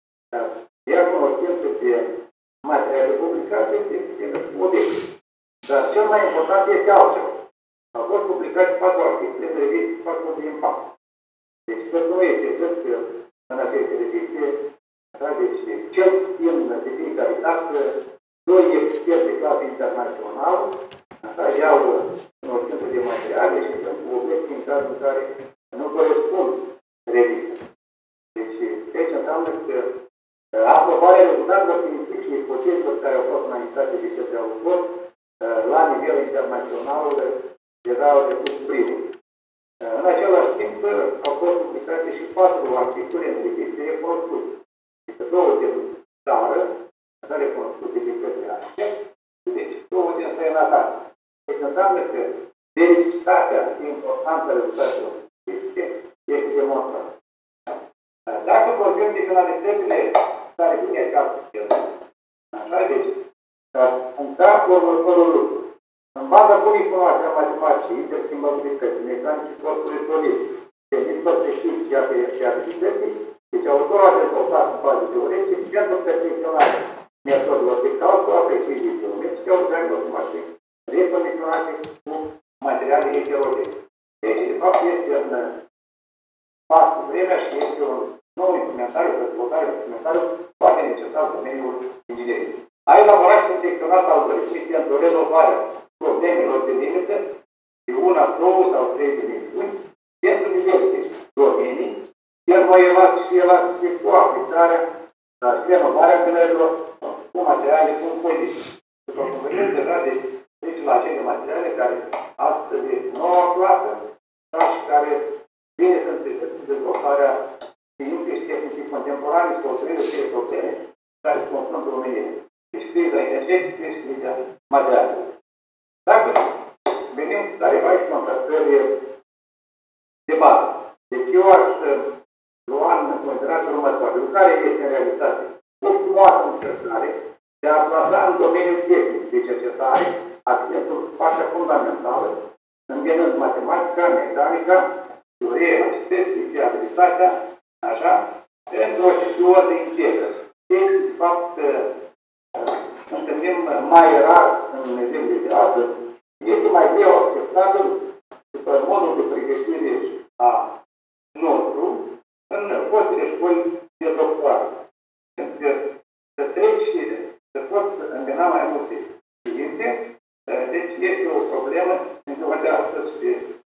ia cunoștință de materiale publicate de obiecte. Dar cel mai important este altceva. Au fost publicate 4 articole în reviste factori de impact. Deci că nu este drept că în aceste reviste, deci cel puțin de fiecare dată, 2 experți de clasă internațională, așa, iau cunoștință de materiale și sunt cu obiecte în cazul în care nu corespund reviste. Deci înseamnă că aprobarea rezultatelor științifice și ipotezelor care au fost înaintate de către autor la nivel internațional deja au trecut primul. În același timp au fost publicate și 4 articole în reviste recunoscute. Deci 2 din țară, așa recunoscute de către ANCE, deci 2 din străinătate. Deci înseamnă că vericitatea și importanța rezultatelor științifice este demonstrată. Dacă vorbim de finalitățile care vine această teză, așa, deci, puncta următorul lucru. În baza bunii cunoașterea matematicii, interschimbabilității, mecanici corpului solid, tenis perspectiv și abilității, deci autorul a dezvoltat în bază teoretice pentru perfecționare metodelor de calcul a precizii geometrice a organelor matematice recondiționate cu materiale heterogene. Deci, de fapt, este în pasul vremea și este un nou instrumentariu, dezvoltare instrumentariu foarte necesar în domeniul ingineriei. A elaborat și confecționat algoritmii pentru rezolvarea problemelor de limită de una, două sau trei dimensiuni pentru diverse domenii, termoelastice cu aplicarea, dar și renovarea călărilor cu materiale compoziții. După cum vedem deja de deci la acele materiale care astăzi este noua clasă, dar și care bine sunt dezvoltarea științei și tehnicii contemporane și construirea de probleme care se confruntă România. Deci criza energetică și criza materială. Dacă venim careva și contractări de bază. Deci eu aș lua în considerare următoarele. Care este în realitate o frumoasă încercare de a plasa în domeniul tehnic de cercetare accentul partea fundamentală, înghenând matematica, mecanica, teoria, arhitecții, fiabilitatea, așa, pentru o situație integră. Deci, de fapt, întâlnim mai rar în zilele de astăzi, este mai greu acceptabil după modul de pregătire a nostru în fostele școli de doctorat. Să treci și să poți îngâna mai multe științe, deci este o problemă în ziua de astăzi și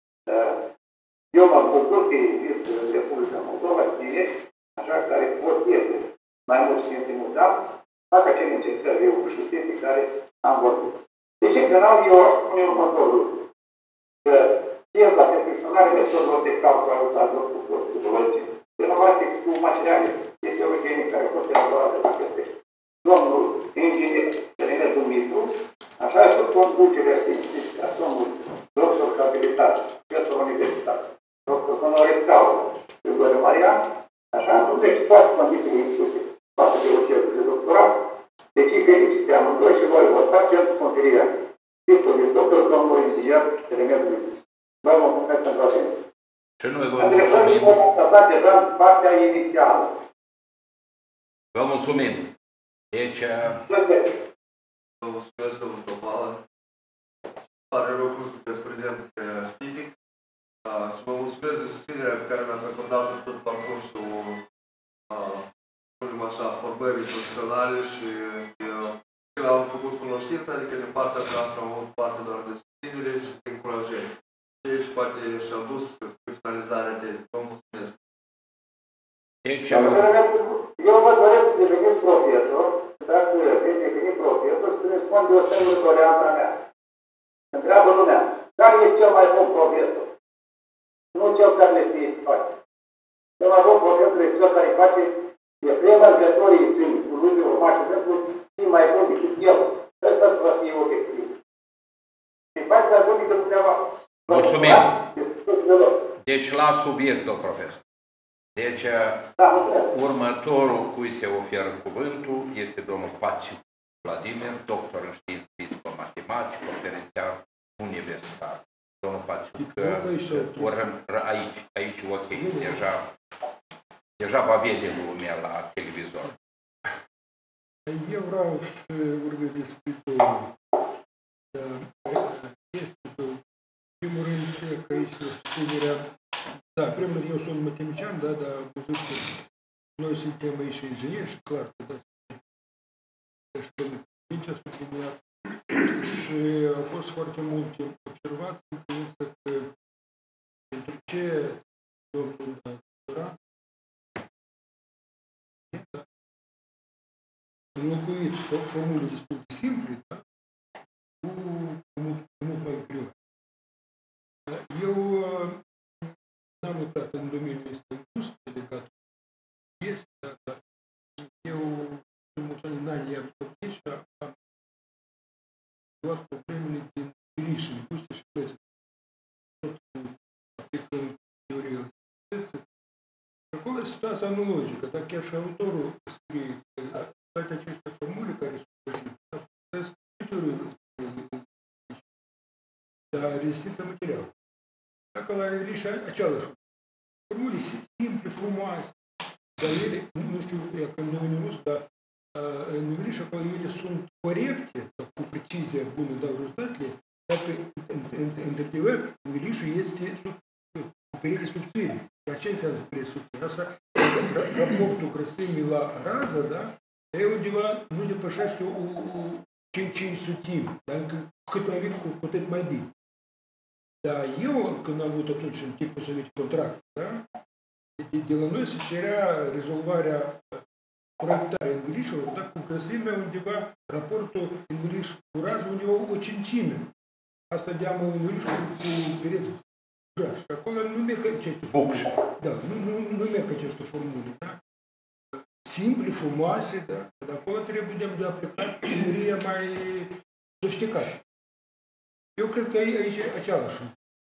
eu mă bucur că există în Republica Moldova tineri, așa, care pot iese mai mult științe mutat, fac acele încercări reușite pe care am vorbit. Deci, în general, eu aș spune următorul lucru. Că știința perfecționare metodelor de calcul ajutat cu postologie, renovate cu materiale heterogene care au fost elaborate la aceste domnul inginer Călinescu Dumitru, așa și conducerea științifică a domnului doctor Cabilitate, pentru Universitate, doctor Honoris Causa, Grigore Marian, așa, nu treci toate condițiile incluse față de o cercul de doctorat, deci felicit pe amândoi și voi vota pentru conferirea titlului doctor domnului inginer Călinescu Dumitru. Vă mulțumesc pentru atenție. Și noi vă mulțumim. Deja partea inițială. Vă mulțumim. Deci... Vă mulțumesc, domnul Topală. Pare rău cum sunteți prezent fizic. Și vă mulțumesc de susținerea pe care mi-ați acordat-o tot parcursul așa, formării profesionale și când am făcut cunoștință, adică din partea noastră am avut parte doar de susținere și de încurajare. Deci poate și-a dus spre finalizarea de vă mulțumesc. Deci... Eu vă doresc să deveniți profesor, dacă veți deveni profesor, să răspunde o singură doleanță a mea. Întreabă lumea, care e cel mai bun profesor? Nu cel care le fie face. Cel mai bun profesor e cel care face de premergătorii prin lumii urmași pentru fi mai bun decât el. Ăsta să vă fie obiectiv. Și faci mai bun decât undeva. Mulțumim. Deci la subiect, domn profesor. Deci, următorul cui se oferă cuvântul este domnul Paciu Vladimir, doctor în științe fizico-matematice, conferențiar universitar. Domnul Paciu, aici, ok, deja va vede lumea la televizor. Eu vreau să vorbesc despre două chestii. În primul rând, că aici susținerea. Da, în primul rând, eu sunt matematician, da, dar am văzut că noi suntem aici ingineri și clar că da, și domnul președinte a subliniat și au fost foarte multe observații în privință că pentru ce domnul doctorat înlocuit formule destul de simple, da, cu mult mai greu. Eu n-am lucrat în domeniul ăsta industrie legat este, dar eu în mulți ani, în anii 80 am luat problemele din finiș, industrie și plăți. Tot aplicând teoria electricității. Acolo e situația analogică, dar chiar și autorul scrie că toate aceste formule care sunt folosite folosesc teoria dar rezistența materială. Dacă la English același. Formule simple, frumoase, dar ele, nu știu, că în domeniul nostru, dar în English acolo ele sunt corecte, cu precizie bună dau rezultatele, dacă într-adevăr English-ul este cu perete subțiri. Dar ce înseamnă perete subțiri? Asta, raportul grăsimii la rază, da, e undeva nu depășește o 500, dar cât mai vechi, cu atât mai bine. Dar eu, când am avut atunci în timpul sovietic contract, da, de la noi se cerea rezolvarea proiectarea English-ului, da, cu grăsimea undeva, raportul English cu rază undeva o cincime. Asta deamă English cu perete grași. Și acolo nu merg aceste formule. Da, nu merg aceste formule, da. Simple, frumoase, da, dar acolo trebuie de aplicat teoria mai sofisticată. Eu cred că aici e același.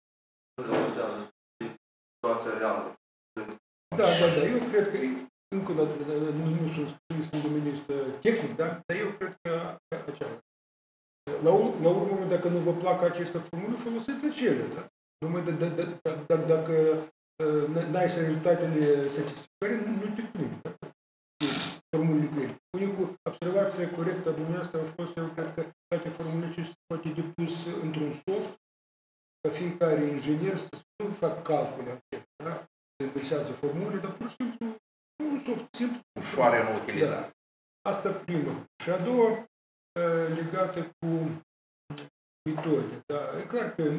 Situația reală. Da, eu cred că, încă o dată, nu sunt scris în domeniul tehnic, da, dar eu cred că același. La urmă, dacă nu vă plac aceste formule, folosiți cele, da. Numai dacă n-ai rezultatele satisfăcătoare, nu te plângi, da. Formulele grele. Unicul observația corectă a dumneavoastră a fost, eu cred că toate formulele ce se poate depus într-un soft, ca fiecare inginer să nu fac calcule acestea, da? Se învățează formule, dar pur și simplu un soft simplu. Ușoare în utilizare. Da. Asta prima. Și a doua, legată cu metode. Da? E clar că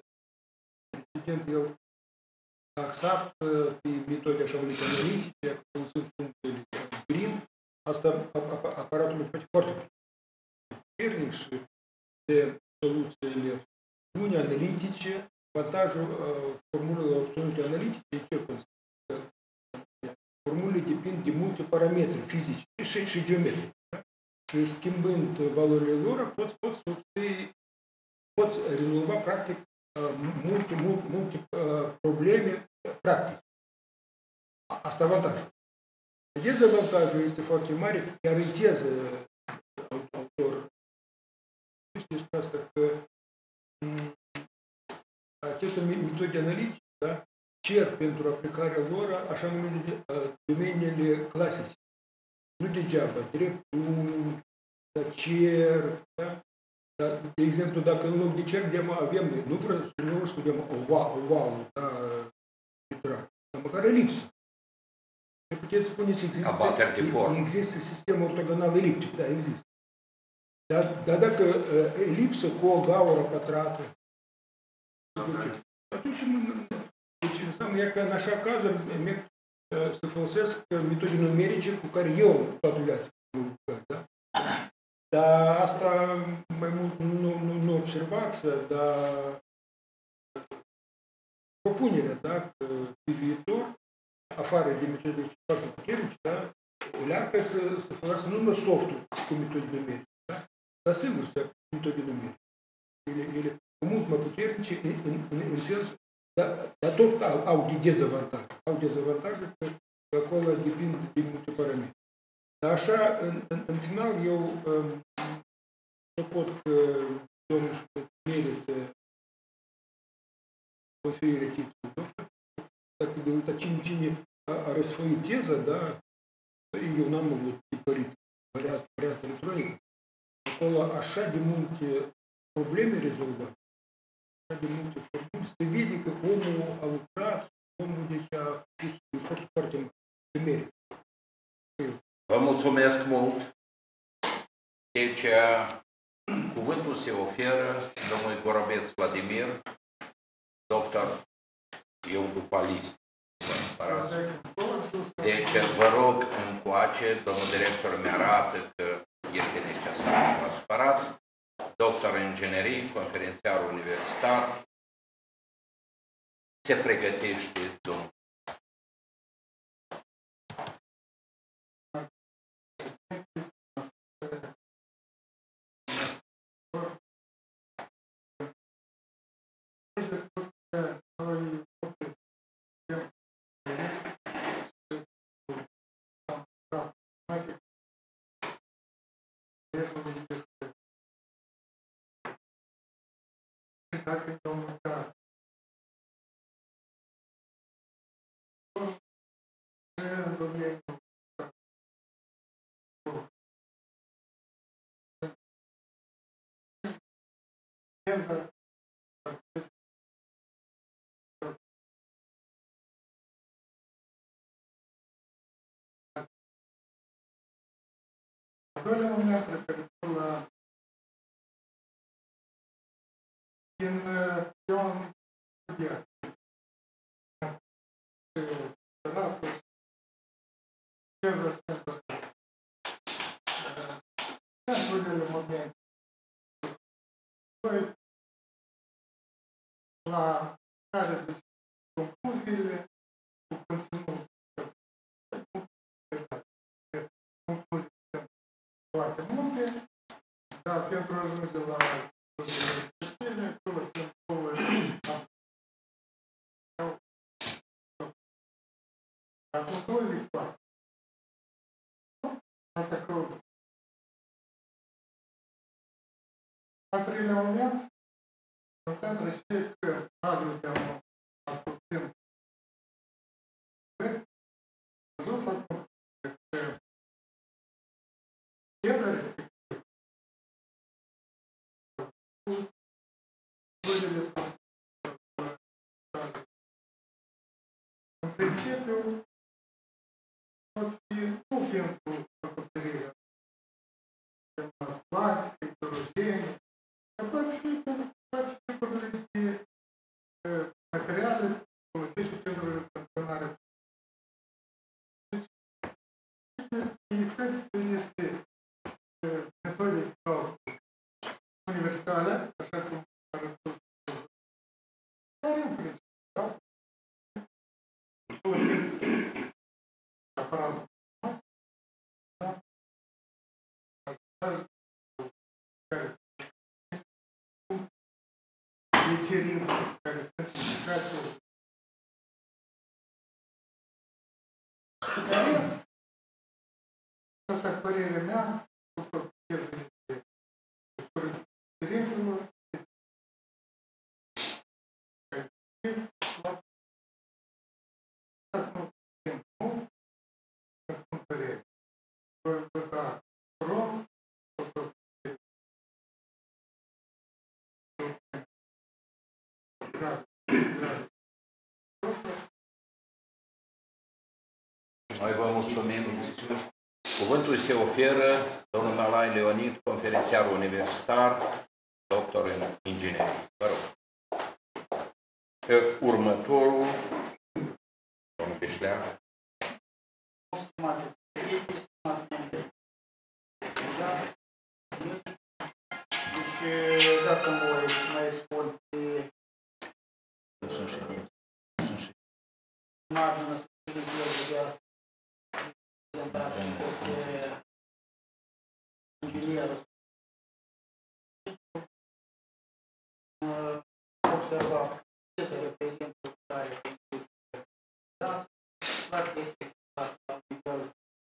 el a axat pe metode așa numite analitice, folosind funcțiile Green. Asta aparatul matematic foarte puternic și de soluțiile bune analitice. Avantajul formulelor obținute analitice e ce constă? Formulele depind de multe parametri fizici și geometrici. Da? Și schimbând valorile lor, poți rezolva practic multe probleme practice. Asta avantajul. Dezavantajul este foarte mare, chiar în teză autor este asta că aceste metode analitice, da, cer pentru aplicarea lor așa numite domeniile clasice. Nu degeaba, drepturi, cer, da? De exemplu, dacă în loc de cer avem, nu vreau să spunem ovalul, da, dar măcar elipsă. Puteți să spuneți, există sistem ortogonal eliptic, da, există. Dar dacă elipsă cu o gaură pătrată, atunci deci înseamnă că în așa cazuri merg să folosesc metode numerice cu care eu toată viața am lucrat, da? Dar asta mai mult nu observați, dar propunerea, da, pe viitor, afară de metode foarte puternice, da, leacă să folosească nu numai softul cu metode numerice, da, dar sigur să metode numerice. Ele mult mai puternice în sens, dar tot au de dezavantaj. Au dezavantajul că acolo depind de multe parametri. Dar așa, în final, eu suport că domnul merită conferirea titlului doctor. Dacă de uitat cine a răsfoit teza, da, eu n-am avut tipărit variant electronic. Acolo așa de multe probleme rezolvate, așa de multe formule, se vede că omul a lucrat, omul deci a pus foarte, foarte merită. Vă mulțumesc mult. Deci, cuvântul se oferă domnului Gorobeț Vladimir, doctor, eu după listă. Deci, vă rog încoace, domnul director mi-arată că este necesar. Vă supărați. Doctor în inginerie, conferențiar universitar, se pregătește domnul. dacă e un mutat. În domeniul al doilea moment referitor la eu am studiat ratul teza Sfântul în unele momente la care deci concluziile cu conținut concluzii sunt foarte multe, dar pentru a ajunge la concluziile acolo sunt două la concluzii foarte. Asta că al treilea moment concentră și că azi te-am ascultând am ajuns la concluzie că teza respectivă în principiu pot fi nu pentru acoperirea de plastice, heterogene, dar pot fi pentru toate tipurile de materiale folosite pentru reparționarea. Deci, sunt niște metode de calcul universale, așa cum a răspuns, dar în principiu, folosind aparatul de cerințe care sunt indicate în rest, asta părerea mea, după pierderea de cerințelor, este ca să nu putem mult, să spun părerea. Voi vota pro, Noi vă mulțumim. Cuvântul se oferă domnul Nalai Leonid, conferențiar universitar, doctor în inginerie. Vă rog. Următorul, domnul Bișlea. Stimate prieteni, stimați membri, deci dați-mi voie să mai spun pe marginea subiectului de astăzi prezentat de inginierul. Observat că teza reprezintă o stare de industrie, dar este explicat la nivel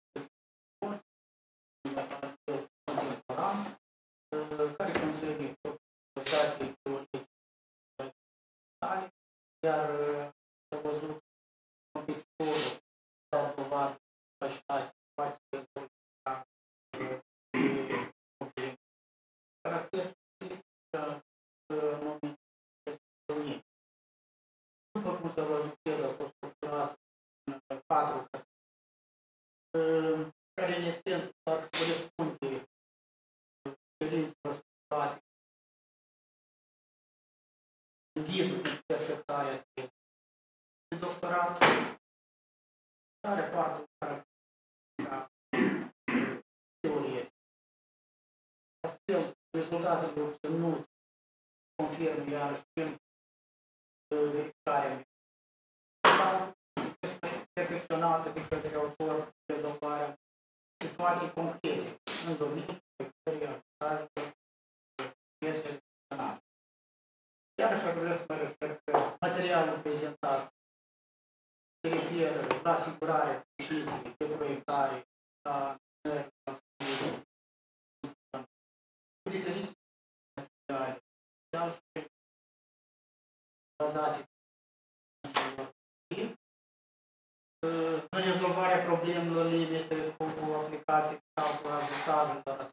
contemporan, care conține toate teorii tale, iar s-a văzut competitorul sau dovadă capacitate poate să dezvolta de concurență. Caracter specific în momentul acestui. După cum s-a văzut, teza a fost structurată în 4 capitole, care în esență parcă corespunde cerințelor stipulate în ghidul de perfectare a tezei de doctorat, care parte de caracteristica teoretică. Astfel, rezultatele obținute confirmă iarăși prin verificarea metodă perfecționată de către autor rezolvarea situații concrete în domeniul pe care este menționat. Iarăși aș vrea să mă refer că materialul prezentat se referă la asigurarea deciziei de proiectare a diferite materiale bazate pe rezolvarea problemelor limite cu aplicații sau cu ajustare la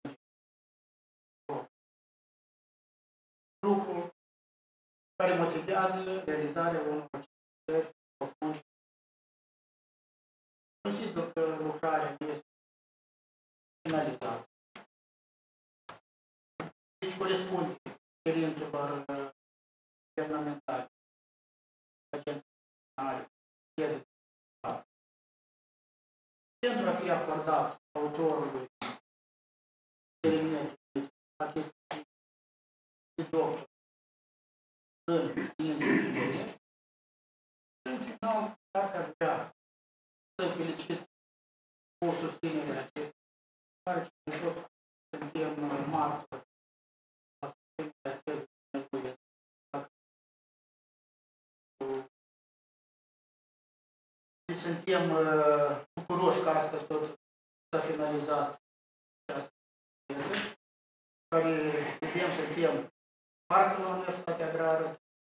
lucru care motivează realizarea unor cercetări profunde. Consider că lucrarea este finalizată. Deci corespunde cerințelor guvernamentale, agenționale, pentru a fi acordat autorului experimentului de doctor în științe inginerești și în final, dacă aș vrea să felicit cu susținerea acestei care suntem martori la susținerea acestei nevoie. Suntem bucuroși că astăzi tot s-a finalizat această teză, care putem să fim parte la Universitatea Agrară,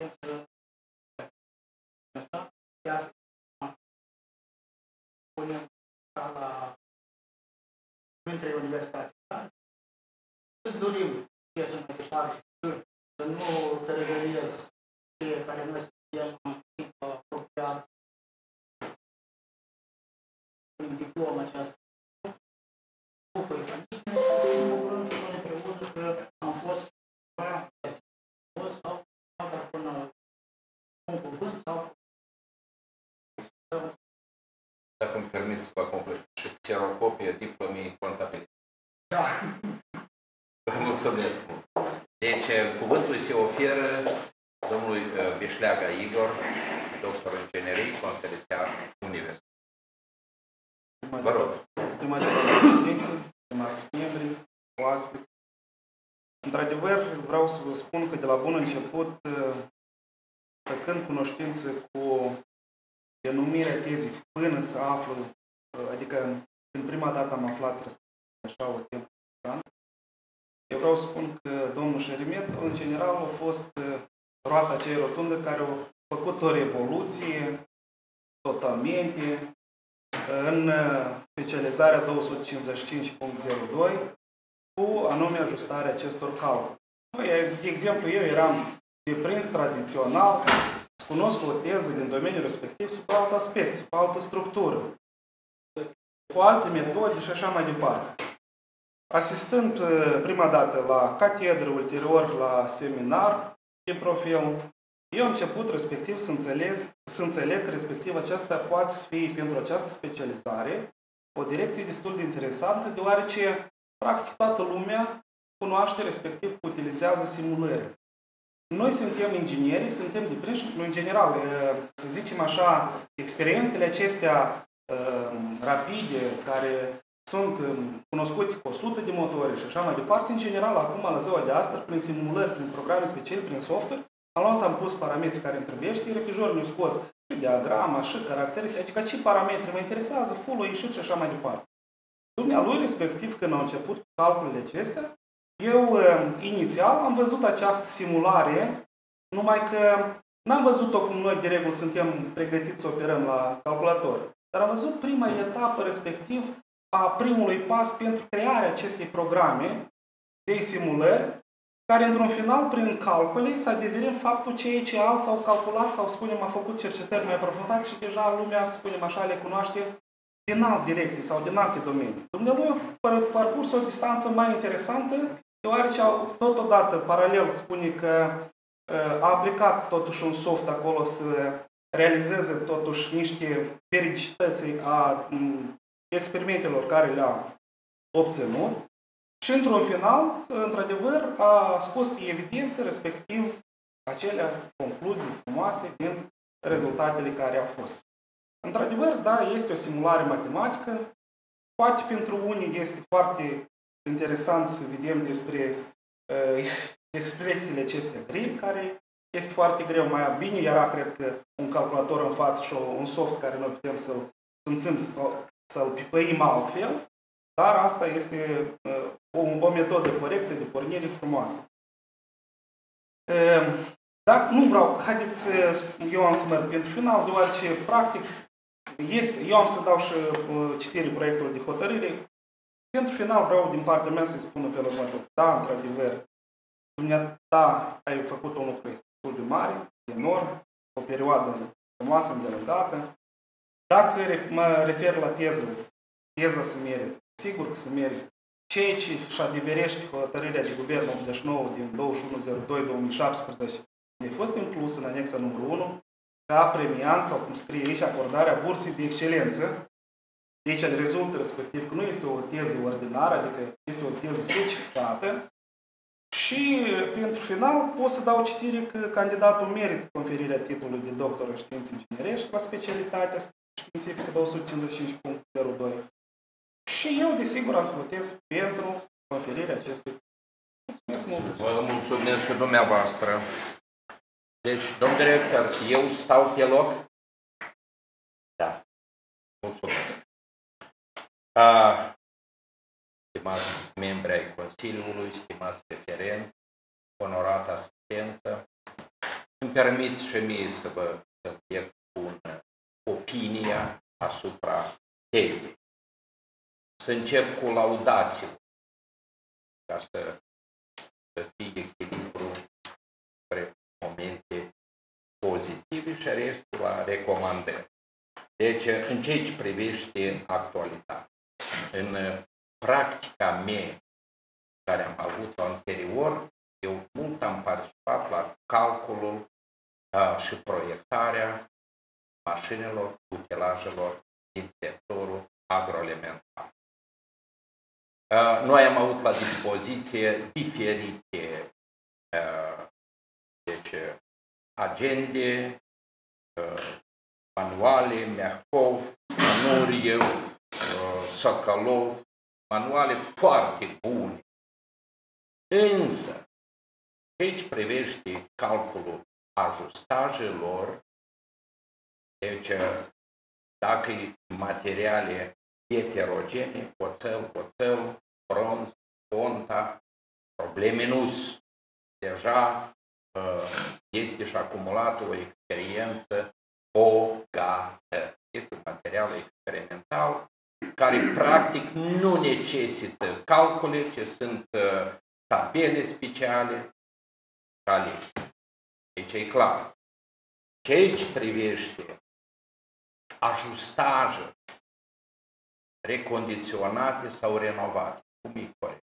punem la între universitate. Îți dorim ce să mai departe, să nu tărăgăriezi cei care noi suntem în timp apropiat în diploma aceasta. După familie și să ne bucurăm și noi împreună că am fost sau măcar până un cuvânt sau dacă îmi permit să vă complet și xerocopie diplomii contabilitate. Da. Vă mulțumesc mult. Deci, cuvântul se oferă domnului Vișleaga Igor, doctor în inginerie, conferențiar universitar. Vă rog. Stimați președinte, stimați membri, oaspeți. Într-adevăr, vreau să vă spun că de la bun început, făcând cunoștință cu denumirea tezei până să aflu, adică când prima dată am aflat așa o temă interesantă, eu vreau să spun că domnul Șerimet, în general, a fost roata aceea rotundă care a făcut o revoluție totalmente în specializarea 255.02 cu anume ajustarea acestor calcule. De exemplu, eu eram deprins tradițional, să cunosc o teză din domeniul respectiv sub alt aspect, sub altă structură, cu alte metode și așa mai departe. Asistând prima dată la catedră, ulterior la seminar de profil, eu am început respectiv să înțeleg că respectiv aceasta poate să fie pentru această specializare o direcție destul de interesantă, deoarece practic toată lumea cunoaște, respectiv utilizează simulări. Noi suntem ingineri, suntem deprinși, în general, să zicem așa, experiențele acestea rapide, care sunt cunoscute cu 100 de motori și așa mai departe, în general, acum, la ziua de astăzi, prin simulări, prin programe speciale, prin software, am pus parametrii care îmi trebuie, și refrijorul mi-a scos și diagrama, și caracteristici, adică ce parametri mă interesează, full-ul ieșit și așa mai departe. Dumnealui, respectiv, când au început calculele acestea, eu, inițial, am văzut această simulare, numai că n-am văzut-o cum noi, de regulă, suntem pregătiți să operăm la calculator, dar am văzut prima etapă, respectiv, a primului pas pentru crearea acestei programe de simulări, care, într-un final, prin calcule, s-a devenit faptul ce alții au calculat sau, spunem, a făcut cercetări mai aprofundate și deja lumea, spunem așa, le cunoaște din alte direcții sau din alte domenii. Dumnealui a parcurs o distanță mai interesantă, deoarece totodată, paralel, spune că a aplicat totuși un soft acolo să realizeze totuși niște periodicități a experimentelor care le-a obținut și, într-un final, într-adevăr, a scos pe evidență, respectiv, acele concluzii frumoase din rezultatele care au fost. Într-adevăr, da, este o simulare matematică. Poate pentru unii este foarte interesant să vedem despre expresiile acestea grele, care este foarte greu. Mai bine era, cred că, un calculator în față și un soft care noi putem să-l simțim, să-l pipăim altfel, dar asta este o metodă corectă de pornire frumoasă. Dar nu vreau, haideți, eu am să merg pentru final, deoarece, practic, eu am să dau și citirii proiectului de hotărâre. Pentru final vreau din partea mea să-i spun în felul următor. Da, într-adevăr, dumneata ai făcut un lucru destul de mare, enorm, o perioadă frumoasă, îndelungată. Dacă mă refer la teza se merită. Sigur că se merită. Ceea ce își adeverește hotărârea de guvern 89 din 21.02.2017 a fost inclusă în anexa numărul 1 ca premiant, sau cum scrie aici, acordarea bursei de excelență. Deci rezultă respectiv că nu este o teză ordinară, adică este o teză specificată. Și pentru final pot să dau citire că candidatul merită conferirea titlului de doctor în științe inginerești la specialitatea științifică 250.02. Și eu, desigur, am să votez pentru conferirea acestui. Mulțumesc mult! Vă mulțumesc și dumneavoastră. Deci, domn director, eu stau pe loc? Da. Mulțumesc. Stimați membri ai Consiliului, stimați referenți, onorată asistență, îmi permit și mie să vă expun opinia asupra tezei. Să încep cu laudațiile, ca să fie echilibru spre momente pozitive și restul la recomandări. Deci, în ceea ce privește actualitatea, în practica mea care am avut-o anterior, eu mult am participat la calculul și proiectarea mașinilor, utilajelor din sectorul agroalimentar. Noi am avut la dispoziție diferite agende, manuale, Mehkov, Manuriev, Sokolov, manuale foarte bune. Însă, aici privește calculul ajustajelor, deci dacă materiale heterogene, oțel, bronz, ponta, probleme nu sunt. Deja este și acumulată o experiență bogată. Este un material experimental care practic nu necesită calcule, ci sunt tabele speciale. Deci e clar. Ceea ce privește ajustaje recondiționate sau renovate, cum e corect?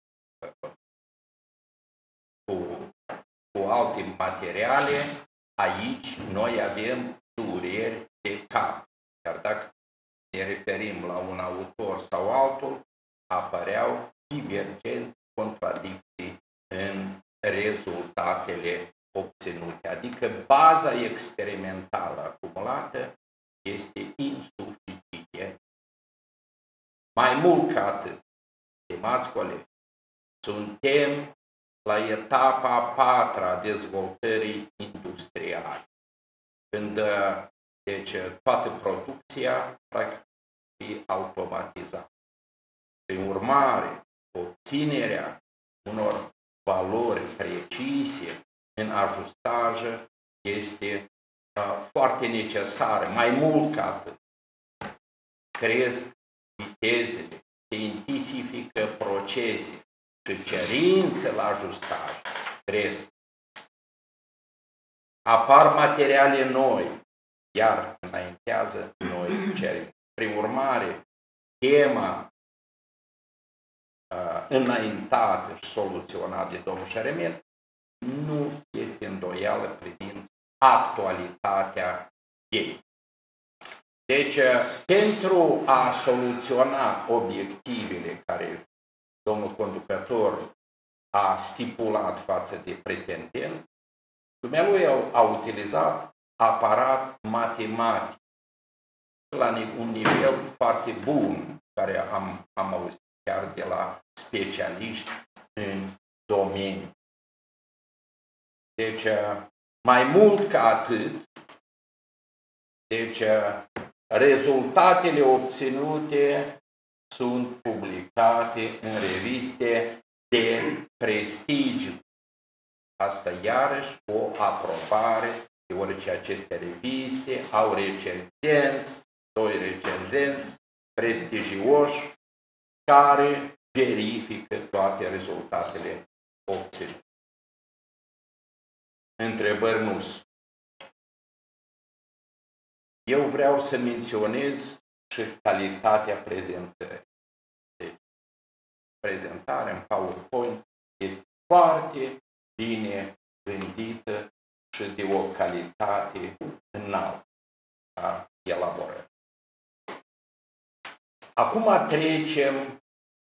Cu alte materiale, aici noi avem dureri de cap. Iar dacă ne referim la un autor sau altul, apăreau divergențe, contradicții în rezultatele obținute. Adică baza experimentală acumulată este insuficientă. Mai mult ca atât, stimați colegi, suntem la etapa a patra a dezvoltării industriale, când deci, toată producția practic e automatizată. Prin urmare, obținerea unor valori precise în ajustaje este foarte necesară. Mai mult ca atât, cresc vitezele, se intensifică procese și cerințe la ajustaj cresc. Apar materiale noi, iar înaintează noi cerințe. Prin urmare, tema înaintată și soluționată de domnul Șeremet nu este îndoială privind actualitatea ei. Deci, pentru a soluționa obiectivele care domnul conducător a stipulat față de pretendent, dumnealui a utilizat aparat matematic la un nivel foarte bun, care am auzit chiar de la specialiști în domeniu. Deci, mai mult ca atât, deci, rezultatele obținute sunt publicate în reviste de prestigiu. asta iarăși o aprobare, deoarece aceste reviste au recenzenți, doi recenzenți prestigioși care verifică toate rezultatele obținute. Întrebări nu sunt. Eu vreau să menționez și calitatea prezentării. Deci, prezentarea în PowerPoint este foarte bine gândită și de o calitate înaltă a elaborării. Acum trecem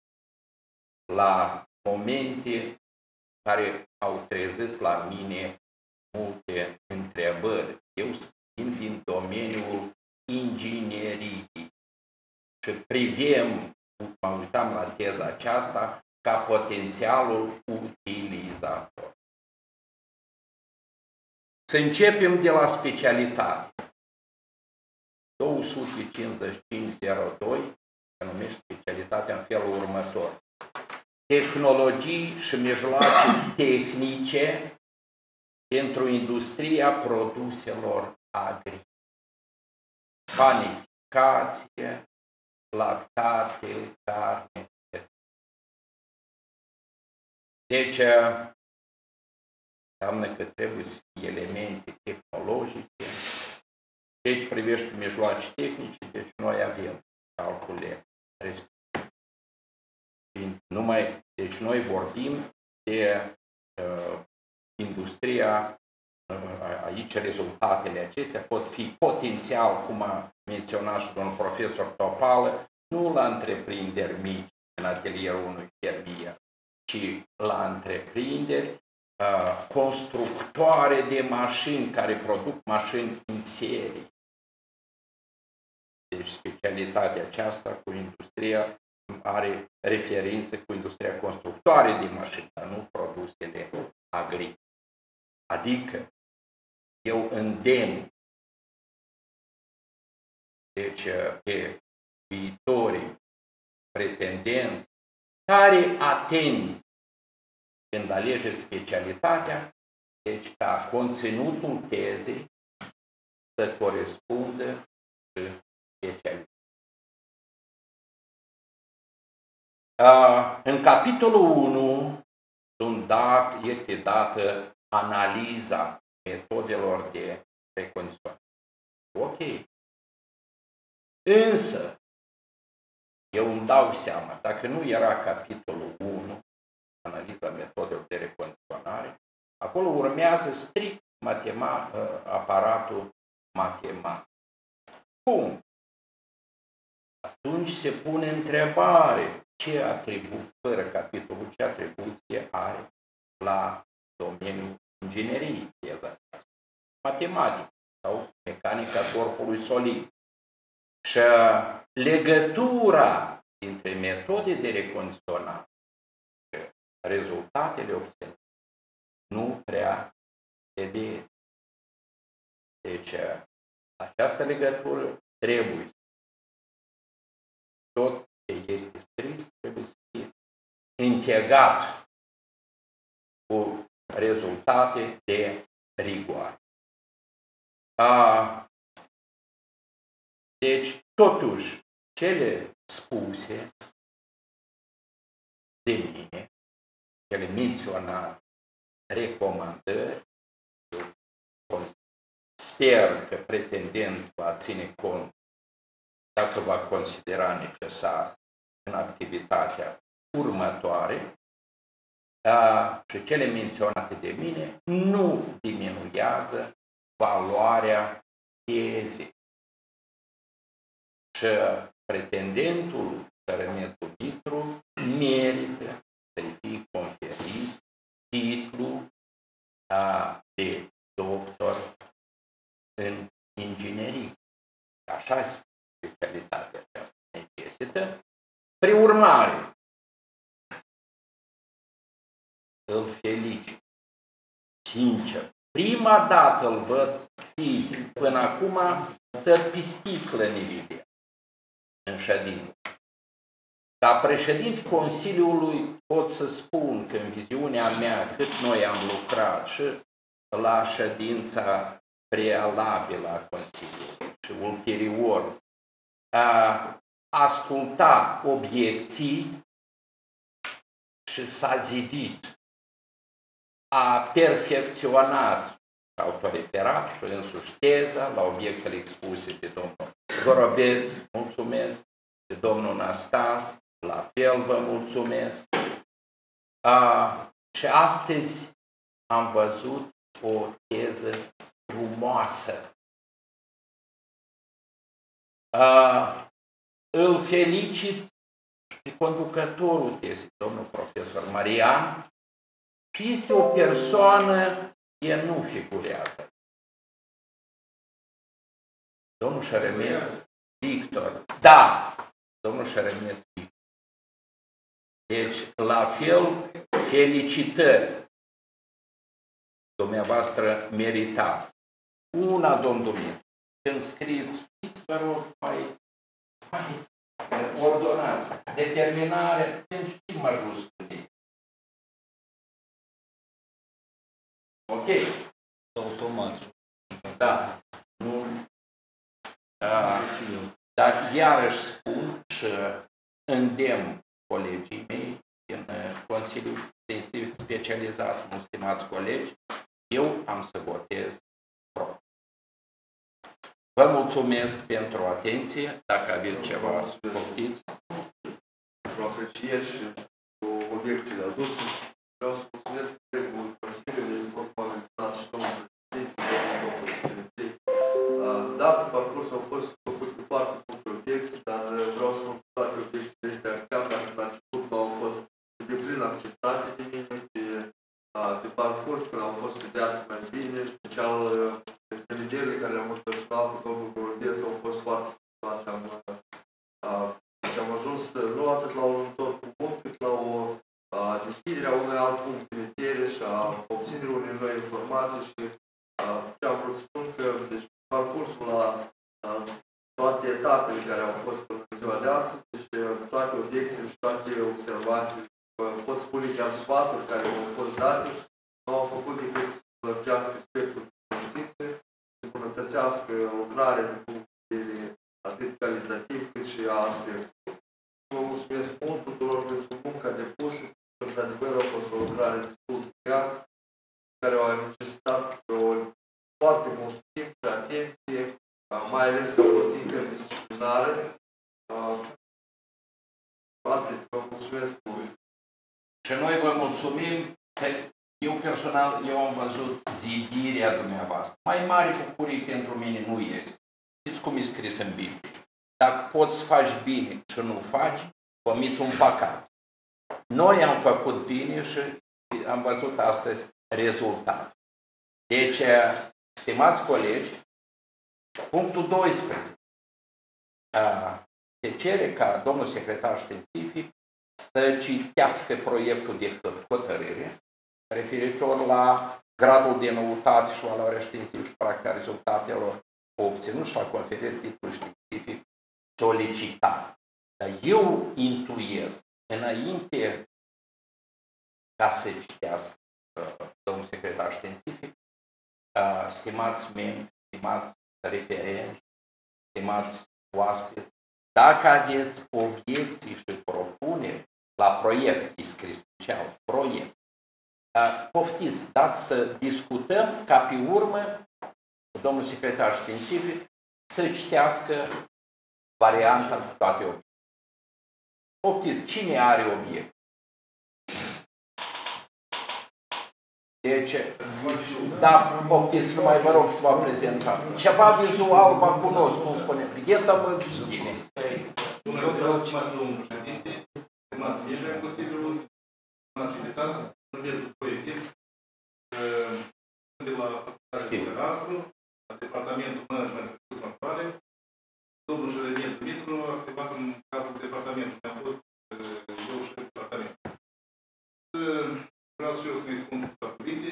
la momente care au trezit la mine multe întrebări. Eu sunt din domeniul ingineriei și privim, mă uitam la teza aceasta, ca potențialul utilizator. Să începem de la specialitate. 255.02 se numește specialitatea în felul următor. Tehnologii și mijloace tehnice pentru industria produselor agricole. Panificație, lactate, carne. Deci, înseamnă că trebuie să fie elemente tehnologice. Deci, privește mijloace tehnice, deci noi avem calcule respective. Deci noi vorbim de industria, aici rezultatele acestea pot fi potențial, cum a menționat și domnul profesor Topală, nu la întreprinderi mici în atelierul unui fermier, ci la întreprinderi constructoare de mașini care produc mașini în serie. Deci specialitatea aceasta cu industria are referință cu industria constructoare de mașini, dar nu produsele agricole. Adică eu îndemn deci pe viitorii pretendenți care atent când alege specialitatea, deci ca conținutul tezei să corespundă și specialitatea. În capitolul 1 este dată analiza metodelor de recondiționare. Ok. Însă, eu îmi dau seama, dacă nu era capitolul 1, analiza metodelor de recondiționare, acolo urmează strict aparatul matematic. Cum? Atunci se pune întrebare, ce atribut, fără capitolul, ce atribuție are la domeniul ingineriei teza aceasta? Matematică sau mecanica corpului solid. Și legătura dintre metode de recondiționare și rezultatele obținute nu prea se vede. Deci, această legătură trebuie, tot ce este scris trebuie să fie integrat cu rezultate de rigoare. Deci, totuși, cele spuse de mine, cele menționate, recomandări, sper că pretendentul va ține cont, dacă va considera necesar în activitatea următoare, și cele menționate de mine nu diminuează valoarea tezei. Și pretendentul cărămetru merită să-i fie conferit titlul de doctor în inginerie. Așa specialitatea aceasta necesită. Prin urmare, îl felicit. Sincer, prima dată îl văd fizic. Până acum, stă pe sticlă ne vedea în ședință. Ca președinte Consiliului pot să spun că în viziunea mea cât noi am lucrat și la ședința prealabilă a Consiliului și ulterior a ascultat obiecții și s-a zidit, a perfecționat, autoreferat și însuși teza la obiecțiile expuse de domnul Gorobeț, mulțumesc, de domnul Nastas, la fel vă mulțumesc. Și astăzi am văzut o teză frumoasă. Îl felicit pe conducătorul tezei, domnul profesor Marian, și este o persoană care nu figurează. Domnul Șeremet Victor. Da, domnul Șeremet Victor. Deci, la fel, felicitări. Dumneavoastră meritați. Una, domn Dumitru, când scriți, vă rog, mai ordonați. Determinare, pentru ce majuscule? Ok. Automat. Da. Nu. Dar iarăși spun și îndemn colegii mei din Consiliul Științific Specializat, stimați colegi, eu am să votez pro. Vă mulțumesc pentru atenție. Dacă aveți ceva, poftiți. Pentru aprecieri și cu obiecțiile aduse, vreau să mulțumesc întregul Consiliului, după cum am menționat și domnul președinte, da, pe parcurs au fost făcute foarte multe obiecții, dar vreau să mă toate obiecțiile astea, chiar dacă la început nu au fost de plin acceptate de mine, pe parcurs, când au fost studiate mai bine, special întâlnirile care le-am avut personal cu domnul Gorobeț au fost foarte frumoase. Deci am ajuns nu atât la un întor comun, cât la o deschidere a unui alt punct de vedere și a obținerea unei noi informații și ce am vrut să spun că deci, parcursul la toate etapele care au fost până în ziua de astăzi, deci toate obiecțiile și toate observații, pot spune chiar sfaturi care au fost date, nu au făcut decât să lărgească spectrul de cunoștințe, să îmbunătățească lucrarea din punct de vedere atât calitativ cât și aspect. Vă mulțumesc mult tuturor pentru munca depusă, pentru că adevăr a fost o lucrare destul de grea, care au necesitat foarte mult timp și atenție, mai ales că a fost interdisciplinară. Vă mulțumesc mult. Și noi vă mulțumim că eu personal, eu am văzut zidirea dumneavoastră. Mai mare bucurie pentru mine nu este. Știți cum e scris în Biblie? Dacă poți să faci bine și nu faci, comiți un păcat. Noi am făcut bine și am văzut astăzi rezultat. Deci, stimați colegi, punctul 12. Se cere ca domnul secretar științific să citească proiectul de hotărâre referitor la gradul de noutate și valoarea științifică și practica rezultatelor obținut și la conferirea titlului științific solicitat. Dar eu intuiesc, înainte ca să citească domnul secretar științific, stimați membri, stimați referenți, stimați oaspeți, dacă aveți obiecții și propuneri la proiect, e scris special, proiect, poftiți, dați să discutăm ca pe urmă domnul secretar științific să citească varianta cu toate obiectele. Poftiți, cine are obiect? Deci, da, poftiți, numai vă rog să vă prezentați. Ceva vizual vă cunosc, nu spune. Gheta-vă cine. Bună ziua, stimați domnul președinte, stimați membri ai Consiliului, stimați invitați, vedeți după efect, de la facultatea noastră, la Departamentul Management de Recurse Naturale, domnul Șeremet Dumitru a activat în cadrul departamentului, am fost eu și departament. Vreau și eu să ne spun facultate,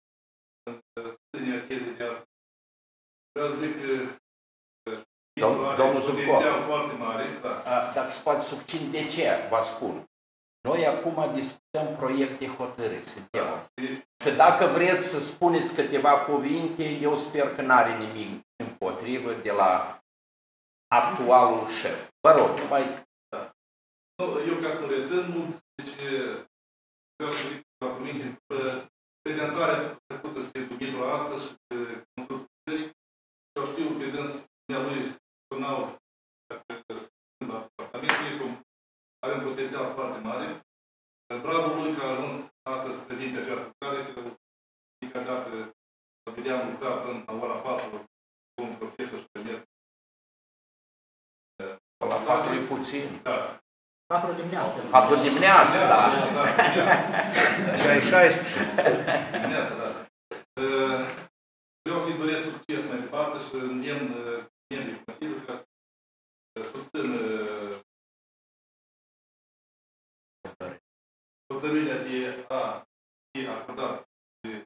în susținerea tezei de astăzi. Vreau să zic că Domnul Zubcov, potențial foarte mare, da. dacă se poate succint, de ce vă spun? Noi acum discutăm proiect de hotărâri, suntem. Și dacă vreți să spuneți câteva cuvinte, eu sper că n-are nimic împotrivă de la actualul șef. Vă rog, mai... Da. Eu ca să nu rețin mult, deci vreau să zic la cuvinte, prezentarea făcută de Dumitru astăzi și de consultării, eu știu pe dâns lui personal, în apartament, avem potențial foarte mare. Bravo lui că a ajuns astăzi să prezinte această lucrare, că fiecare dată vedeam lucra până la ora 4, un profesor și premier. La 4 e puțin. Da. 4 dimineața. 4 dimineața, da. Așa e 16. Dimineața, da. Vreau să-i doresc succes mai departe și îndemn membrii Consiliului ca să susțină hotărârea de a fi acordat de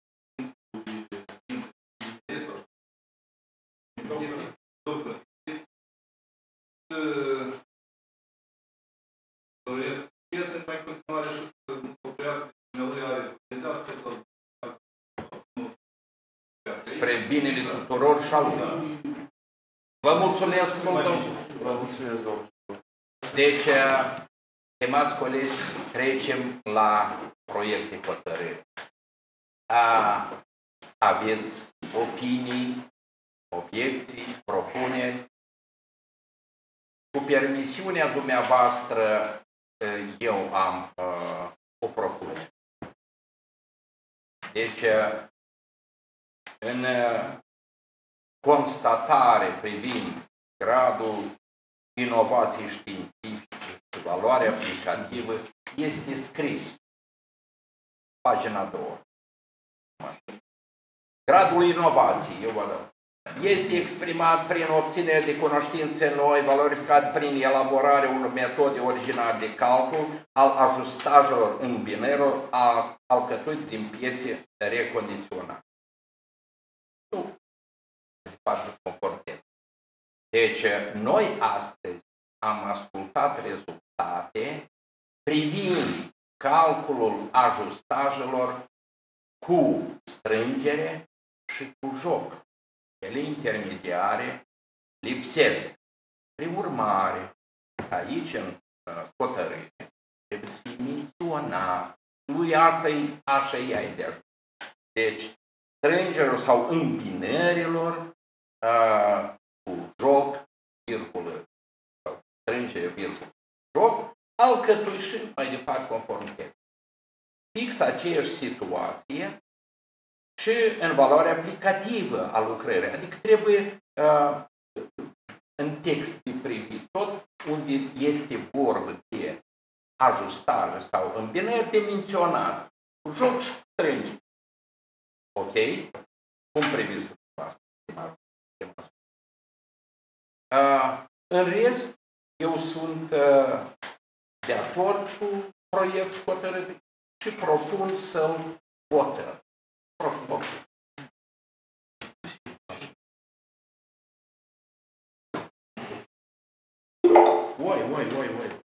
doresc succes în mai continuare și să oprească lui are potențial cât să Spre binele tuturor și al lui. Vă mulțumesc mult, domnul. Vă mulțumesc, domnul. Deci, stimați colegi, trecem la proiect de hotărâre. Aveți opinii, obiecții, propuneri? Cu permisiunea dumneavoastră, eu am o propunere. Deci, în constatare privind gradul inovației științifice și valoarea aplicativă, este scris, pagina 2. Gradul inovației, eu vă dau, este exprimat prin obținerea de cunoștințe noi, valorificat prin elaborarea unor metode originale de calcul al ajustajelor în binelor alcătuite din piese recondiționate. Nu. Deci, noi astăzi am ascultat rezultate privind calculul ajustajelor cu strângere și cu joc. Ele intermediare lipsesc. Prin urmare, aici, în hotărâre, trebuie să fie menționat. Lui asta e așa ea de ajuns. Deci, strângerilor sau împinărilor cu joc, virgulă, sau strângere, virgulă, joc, alcătui și mai departe conform text. Fix aceeași situație și în valoarea aplicativă a lucrării. Adică trebuie în text de privit tot unde este vorbă de ajustare sau împinări de menționat. Cu joc și cu strângere. Ok? Cum previți asta? În rest, eu sunt de acord cu proiectul hotărât și propun să-l votăm. Voi.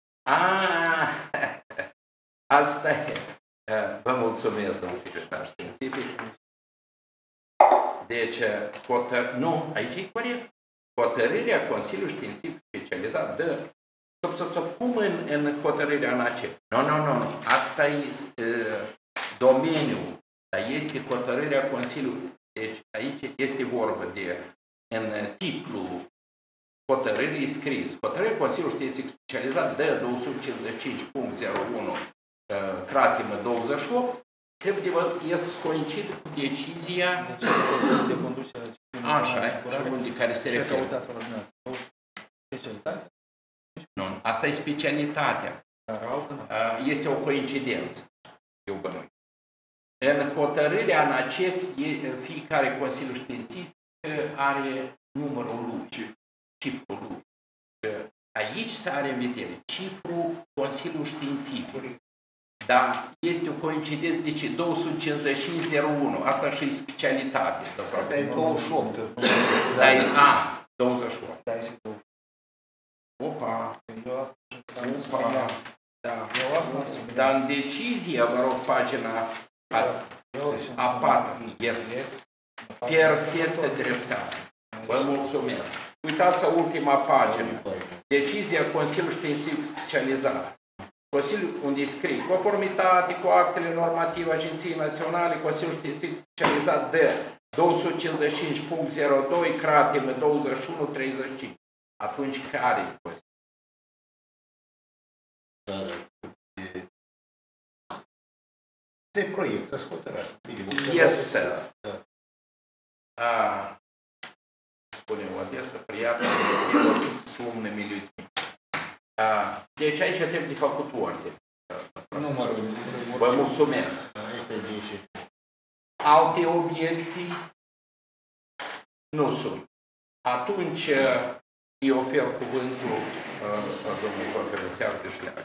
Asta e. Vă mulțumesc, domnul secretar științific. Deci, nu, aici e corect. Hotărârea Consiliului Științific Specializat dă cum în hotărârea ANACEP? Nu. Asta e domeniul, dar este hotărârea Consiliului. Deci aici este vorba de, în titlul hotărârii scris, hotărârea Consiliului Științific Specializat dă 255.01 cratimă 28, trebuie să coincide cu decizia de conducere de care se referă. Nu, asta e specialitatea. Este o coincidență. Eu bănui. În hotărârea ANACEP, fiecare Consiliu Științific are numărul lui, cifrul lui. Aici se are în vedere cifrul Consiliului Științific. Dar este o coincidență de ce 255.01. Asta și e specialitate. Asta e 28. 28. Da, și 28. Opa! Eu asta Opa! Da. Dar în decizie, vă rog, pagina a 4. Yes. Perfectă dreptate. Vă mulțumesc. Uitați ultima pagină. Decizia Consiliului Științific Specializat. Consiliul unde scrie conformitate cu actele normative Agenției Naționale, Consiliul Științific Specializat de 255.02, cratime 21.35. Atunci care e Consiliul? Це проєкт, це схотера. Yes, sir. Spunem Odessa, приятно, с умными людьми. Deci aici trebuie de făcut ordine. Vă mulțumesc. Alte obiecții? Nu sunt. Atunci îi ofer cuvântul domnului conferențiar de șleagă.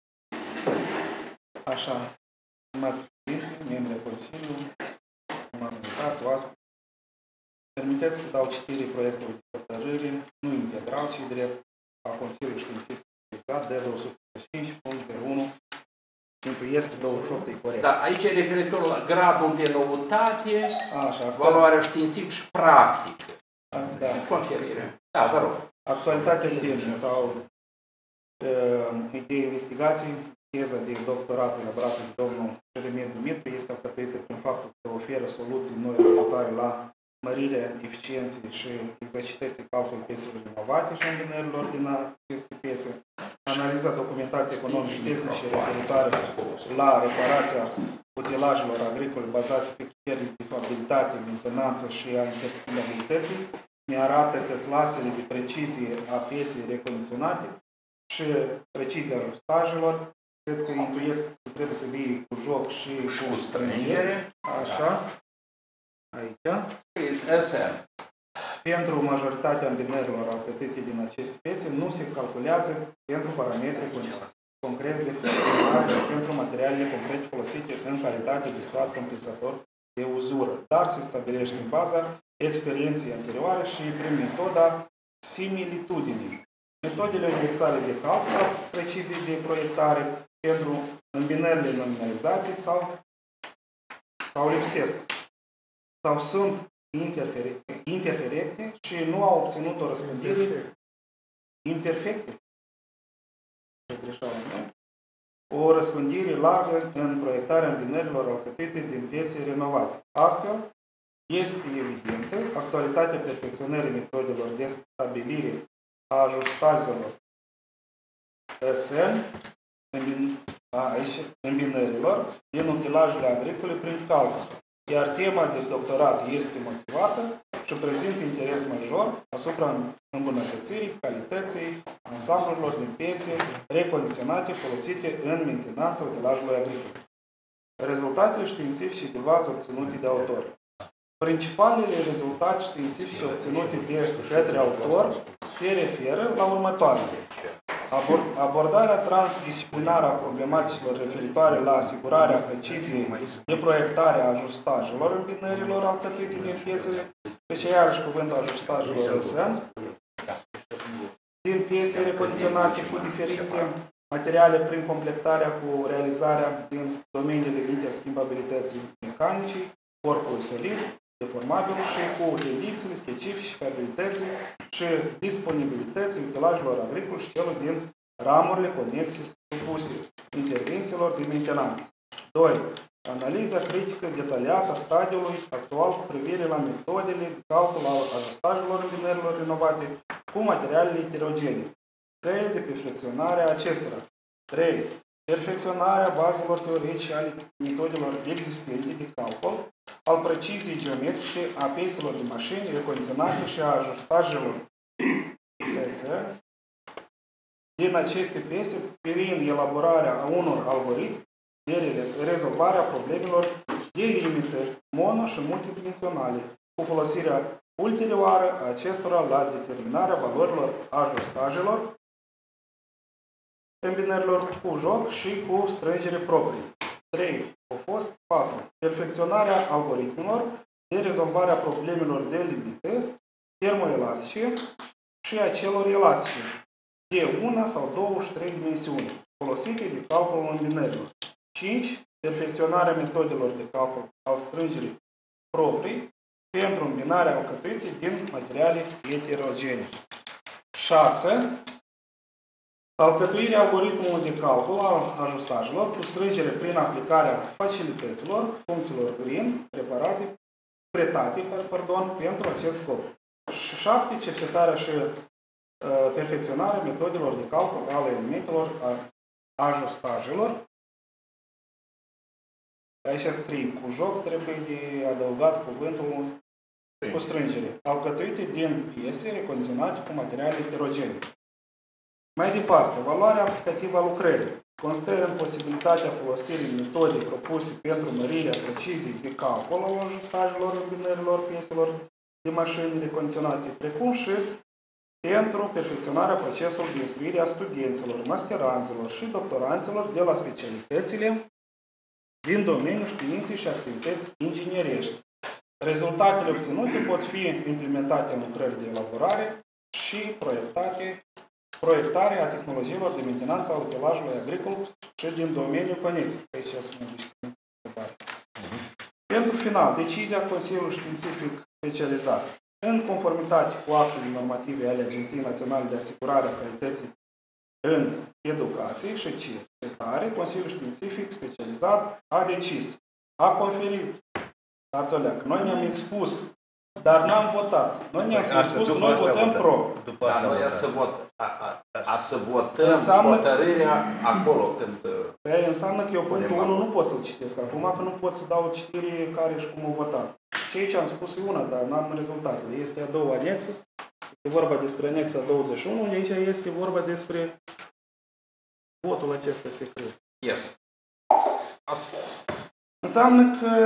Așa, stimați președinte, membri ai Consiliului, stimați invitați, oaspeți, permiteți să dau citire proiectului de hotărâre, nu integral, ci direct a Consiliului Științific Specializat de 205.01, intuiesc 28 e corect. Da, aici e referitor la gradul de noutate, așa, valoarea științifică și practică. Da. Conferire. Da, vă rog. Actualitatea temei sau de investigații, teza de doctorat elaborată de domnul Jeremian Dumitru este alcătuită prin faptul că oferă soluții noi referitoare la mărirea eficienței și exactității calculului pieselor inovate și îmbinărilor din aceste piese, analiza documentației economice și tehnice referitoare la reparația utilajelor agricole bazate pe criterii de fabilitate, mentenanță și a interschimbabilității, ne arată că clasele de precizie a piesei recondiționate și precizia ajustajelor, cred că intuiesc că trebuie să vii cu joc și cu strângere. Așa. Aici. Pentru majoritatea îmbinărilor alcătuite din aceste piese nu se calculează pentru parametri concreți de funcționare pentru materialele concrete folosite în calitate de strat compensator de uzură, dar se stabilește în baza experienței anterioare și prin metoda similitudinii. Metodele universale de calcul a preciziei de proiectare pentru îmbinările nominalizate sau lipsesc sau sunt interferente și nu au obținut o răspândire imperfecte. O răspândire largă în proiectarea îmbinărilor alcătuite din piese renovate. Astfel, este evidentă actualitatea perfecționării metodelor de stabilire a ajustajelor SN îmbinărilor din utilajele agricole prin calcul, iar tema de doctorat este motivată și prezintă interes major asupra îmbunătățirii calității ansamblurilor din piese recondiționate folosite în mentenanța utilajelor agricole. Rezultatele științifice de bază obținute de autor. Principalele rezultate științifice obținute de către autor se referă la următoarele. Abordarea transdisciplinară a problematicilor referitoare la asigurarea preciziei de proiectare a ajustajelor îmbinărilor alcătuite din piesele, deci iarăși cuvântul ajustajelor SN, din piese recondiționate cu diferite materiale prin completarea cu realizarea din domeniile interschimbabilității mecanicii, corpului solid, deformabil și cu tendințele specifice și fiabilității și disponibilității utilajelor agricole și celor din ramurile conexe supuse intervențiilor de mentenanță. 2. Analiza critică detaliată a stadiului actual cu privire la metodele de calcul al ajustajelor îmbinărilor renovate cu materialele heterogene. Căile de perfecționare a acestora. 3. Perfecționarea bazelor teoretice ale metodelor existente de calcul, al preciziei geometrice a pieselor de mașini recondiționate și a ajustajelor din aceste piese prin elaborarea a unor algoritmi de rezolvare a problemelor de limitări mono- și multidimensionale, cu folosirea ulterioară a acestora la determinarea valorilor ajustajelor, îmbinărilor cu joc și cu strângere proprie. 3. Au fost 4. Perfecționarea algoritmelor de rezolvare a problemelor de limite termoelastice și a celor elastice de 1 sau 2 și 3 dimensiuni folosite de calculul îmbinărilor. 5. Perfecționarea metodelor de calcul al strângerii proprii pentru îmbinarea alcătuiții din materiale heterogene. 6. Alcătuirea algoritmului de calcul al ajustajelor cu strângere prin aplicarea facilităților, funcțiilor green, pretate pentru acest scop. 7. Cercetarea și perfecționarea metodelor de calcul ale elementelor ajustajelor. Aici scrie cu joc, trebuie de adăugat cuvântul cu strângere. Alcătuite din piese recondiționate cu materiale heterogene. Mai departe, valoarea aplicativă a lucrării constă în posibilitatea folosirii metodei propuse pentru mărirea preciziei de calcul al ajustajelor îmbinărilor pieselor de mașini recondiționate, precum și pentru perfecționarea procesului de instruire a studenților, masteranților și doctoranților de la specialitățile din domeniul științei și activități inginerești. Rezultatele obținute pot fi implementate în lucrări de elaborare și proiectarea tehnologiilor de mentenanță a utilajului agricol și din domeniul conex. Aici să ne ducem întrebare. Pentru final, decizia Consiliului Științific Specializat. În conformitate cu actele normative ale Agenției Naționale de Asigurare a Calității în Educație și Cercetare, Consiliul Științific Specializat a decis, a conferit, noi ne-am expus, dar n-am votat. Noi ne-am expus că noi votăm pro. Dar noi să votăm hotărârea acolo când... Păi înseamnă că eu punctul 1 nu pot să-l citesc acum, că nu pot să dau citire care și cum o votat. Și aici am spus una, dar n-am rezultatele. Este a doua anexă, este vorba despre anexa 21, aici este vorba despre votul acesta secret. Yes. Înseamnă că...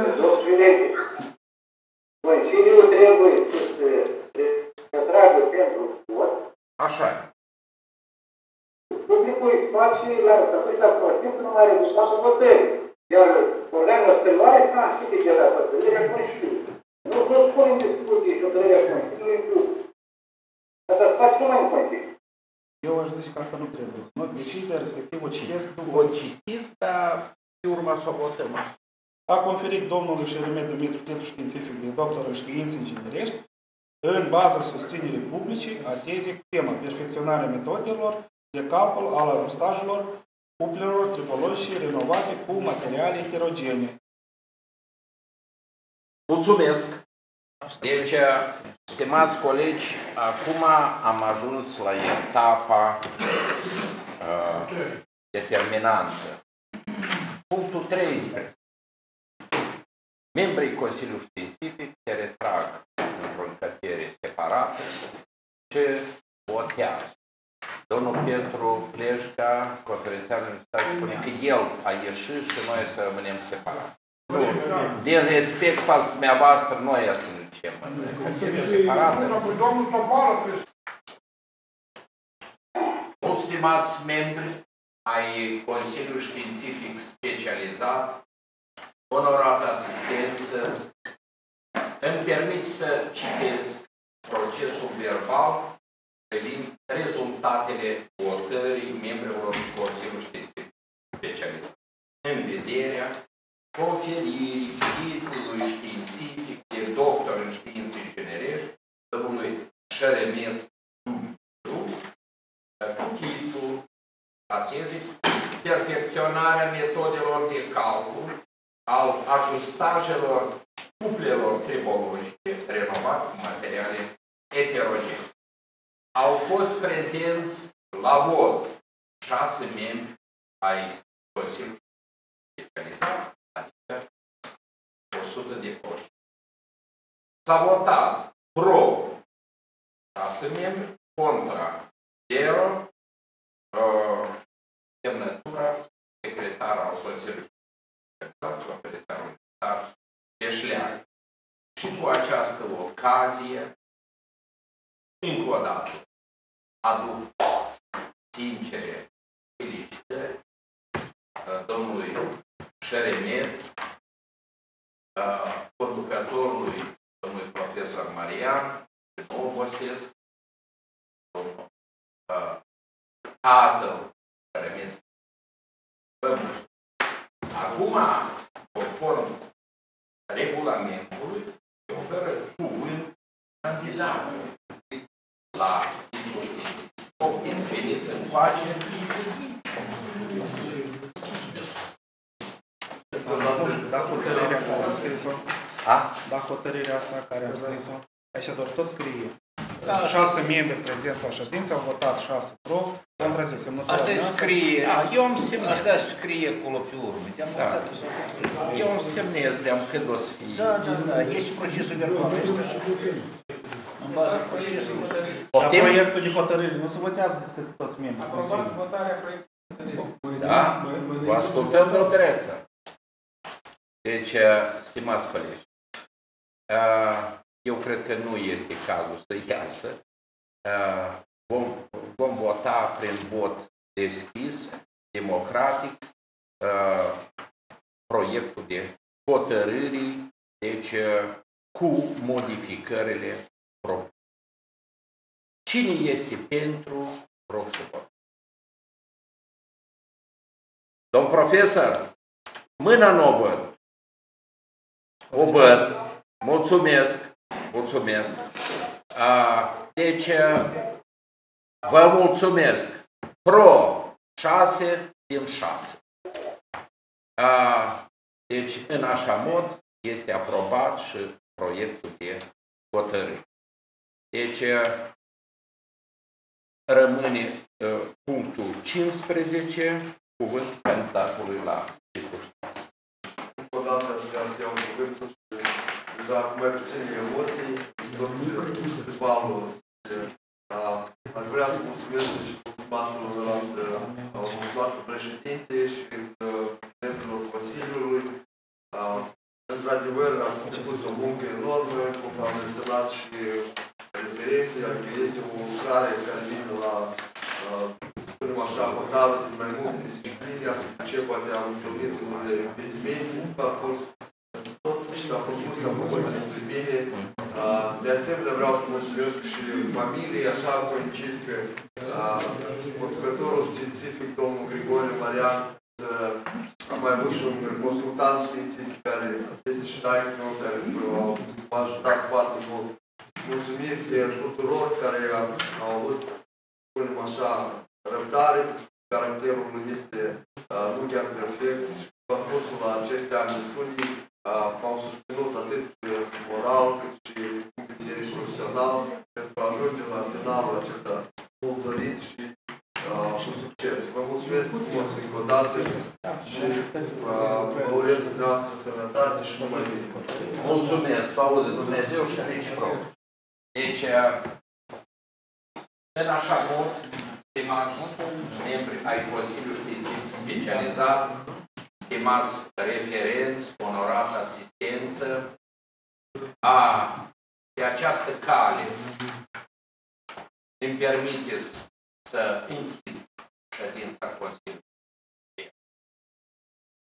Consiliul trebuie să se tragă pentru vot. Așa e. Publicul îi face la răsăpărița protimp nu mai rezultatul votării. Iar organul stăloare transmite de la hotărârea Consiliului. Nu spune în discuție și hotărârea Consiliului în plus. Asta se face numai în Consiliu. Eu aș zice că asta nu trebuie. Decizia respectivă o citesc după... O citiți, dar pe urma să o votăm. A conferit domnului Șeremet Dumitru titlul științific de doctor în științe inginerești în baza susținerii publice a tezei cu tema perfecționarea metodelor de calcul al ajustajelor cuplelor tripologice renovate cu materiale heterogene. Mulțumesc! Deci, stimați colegi, acum am ajuns la etapa determinantă. Punctul 13. Membrii Consiliului Științific se retrag într-o încăpere separată și votează. Domnul Petru Pleșca, conferențiar universitar, spune că el a ieșit și noi să rămânem separați. Din respect față dumneavoastră, noi să ne ducem în încăpere separată. Mulți stimați membri ai Consiliului Științific Specializat, onorată asistență, îmi permit să citesc procesul verbal privind rezultatele votării membrilor Consiliului Științific Specializat în vederea conferirii titlului științific de doctor în științe inginerești domnului Șeremet Dumitru, cu titlul a tezei perfecționarea metodelor de calcul al ajustajelor cuplelor tripologice renovate cu materiale heterogene. Au fost prezenți la vot 6 membri ai Consiliului Specializat, adică 100 de voci. S-a votat pro 6 membri, contra 0, semnătura secretar al Consiliului Specializat, conferențiarul universitar Deșlean. Și cu această ocazie, încă o dată, aduc sincere felicitări domnului Șeremet, conducătorului domnului profesor Marian și obosesc, domnul tatăl care mi-e pământ. Acum, conform regulamentului, se oferă cuvânt candidatului la discuții. Poftim, veniți în pace. Da, hotărârea care am scris-o. Da, hotărârea asta care am scris-o. Aici doar tot scrie. 6 membri prezenți la ședință, au votat 6 pro, contra 10. Asta scrie, asta scrie acolo pe urmă. Eu îmi semnez de-am când o să fie. Da, este procesul verbal. În baza procesului. Dar proiectul de hotărâre nu se votează decât toți membrii. Aprobați votarea proiectului. Da? Vă ascultăm de dreaptă. Deci, stimați colegi, eu cred că nu este cazul să iasă. Vom vota prin vot deschis, democratic, proiectul de hotărârii, deci cu modificările proprii. Cine este pentru, rog să vot. Domn profesor, mâna nu o văd. O văd. Mulțumesc. Mulțumesc. Deci, vă mulțumesc. Pro 6 din 6. Deci, în așa mod, este aprobat și proiectul de hotărâre. Deci, rămâne punctul 15, cuvânt candidatului la circunstanță. Încă o dată aș vrea să iau cuvântul și deja cu mai puține emoții, tot valul. Aș vrea să mulțumesc și mulțumatul președinte și membrilor Consiliului. Într-adevăr, ați depus o muncă enormă, cum am menționat și referințe, adică este o lucrare care vine la, spunem așa, votară din mai multe discipline, ce poate am întâlnit unele impedimente, a fost tot și s-a făcut foarte bine. De asemenea, vreau să mulțumesc și familiei, așa am concis că conducătorul științific, domnul Grigore Marian, am mai avut și un consultant științific care este și taică meu, care m-a ajutat foarte mult. Mulțumiri tuturor care au avut, spunem așa, răbdare, caracterul lui este nu chiar perfect și pe parcursul la aceste ani de studii m-au susținut atât moral cât și din vedere profesional pentru a ajunge la finalul acesta mult dorit și cu succes. Vă mulțumesc frumos încă o dată și vă urez dumneavoastră sănătate și numai bine. Mulțumesc, vă audă Dumnezeu și reciproc. Deci, în așa mod, stimați membri ai Consiliului Științific Specializat, stimați referenți, onorată asistență, pe această cale îmi permiteți să închid ședința